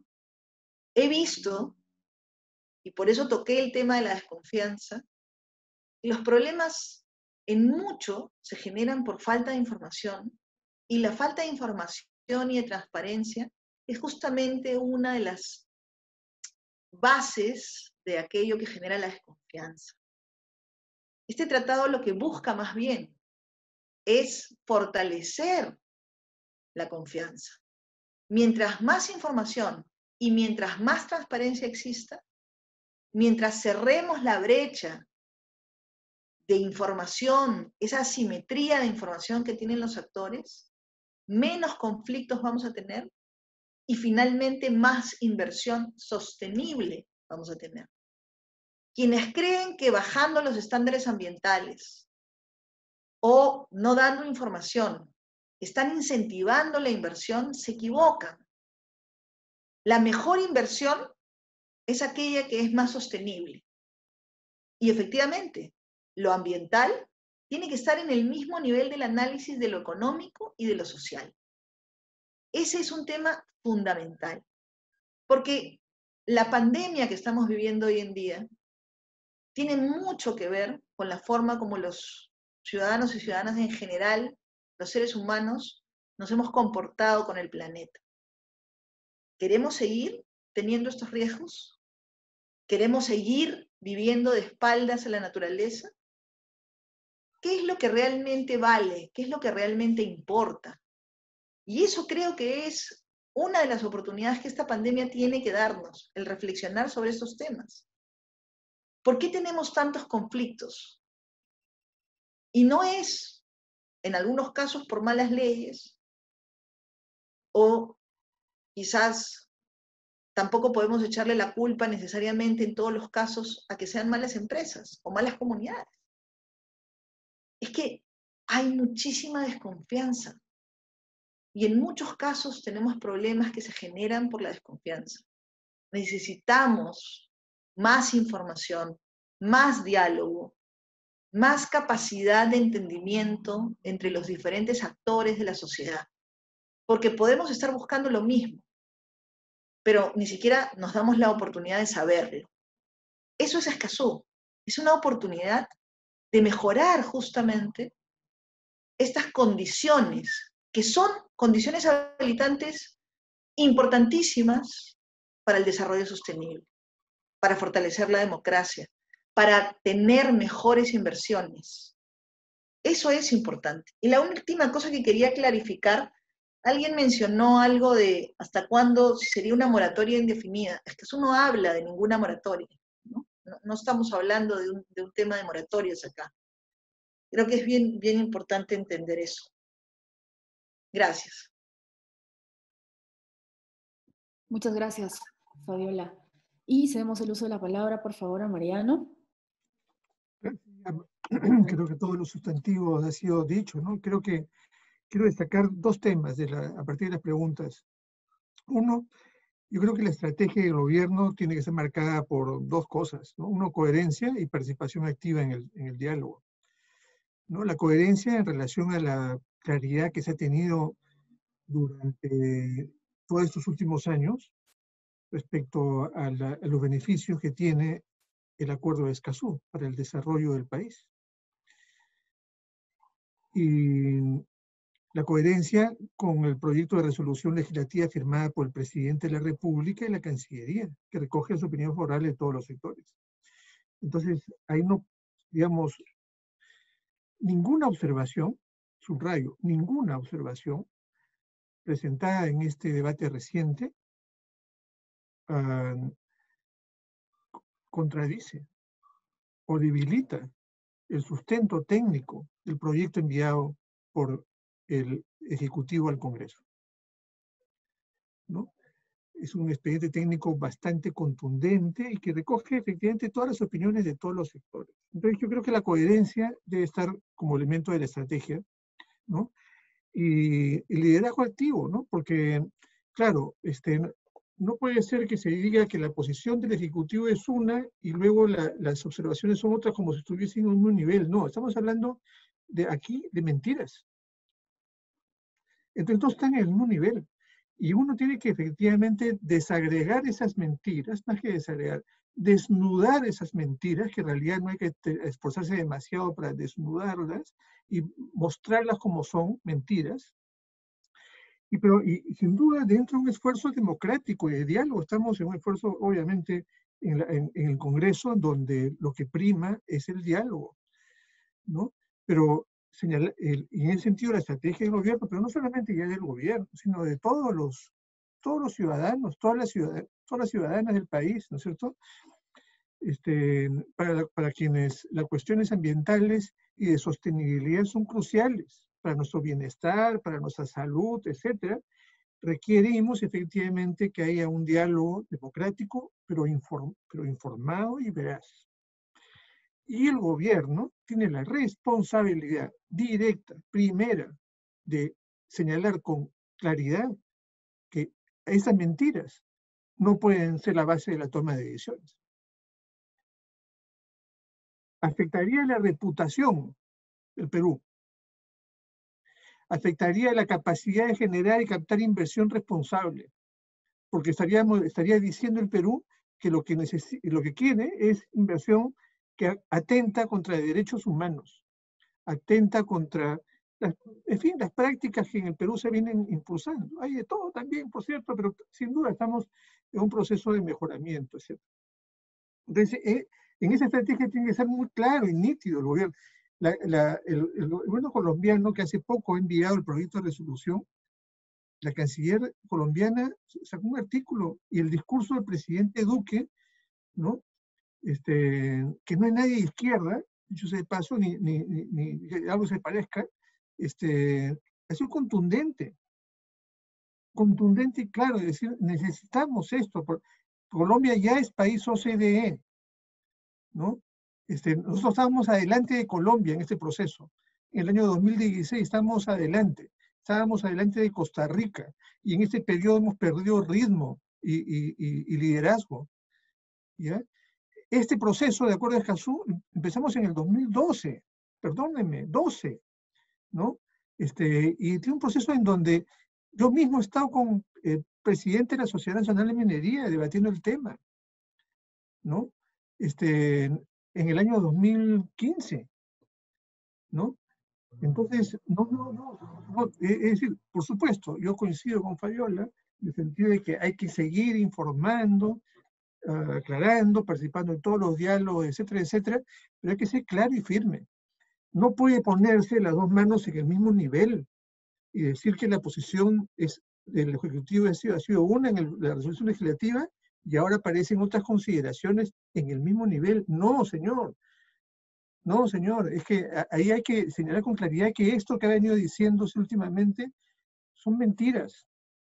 he visto, y por eso toqué el tema de la desconfianza, que los problemas en mucho se generan por falta de información, y la falta de información y de transparencia es justamente una de las bases de aquello que genera la desconfianza. Este tratado lo que busca más bien es fortalecer la confianza. Mientras más información y mientras más transparencia exista, mientras cerremos la brecha de información, esa asimetría de información que tienen los actores, menos conflictos vamos a tener y finalmente más inversión sostenible vamos a tener. Quienes creen que bajando los estándares ambientales o no dando información están incentivando la inversión, se equivocan. La mejor inversión es aquella que es más sostenible. Y efectivamente, lo ambiental tiene que estar en el mismo nivel del análisis de lo económico y de lo social. Ese es un tema fundamental, porque la pandemia que estamos viviendo hoy en día tiene mucho que ver con la forma como los ciudadanos y ciudadanas en general, los seres humanos, nos hemos comportado con el planeta. ¿Queremos seguir teniendo estos riesgos? ¿Queremos seguir viviendo de espaldas a la naturaleza? ¿Qué es lo que realmente vale? ¿Qué es lo que realmente importa? Y eso creo que es una de las oportunidades que esta pandemia tiene que darnos, el reflexionar sobre estos temas. ¿Por qué tenemos tantos conflictos? Y no es, en algunos casos, por malas leyes, o quizás tampoco podemos echarle la culpa necesariamente en todos los casos a que sean malas empresas o malas comunidades. Es que hay muchísima desconfianza. Y en muchos casos tenemos problemas que se generan por la desconfianza. Necesitamos más información, más diálogo, más capacidad de entendimiento entre los diferentes actores de la sociedad. Porque podemos estar buscando lo mismo, pero ni siquiera nos damos la oportunidad de saberlo. Eso es Escazú. Es una oportunidad de mejorar justamente estas condiciones, que son condiciones habilitantes importantísimas para el desarrollo sostenible, para fortalecer la democracia, para tener mejores inversiones. Eso es importante. Y la última cosa que quería clarificar, alguien mencionó algo de hasta cuándo sería una moratoria indefinida. Es que eso no habla de ninguna moratoria, ¿no? No, no estamos hablando de un, de un tema de moratorias acá. Creo que es bien, bien importante entender eso. Gracias. Muchas gracias, Fabiola. Y cedemos el uso de la palabra, por favor, a Mariano. Creo que todos los sustantivos han sido dichos, ¿no? Creo que quiero destacar dos temas de la, a partir de las preguntas. Uno, yo creo que la estrategia del gobierno tiene que ser marcada por dos cosas, ¿no? Uno, coherencia y participación activa en el, en el diálogo, ¿no? La coherencia en relación a la claridad que se ha tenido durante todos estos últimos años respecto a, la, a los beneficios que tiene el Acuerdo de Escazú para el desarrollo del país. Y la coherencia con el proyecto de resolución legislativa firmada por el presidente de la República y la Cancillería, que recoge su opinión favorable de todos los sectores. Entonces, ahí no, digamos, ninguna observación, subrayo, ninguna observación presentada en este debate reciente uh, contradice o debilita el sustento técnico del proyecto enviado por el Ejecutivo al Congreso, ¿no? Es un expediente técnico bastante contundente y que recoge efectivamente todas las opiniones de todos los sectores. Entonces yo creo que la coherencia debe estar como elemento de la estrategia, ¿no? Y el liderazgo activo, ¿no? Porque, claro, este, no puede ser que se diga que la posición del Ejecutivo es una y luego la, las observaciones son otras como si estuviesen en un nivel. No, estamos hablando de aquí de mentiras. Entonces todos están en el mismo nivel. Y uno tiene que efectivamente desagregar esas mentiras, más que desagregar, desnudar esas mentiras, que en realidad no hay que esforzarse demasiado para desnudarlas y mostrarlas como son mentiras. Y, pero, y, y sin duda, dentro de un esfuerzo democrático y de diálogo, estamos en un esfuerzo, obviamente, en, la, en, en el Congreso, donde lo que prima es el diálogo, ¿no? Pero señala, el, y en ese sentido la estrategia del gobierno, pero no solamente ya del gobierno, sino de todos los, todos los ciudadanos, todas las, ciudad, todas las ciudadanas del país, ¿no es cierto? Este, para, para quienes las cuestiones ambientales y de sostenibilidad son cruciales para nuestro bienestar, para nuestra salud, etcétera, requerimos efectivamente que haya un diálogo democrático, pero, inform, pero informado y veraz. Y el gobierno tiene la responsabilidad directa, primera, de señalar con claridad que esas mentiras no pueden ser la base de la toma de decisiones. Afectaría la reputación del Perú. Afectaría la capacidad de generar y captar inversión responsable, porque estaríamos, estaría diciendo el Perú que lo que, lo que quiere es inversión que atenta contra derechos humanos, atenta contra, las, en fin, las prácticas que en el Perú se vienen impulsando. Hay de todo también, por cierto, pero sin duda estamos en un proceso de mejoramiento, etcétera. Entonces, eh, en esa estrategia tiene que ser muy claro y nítido el gobierno. La, la, el, el gobierno colombiano, que hace poco ha enviado el proyecto de resolución, la canciller colombiana sacó un artículo y el discurso del presidente Duque, ¿no? Este, que no hay nadie de izquierda, dicho sea de paso, ni, ni, ni, ni que algo se parezca, este, ha sido contundente. Contundente y claro, es decir, necesitamos esto. Colombia ya es país O C D E, ¿no? Este, nosotros estábamos adelante de Colombia en este proceso. En el año dos mil dieciséis estamos adelante. Estábamos adelante de Costa Rica. Y en este periodo hemos perdido ritmo y, y, y, y liderazgo. ¿Ya? Este proceso, de acuerdo a Escazú, empezamos en el dos mil doce. Perdónenme, doce. ¿No? Este, y tiene un proceso en donde yo mismo he estado con el presidente de la Sociedad Nacional de Minería debatiendo el tema, ¿no? Este, en el año dos mil quince, ¿no? Entonces, no, no, no, no, es decir, por supuesto, yo coincido con Fabiola en el sentido de que hay que seguir informando, uh, aclarando, participando en todos los diálogos, etcétera, etcétera, pero hay que ser claro y firme. No puede ponerse las dos manos en el mismo nivel y decir que la posición es, del Ejecutivo ha sido, ha sido una en el, la resolución legislativa y ahora aparecen otras consideraciones en el mismo nivel. No, señor. No, señor. Es que ahí hay que señalar con claridad que esto que ha venido diciéndose últimamente son mentiras.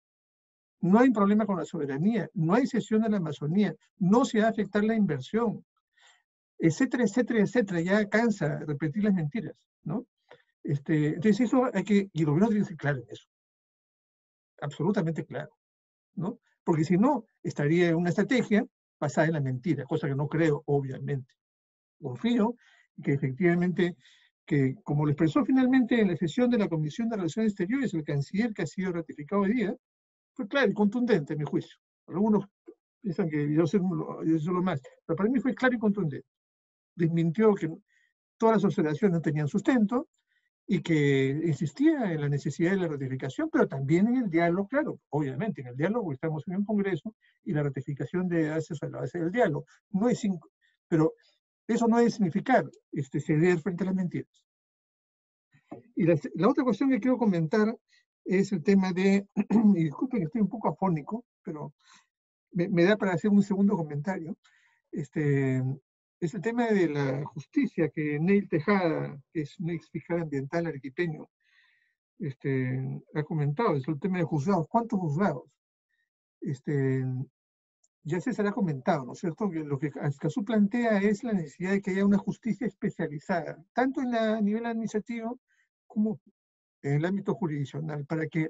No hay problema con la soberanía, no hay cesión de la Amazonía, no se va a afectar la inversión, etcétera, etcétera, etcétera. Ya cansa repetir las mentiras, ¿no? Este, entonces eso hay que, y el gobierno tiene que ser claro en eso. Absolutamente claro, ¿no? Porque si no, estaría en una estrategia basada en la mentira, cosa que no creo, obviamente. Confío que efectivamente, que como lo expresó finalmente en la sesión de la Comisión de Relaciones Exteriores, el canciller que ha sido ratificado hoy día, fue claro y contundente a mi juicio. Algunos piensan que yo soy lo más, pero para mí fue claro y contundente. Desmintió que todas las observaciones no tenían sustento, y que insistía en la necesidad de la ratificación, pero también en el diálogo, claro, obviamente, en el diálogo estamos en el Congreso y la ratificación de hacerse a la base del diálogo. No es cinco, pero eso no debe significar este, ceder frente a las mentiras. Y la, la otra cuestión que quiero comentar es el tema de, y disculpen que estoy un poco afónico, pero me, me da para hacer un segundo comentario, este, es el tema de la justicia que Neil Tejada, que es un ex fiscal ambiental arequipeño, este, ha comentado, es el tema de juzgados. ¿Cuántos juzgados? Este, ya se ha comentado, ¿no es cierto? Que lo que Escazú plantea es la necesidad de que haya una justicia especializada, tanto en la, a nivel administrativo como en el ámbito jurisdiccional, para que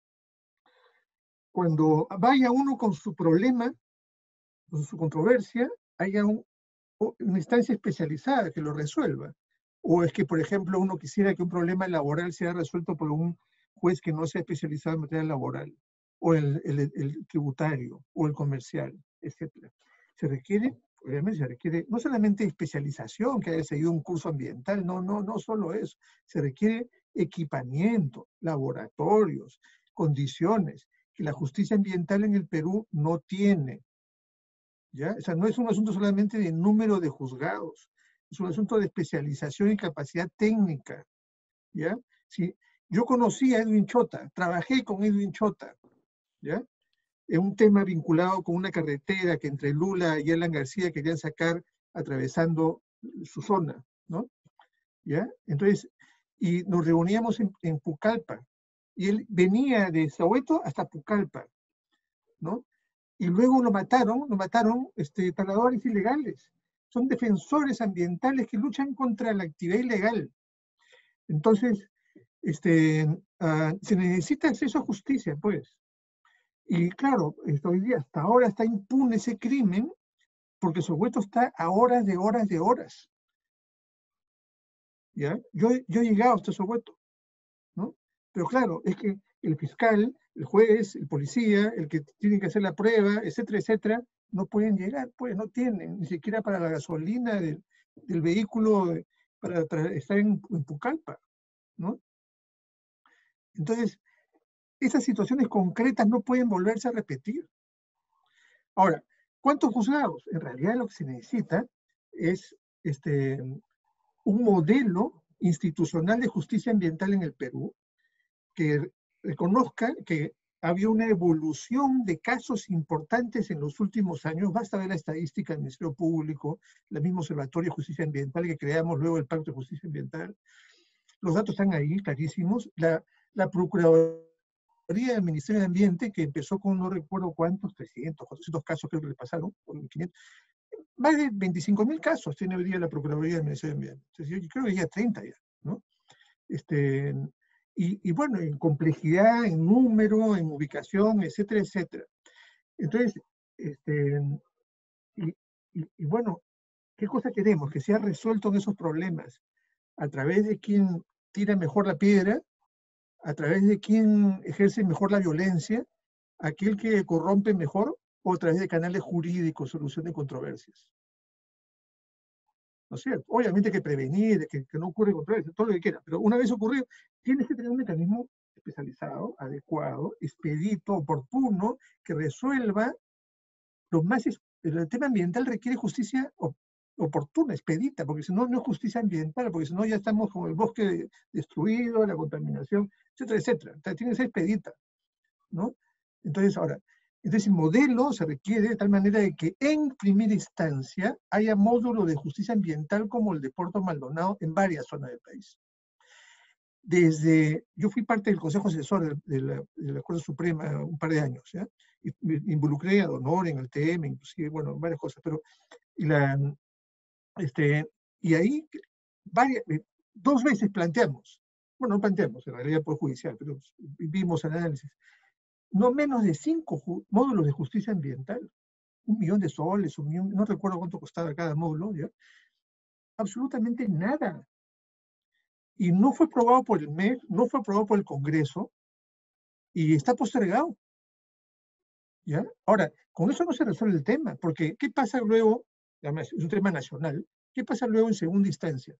cuando vaya uno con su problema, con su controversia, haya un, una instancia especializada que lo resuelva. O es que, por ejemplo, uno quisiera que un problema laboral sea resuelto por un juez que no sea especializado en materia laboral, o el, el, el tributario, o el comercial, etcétera. Se requiere, obviamente se requiere, no solamente especialización, que haya seguido un curso ambiental, no, no, no solo eso, se requiere equipamiento, laboratorios, condiciones, que la justicia ambiental en el Perú no tiene. ¿Ya? O sea, no es un asunto solamente de número de juzgados, es un asunto de especialización y capacidad técnica. ¿Ya? Sí, yo conocí a Edwin Chota, trabajé con Edwin Chota, ¿ya? En un tema vinculado con una carretera que entre Lula y Alan García querían sacar atravesando su zona, ¿no? ¿Ya? Entonces, y nos reuníamos en, en Pucallpa, y él venía de Soweto hasta Pucallpa, ¿no? Y luego lo mataron, lo mataron este, taladores ilegales. Son defensores ambientales que luchan contra la actividad ilegal. Entonces, este, uh, se necesita acceso a justicia, pues. Y claro, hoy día, hasta ahora está impune ese crimen, porque Soweto está a horas de horas de horas. ¿Ya? Yo, yo he llegado hasta Soweto, ¿no? Pero claro, es que el fiscal, el juez, el policía, el que tiene que hacer la prueba, etcétera, etcétera, no pueden llegar, pues no tienen, ni siquiera para la gasolina del, del vehículo para estar en, en Pucallpa, ¿no? Entonces, esas situaciones concretas no pueden volverse a repetir. Ahora, ¿cuántos juzgados? En realidad lo que se necesita es este, un modelo institucional de justicia ambiental en el Perú que reconozca que había una evolución de casos importantes en los últimos años. Basta ver la estadística del Ministerio Público, el mismo Observatorio de Justicia Ambiental que creamos luego el Pacto de Justicia Ambiental. Los datos están ahí, clarísimos. La, la Procuraduría del Ministerio de Ambiente, que empezó con no recuerdo cuántos, trescientos, cuatrocientos casos creo que le pasaron, por quinientos, más de veinticinco mil casos tiene hoy día la Procuraduría del Ministerio de Ambiente. Entonces, yo creo que ya treinta ya, ¿no? Este, y, y bueno, en complejidad, en número, en ubicación, etcétera, etcétera. Entonces, este, y, y, y bueno, ¿qué cosa queremos? Que sea resuelto en esos problemas a través de quien tira mejor la piedra, a través de quien ejerce mejor la violencia, aquel que corrompe mejor, o a través de canales jurídicos, solución de controversias. ¿No es cierto? Obviamente hay que prevenir, que, que no ocurre controversia, todo lo que quiera, pero una vez ocurrido, tienes que tener un mecanismo especializado, adecuado, expedito, oportuno, que resuelva lo más... El tema ambiental requiere justicia oportuna, expedita, porque si no, no es justicia ambiental, porque si no ya estamos con el bosque destruido, la contaminación, etcétera, etcétera. Entonces, tiene que ser expedita, ¿no? Entonces, ahora, entonces el modelo se requiere de tal manera de que en primera instancia haya módulo de justicia ambiental como el de Puerto Maldonado en varias zonas del país. Desde, yo fui parte del Consejo Asesor de, de, la, de la Corte Suprema un par de años, ¿ya? Y me involucré a Donor en el T M, inclusive, bueno, varias cosas, pero y, la, este, y ahí varias, dos veces planteamos, bueno, no planteamos, en realidad por judicial, pero vimos análisis, no menos de cinco módulos de justicia ambiental, un millón de soles, un millón, no recuerdo cuánto costaba cada módulo, ¿ya? Absolutamente nada. Y no fue aprobado por el M E C, no fue aprobado por el Congreso, y está postergado. ¿Ya? Ahora, con eso no se resuelve el tema, porque ¿qué pasa luego? Además, es un tema nacional. ¿Qué pasa luego en segunda instancia?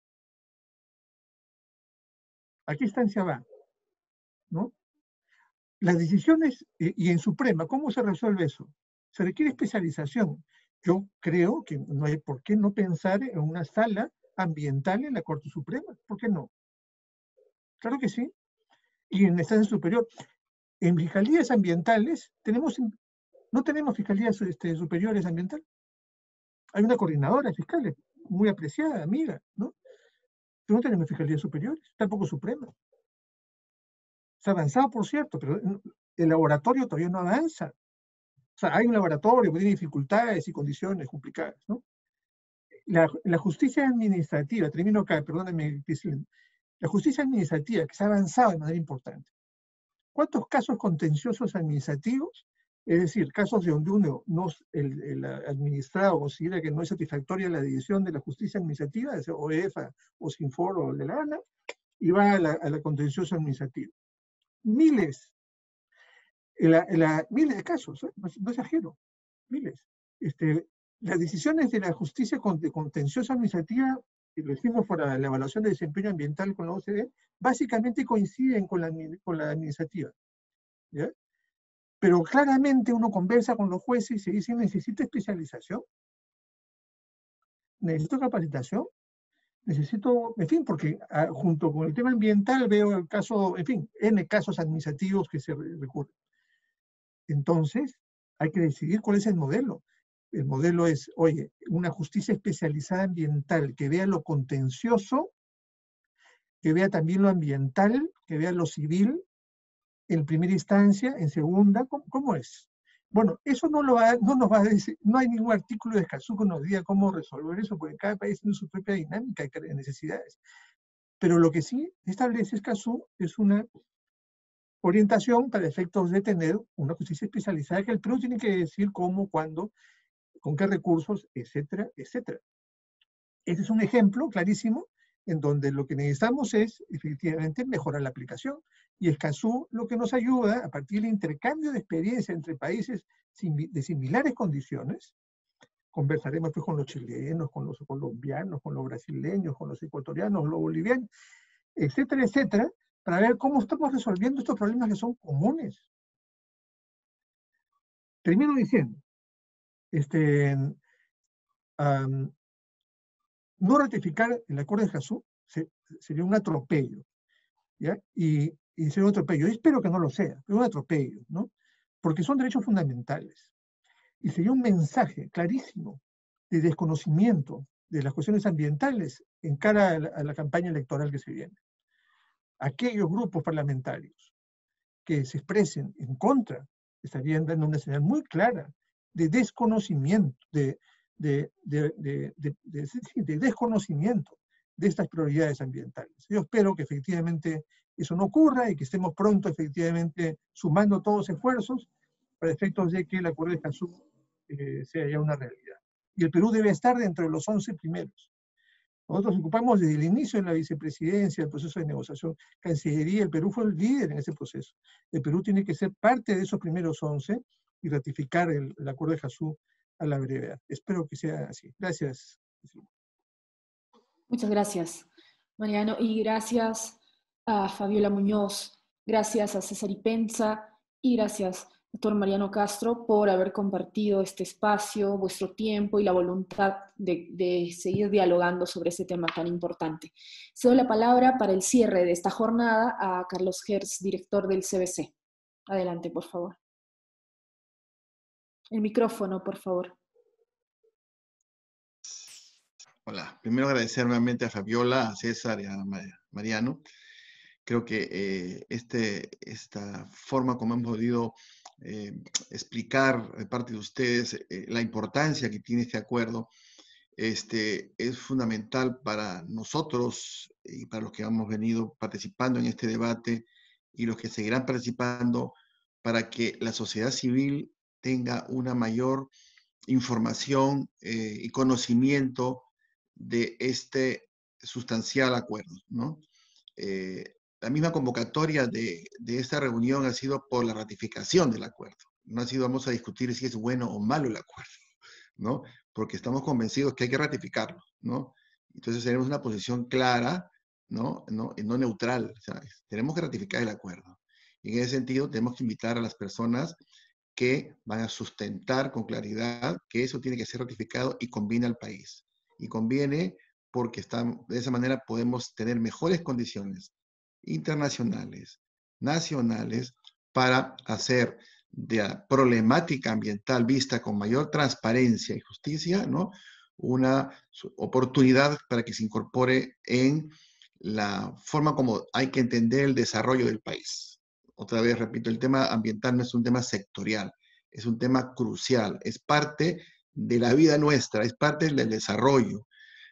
¿A qué instancia va? ¿No? Las decisiones, y en Suprema, ¿cómo se resuelve eso? Se requiere especialización. Yo creo que no hay por qué no pensar en una sala ambiental en la Corte Suprema. ¿Por qué no? Claro que sí. Y en la instancia superior. En fiscalías ambientales, tenemos, no tenemos fiscalías este, superiores ambientales. Hay una coordinadora de fiscales, muy apreciada, amiga, ¿no? Pero no tenemos fiscalías superiores, tampoco Suprema. Se ha avanzado, por cierto, pero el laboratorio todavía no avanza. O sea, hay un laboratorio que tiene dificultades y condiciones complicadas, ¿no? La, la justicia administrativa, termino acá, perdóname, la justicia administrativa que se ha avanzado de manera importante. ¿Cuántos casos contenciosos administrativos? Es decir, casos de donde uno, no, el, el administrado considera que no es satisfactoria la decisión de la justicia administrativa, o E F A, o Sinfor, o de la ANA, y va a la, a la contencioso administrativa. Miles, la, la, miles de casos, ¿eh? no, no exagero, miles. Este, las decisiones de la justicia de contencioso administrativa, y lo hicimos por la, la evaluación de desempeño ambiental con la O C D E, básicamente coinciden con la, con la administrativa. ¿Ya? Pero claramente uno conversa con los jueces y se dice, necesito especialización, necesito capacitación, necesito, en fin, porque a, junto con el tema ambiental veo el caso, en fin, N casos administrativos que se recurren. Entonces, hay que decidir cuál es el modelo. El modelo es, oye, una justicia especializada ambiental que vea lo contencioso, que vea también lo ambiental, que vea lo civil, en primera instancia, en segunda, ¿cómo, cómo es? Bueno, eso no, lo va, no nos va a decir, no hay ningún artículo de Escazú que nos diga cómo resolver eso, porque cada país tiene su propia dinámica y necesidades. Pero lo que sí establece Escazú es una orientación para efectos de tener una justicia especializada que el Perú tiene que decir cómo, cuándo, con qué recursos, etcétera, etcétera. Este es un ejemplo clarísimo en donde lo que necesitamos es, efectivamente, mejorar la aplicación. Y Escazú lo que nos ayuda, a partir del intercambio de experiencia entre países de similares condiciones, conversaremos pues con los chilenos, con los colombianos, con los brasileños, con los ecuatorianos, los bolivianos, etcétera, etcétera, para ver cómo estamos resolviendo estos problemas que son comunes. Termino diciendo, este, um, no ratificar el acuerdo de Escazú se, sería un atropello, ¿ya? Y, y sería un atropello. Yo espero que no lo sea, pero un atropello, ¿no? Porque son derechos fundamentales. Y sería un mensaje clarísimo de desconocimiento de las cuestiones ambientales en cara a la, a la campaña electoral que se viene. Aquellos grupos parlamentarios que se expresen en contra estarían dando una señal muy clara de desconocimiento, de, de, de, de, de, de, de desconocimiento de estas prioridades ambientales. Yo espero que efectivamente eso no ocurra y que estemos pronto efectivamente sumando todos esfuerzos para efectos de que el acuerdo de Escazú eh, sea ya una realidad. Y el Perú debe estar dentro de los once primeros. Nosotros ocupamos desde el inicio de la vicepresidencia, el proceso de negociación, Cancillería, el Perú fue el líder en ese proceso. El Perú tiene que ser parte de esos primeros once y ratificar el, el acuerdo de Escazú a la brevedad. Espero que sea así. Gracias. Muchas gracias, Mariano, y gracias a Fabiola Muñoz, gracias a César Ipenza y gracias, doctor Mariano Castro, por haber compartido este espacio, vuestro tiempo y la voluntad de, de seguir dialogando sobre ese tema tan importante. Cedo la palabra para el cierre de esta jornada a Carlos Hertz, director del C B C. Adelante, por favor. El micrófono, por favor. Hola, primero agradecer nuevamente a Fabiola, a César y a Mariano. Creo que eh, este, esta forma como hemos podido eh, explicar de parte de ustedes eh, la importancia que tiene este acuerdo este, es fundamental para nosotros y para los que hemos venido participando en este debate y los que seguirán participando para que la sociedad civil tenga una mayor información eh, y conocimiento de este sustancial acuerdo, ¿no? Eh, la misma convocatoria de, de esta reunión ha sido por la ratificación del acuerdo. No ha sido vamos a discutir si es bueno o malo el acuerdo, ¿no? Porque estamos convencidos que hay que ratificarlo, ¿no? Entonces tenemos una posición clara, ¿no? No, no neutral, ¿sabes? Tenemos que ratificar el acuerdo. Y en ese sentido tenemos que invitar a las personas que van a sustentar con claridad que eso tiene que ser ratificado y conviene al país. Y conviene porque están, de esa manera podemos tener mejores condiciones internacionales, nacionales, para hacer de la problemática ambiental vista con mayor transparencia y justicia, ¿no? Una oportunidad para que se incorpore en la forma como hay que entender el desarrollo del país. Otra vez, repito, el tema ambiental no es un tema sectorial, es un tema crucial, es parte de la vida nuestra, es parte del desarrollo.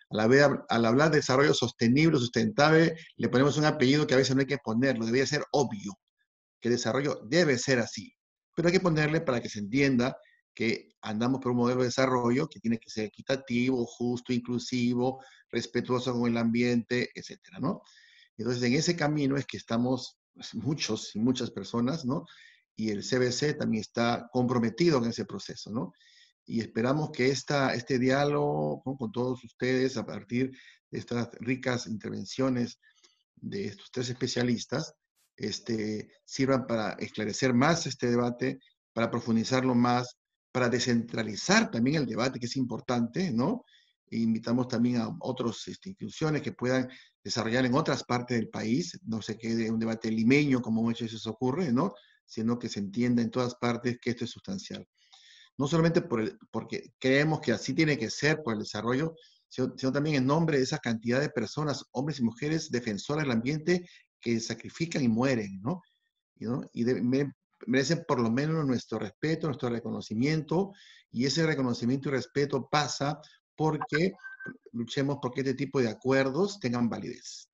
Al hablar de desarrollo sostenible, sustentable, le ponemos un apellido que a veces no hay que ponerlo, debería ser obvio, que el desarrollo debe ser así, pero hay que ponerle para que se entienda que andamos por un modelo de desarrollo que tiene que ser equitativo, justo, inclusivo, respetuoso con el ambiente, etcétera, ¿no? Entonces, en ese camino es que estamos pues, muchos y muchas personas, ¿no? Y el C B C también está comprometido en ese proceso, ¿no? Y esperamos que esta, este diálogo, ¿no? Con todos ustedes, a partir de estas ricas intervenciones de estos tres especialistas, este, sirvan para esclarecer más este debate, para profundizarlo más, para descentralizar también el debate, que es importante, ¿no? E invitamos también a otras este, instituciones que puedan desarrollar en otras partes del país, no se quede un debate limeño como muchas veces ocurre, ¿no? Sino que se entienda en todas partes que esto es sustancial. No solamente por el, porque creemos que así tiene que ser por el desarrollo, sino, sino también en nombre de esa cantidad de personas, hombres y mujeres defensoras del ambiente que sacrifican y mueren, ¿no? Y, ¿no? y de, me, merecen por lo menos nuestro respeto, nuestro reconocimiento, y ese reconocimiento y respeto pasa porque luchemos porque este tipo de acuerdos tengan validez.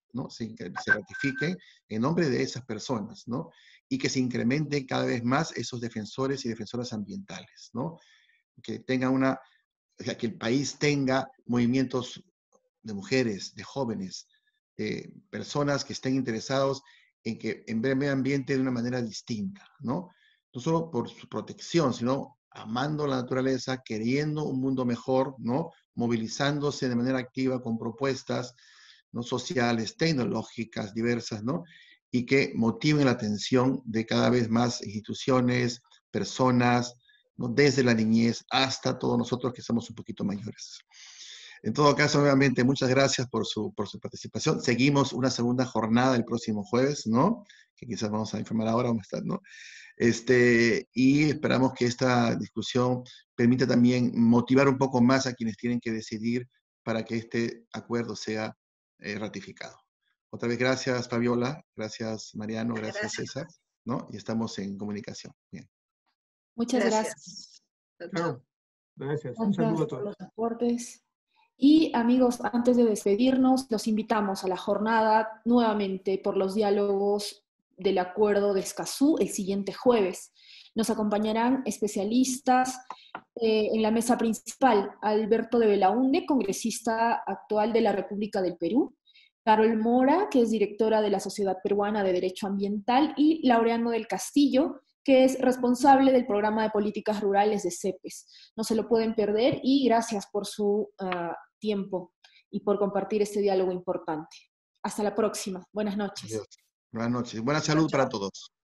¿no? Se, se ratifiquen en nombre de esas personas, ¿no? Y que se incrementen cada vez más esos defensores y defensoras ambientales, ¿no? Que tengan una, o sea, que el país tenga movimientos de mujeres, de jóvenes, de personas que estén interesados en que en ver el medio ambiente de una manera distinta, ¿no? No solo por su protección, sino amando la naturaleza, queriendo un mundo mejor, ¿no? Movilizándose de manera activa con propuestas, ¿no? Sociales, tecnológicas, diversas, ¿no? Y que motiven la atención de cada vez más instituciones, personas, ¿no? Desde la niñez hasta todos nosotros que somos un poquito mayores. En todo caso, nuevamente, muchas gracias por su, por su participación. Seguimos una segunda jornada el próximo jueves, ¿no? Que quizás vamos a informar ahora cómo está, ¿no? Este, y esperamos que esta discusión permita también motivar un poco más a quienes tienen que decidir para que este acuerdo sea eh, ratificado. Otra vez, gracias, Fabiola. Gracias, Mariano. Gracias, Gracias. César. ¿No? Y estamos en comunicación. Bien. Muchas gracias. Gracias. Chao, chao. Claro, gracias. Un Gracias saludo a por todos. los aportes. Y amigos, antes de despedirnos, los invitamos a la jornada nuevamente por los diálogos del Acuerdo de Escazú el siguiente jueves. Nos acompañarán especialistas eh, en la mesa principal, Alberto de Belaunde, congresista actual de la República del Perú, Carol Mora, que es directora de la Sociedad Peruana de Derecho Ambiental, y Laureano del Castillo, que es responsable del programa de políticas rurales de CEPES. No se lo pueden perder y gracias por su uh, tiempo y por compartir este diálogo importante. Hasta la próxima. Buenas noches. Adiós. Buenas noches. Buena salud Chao, chao. para todos.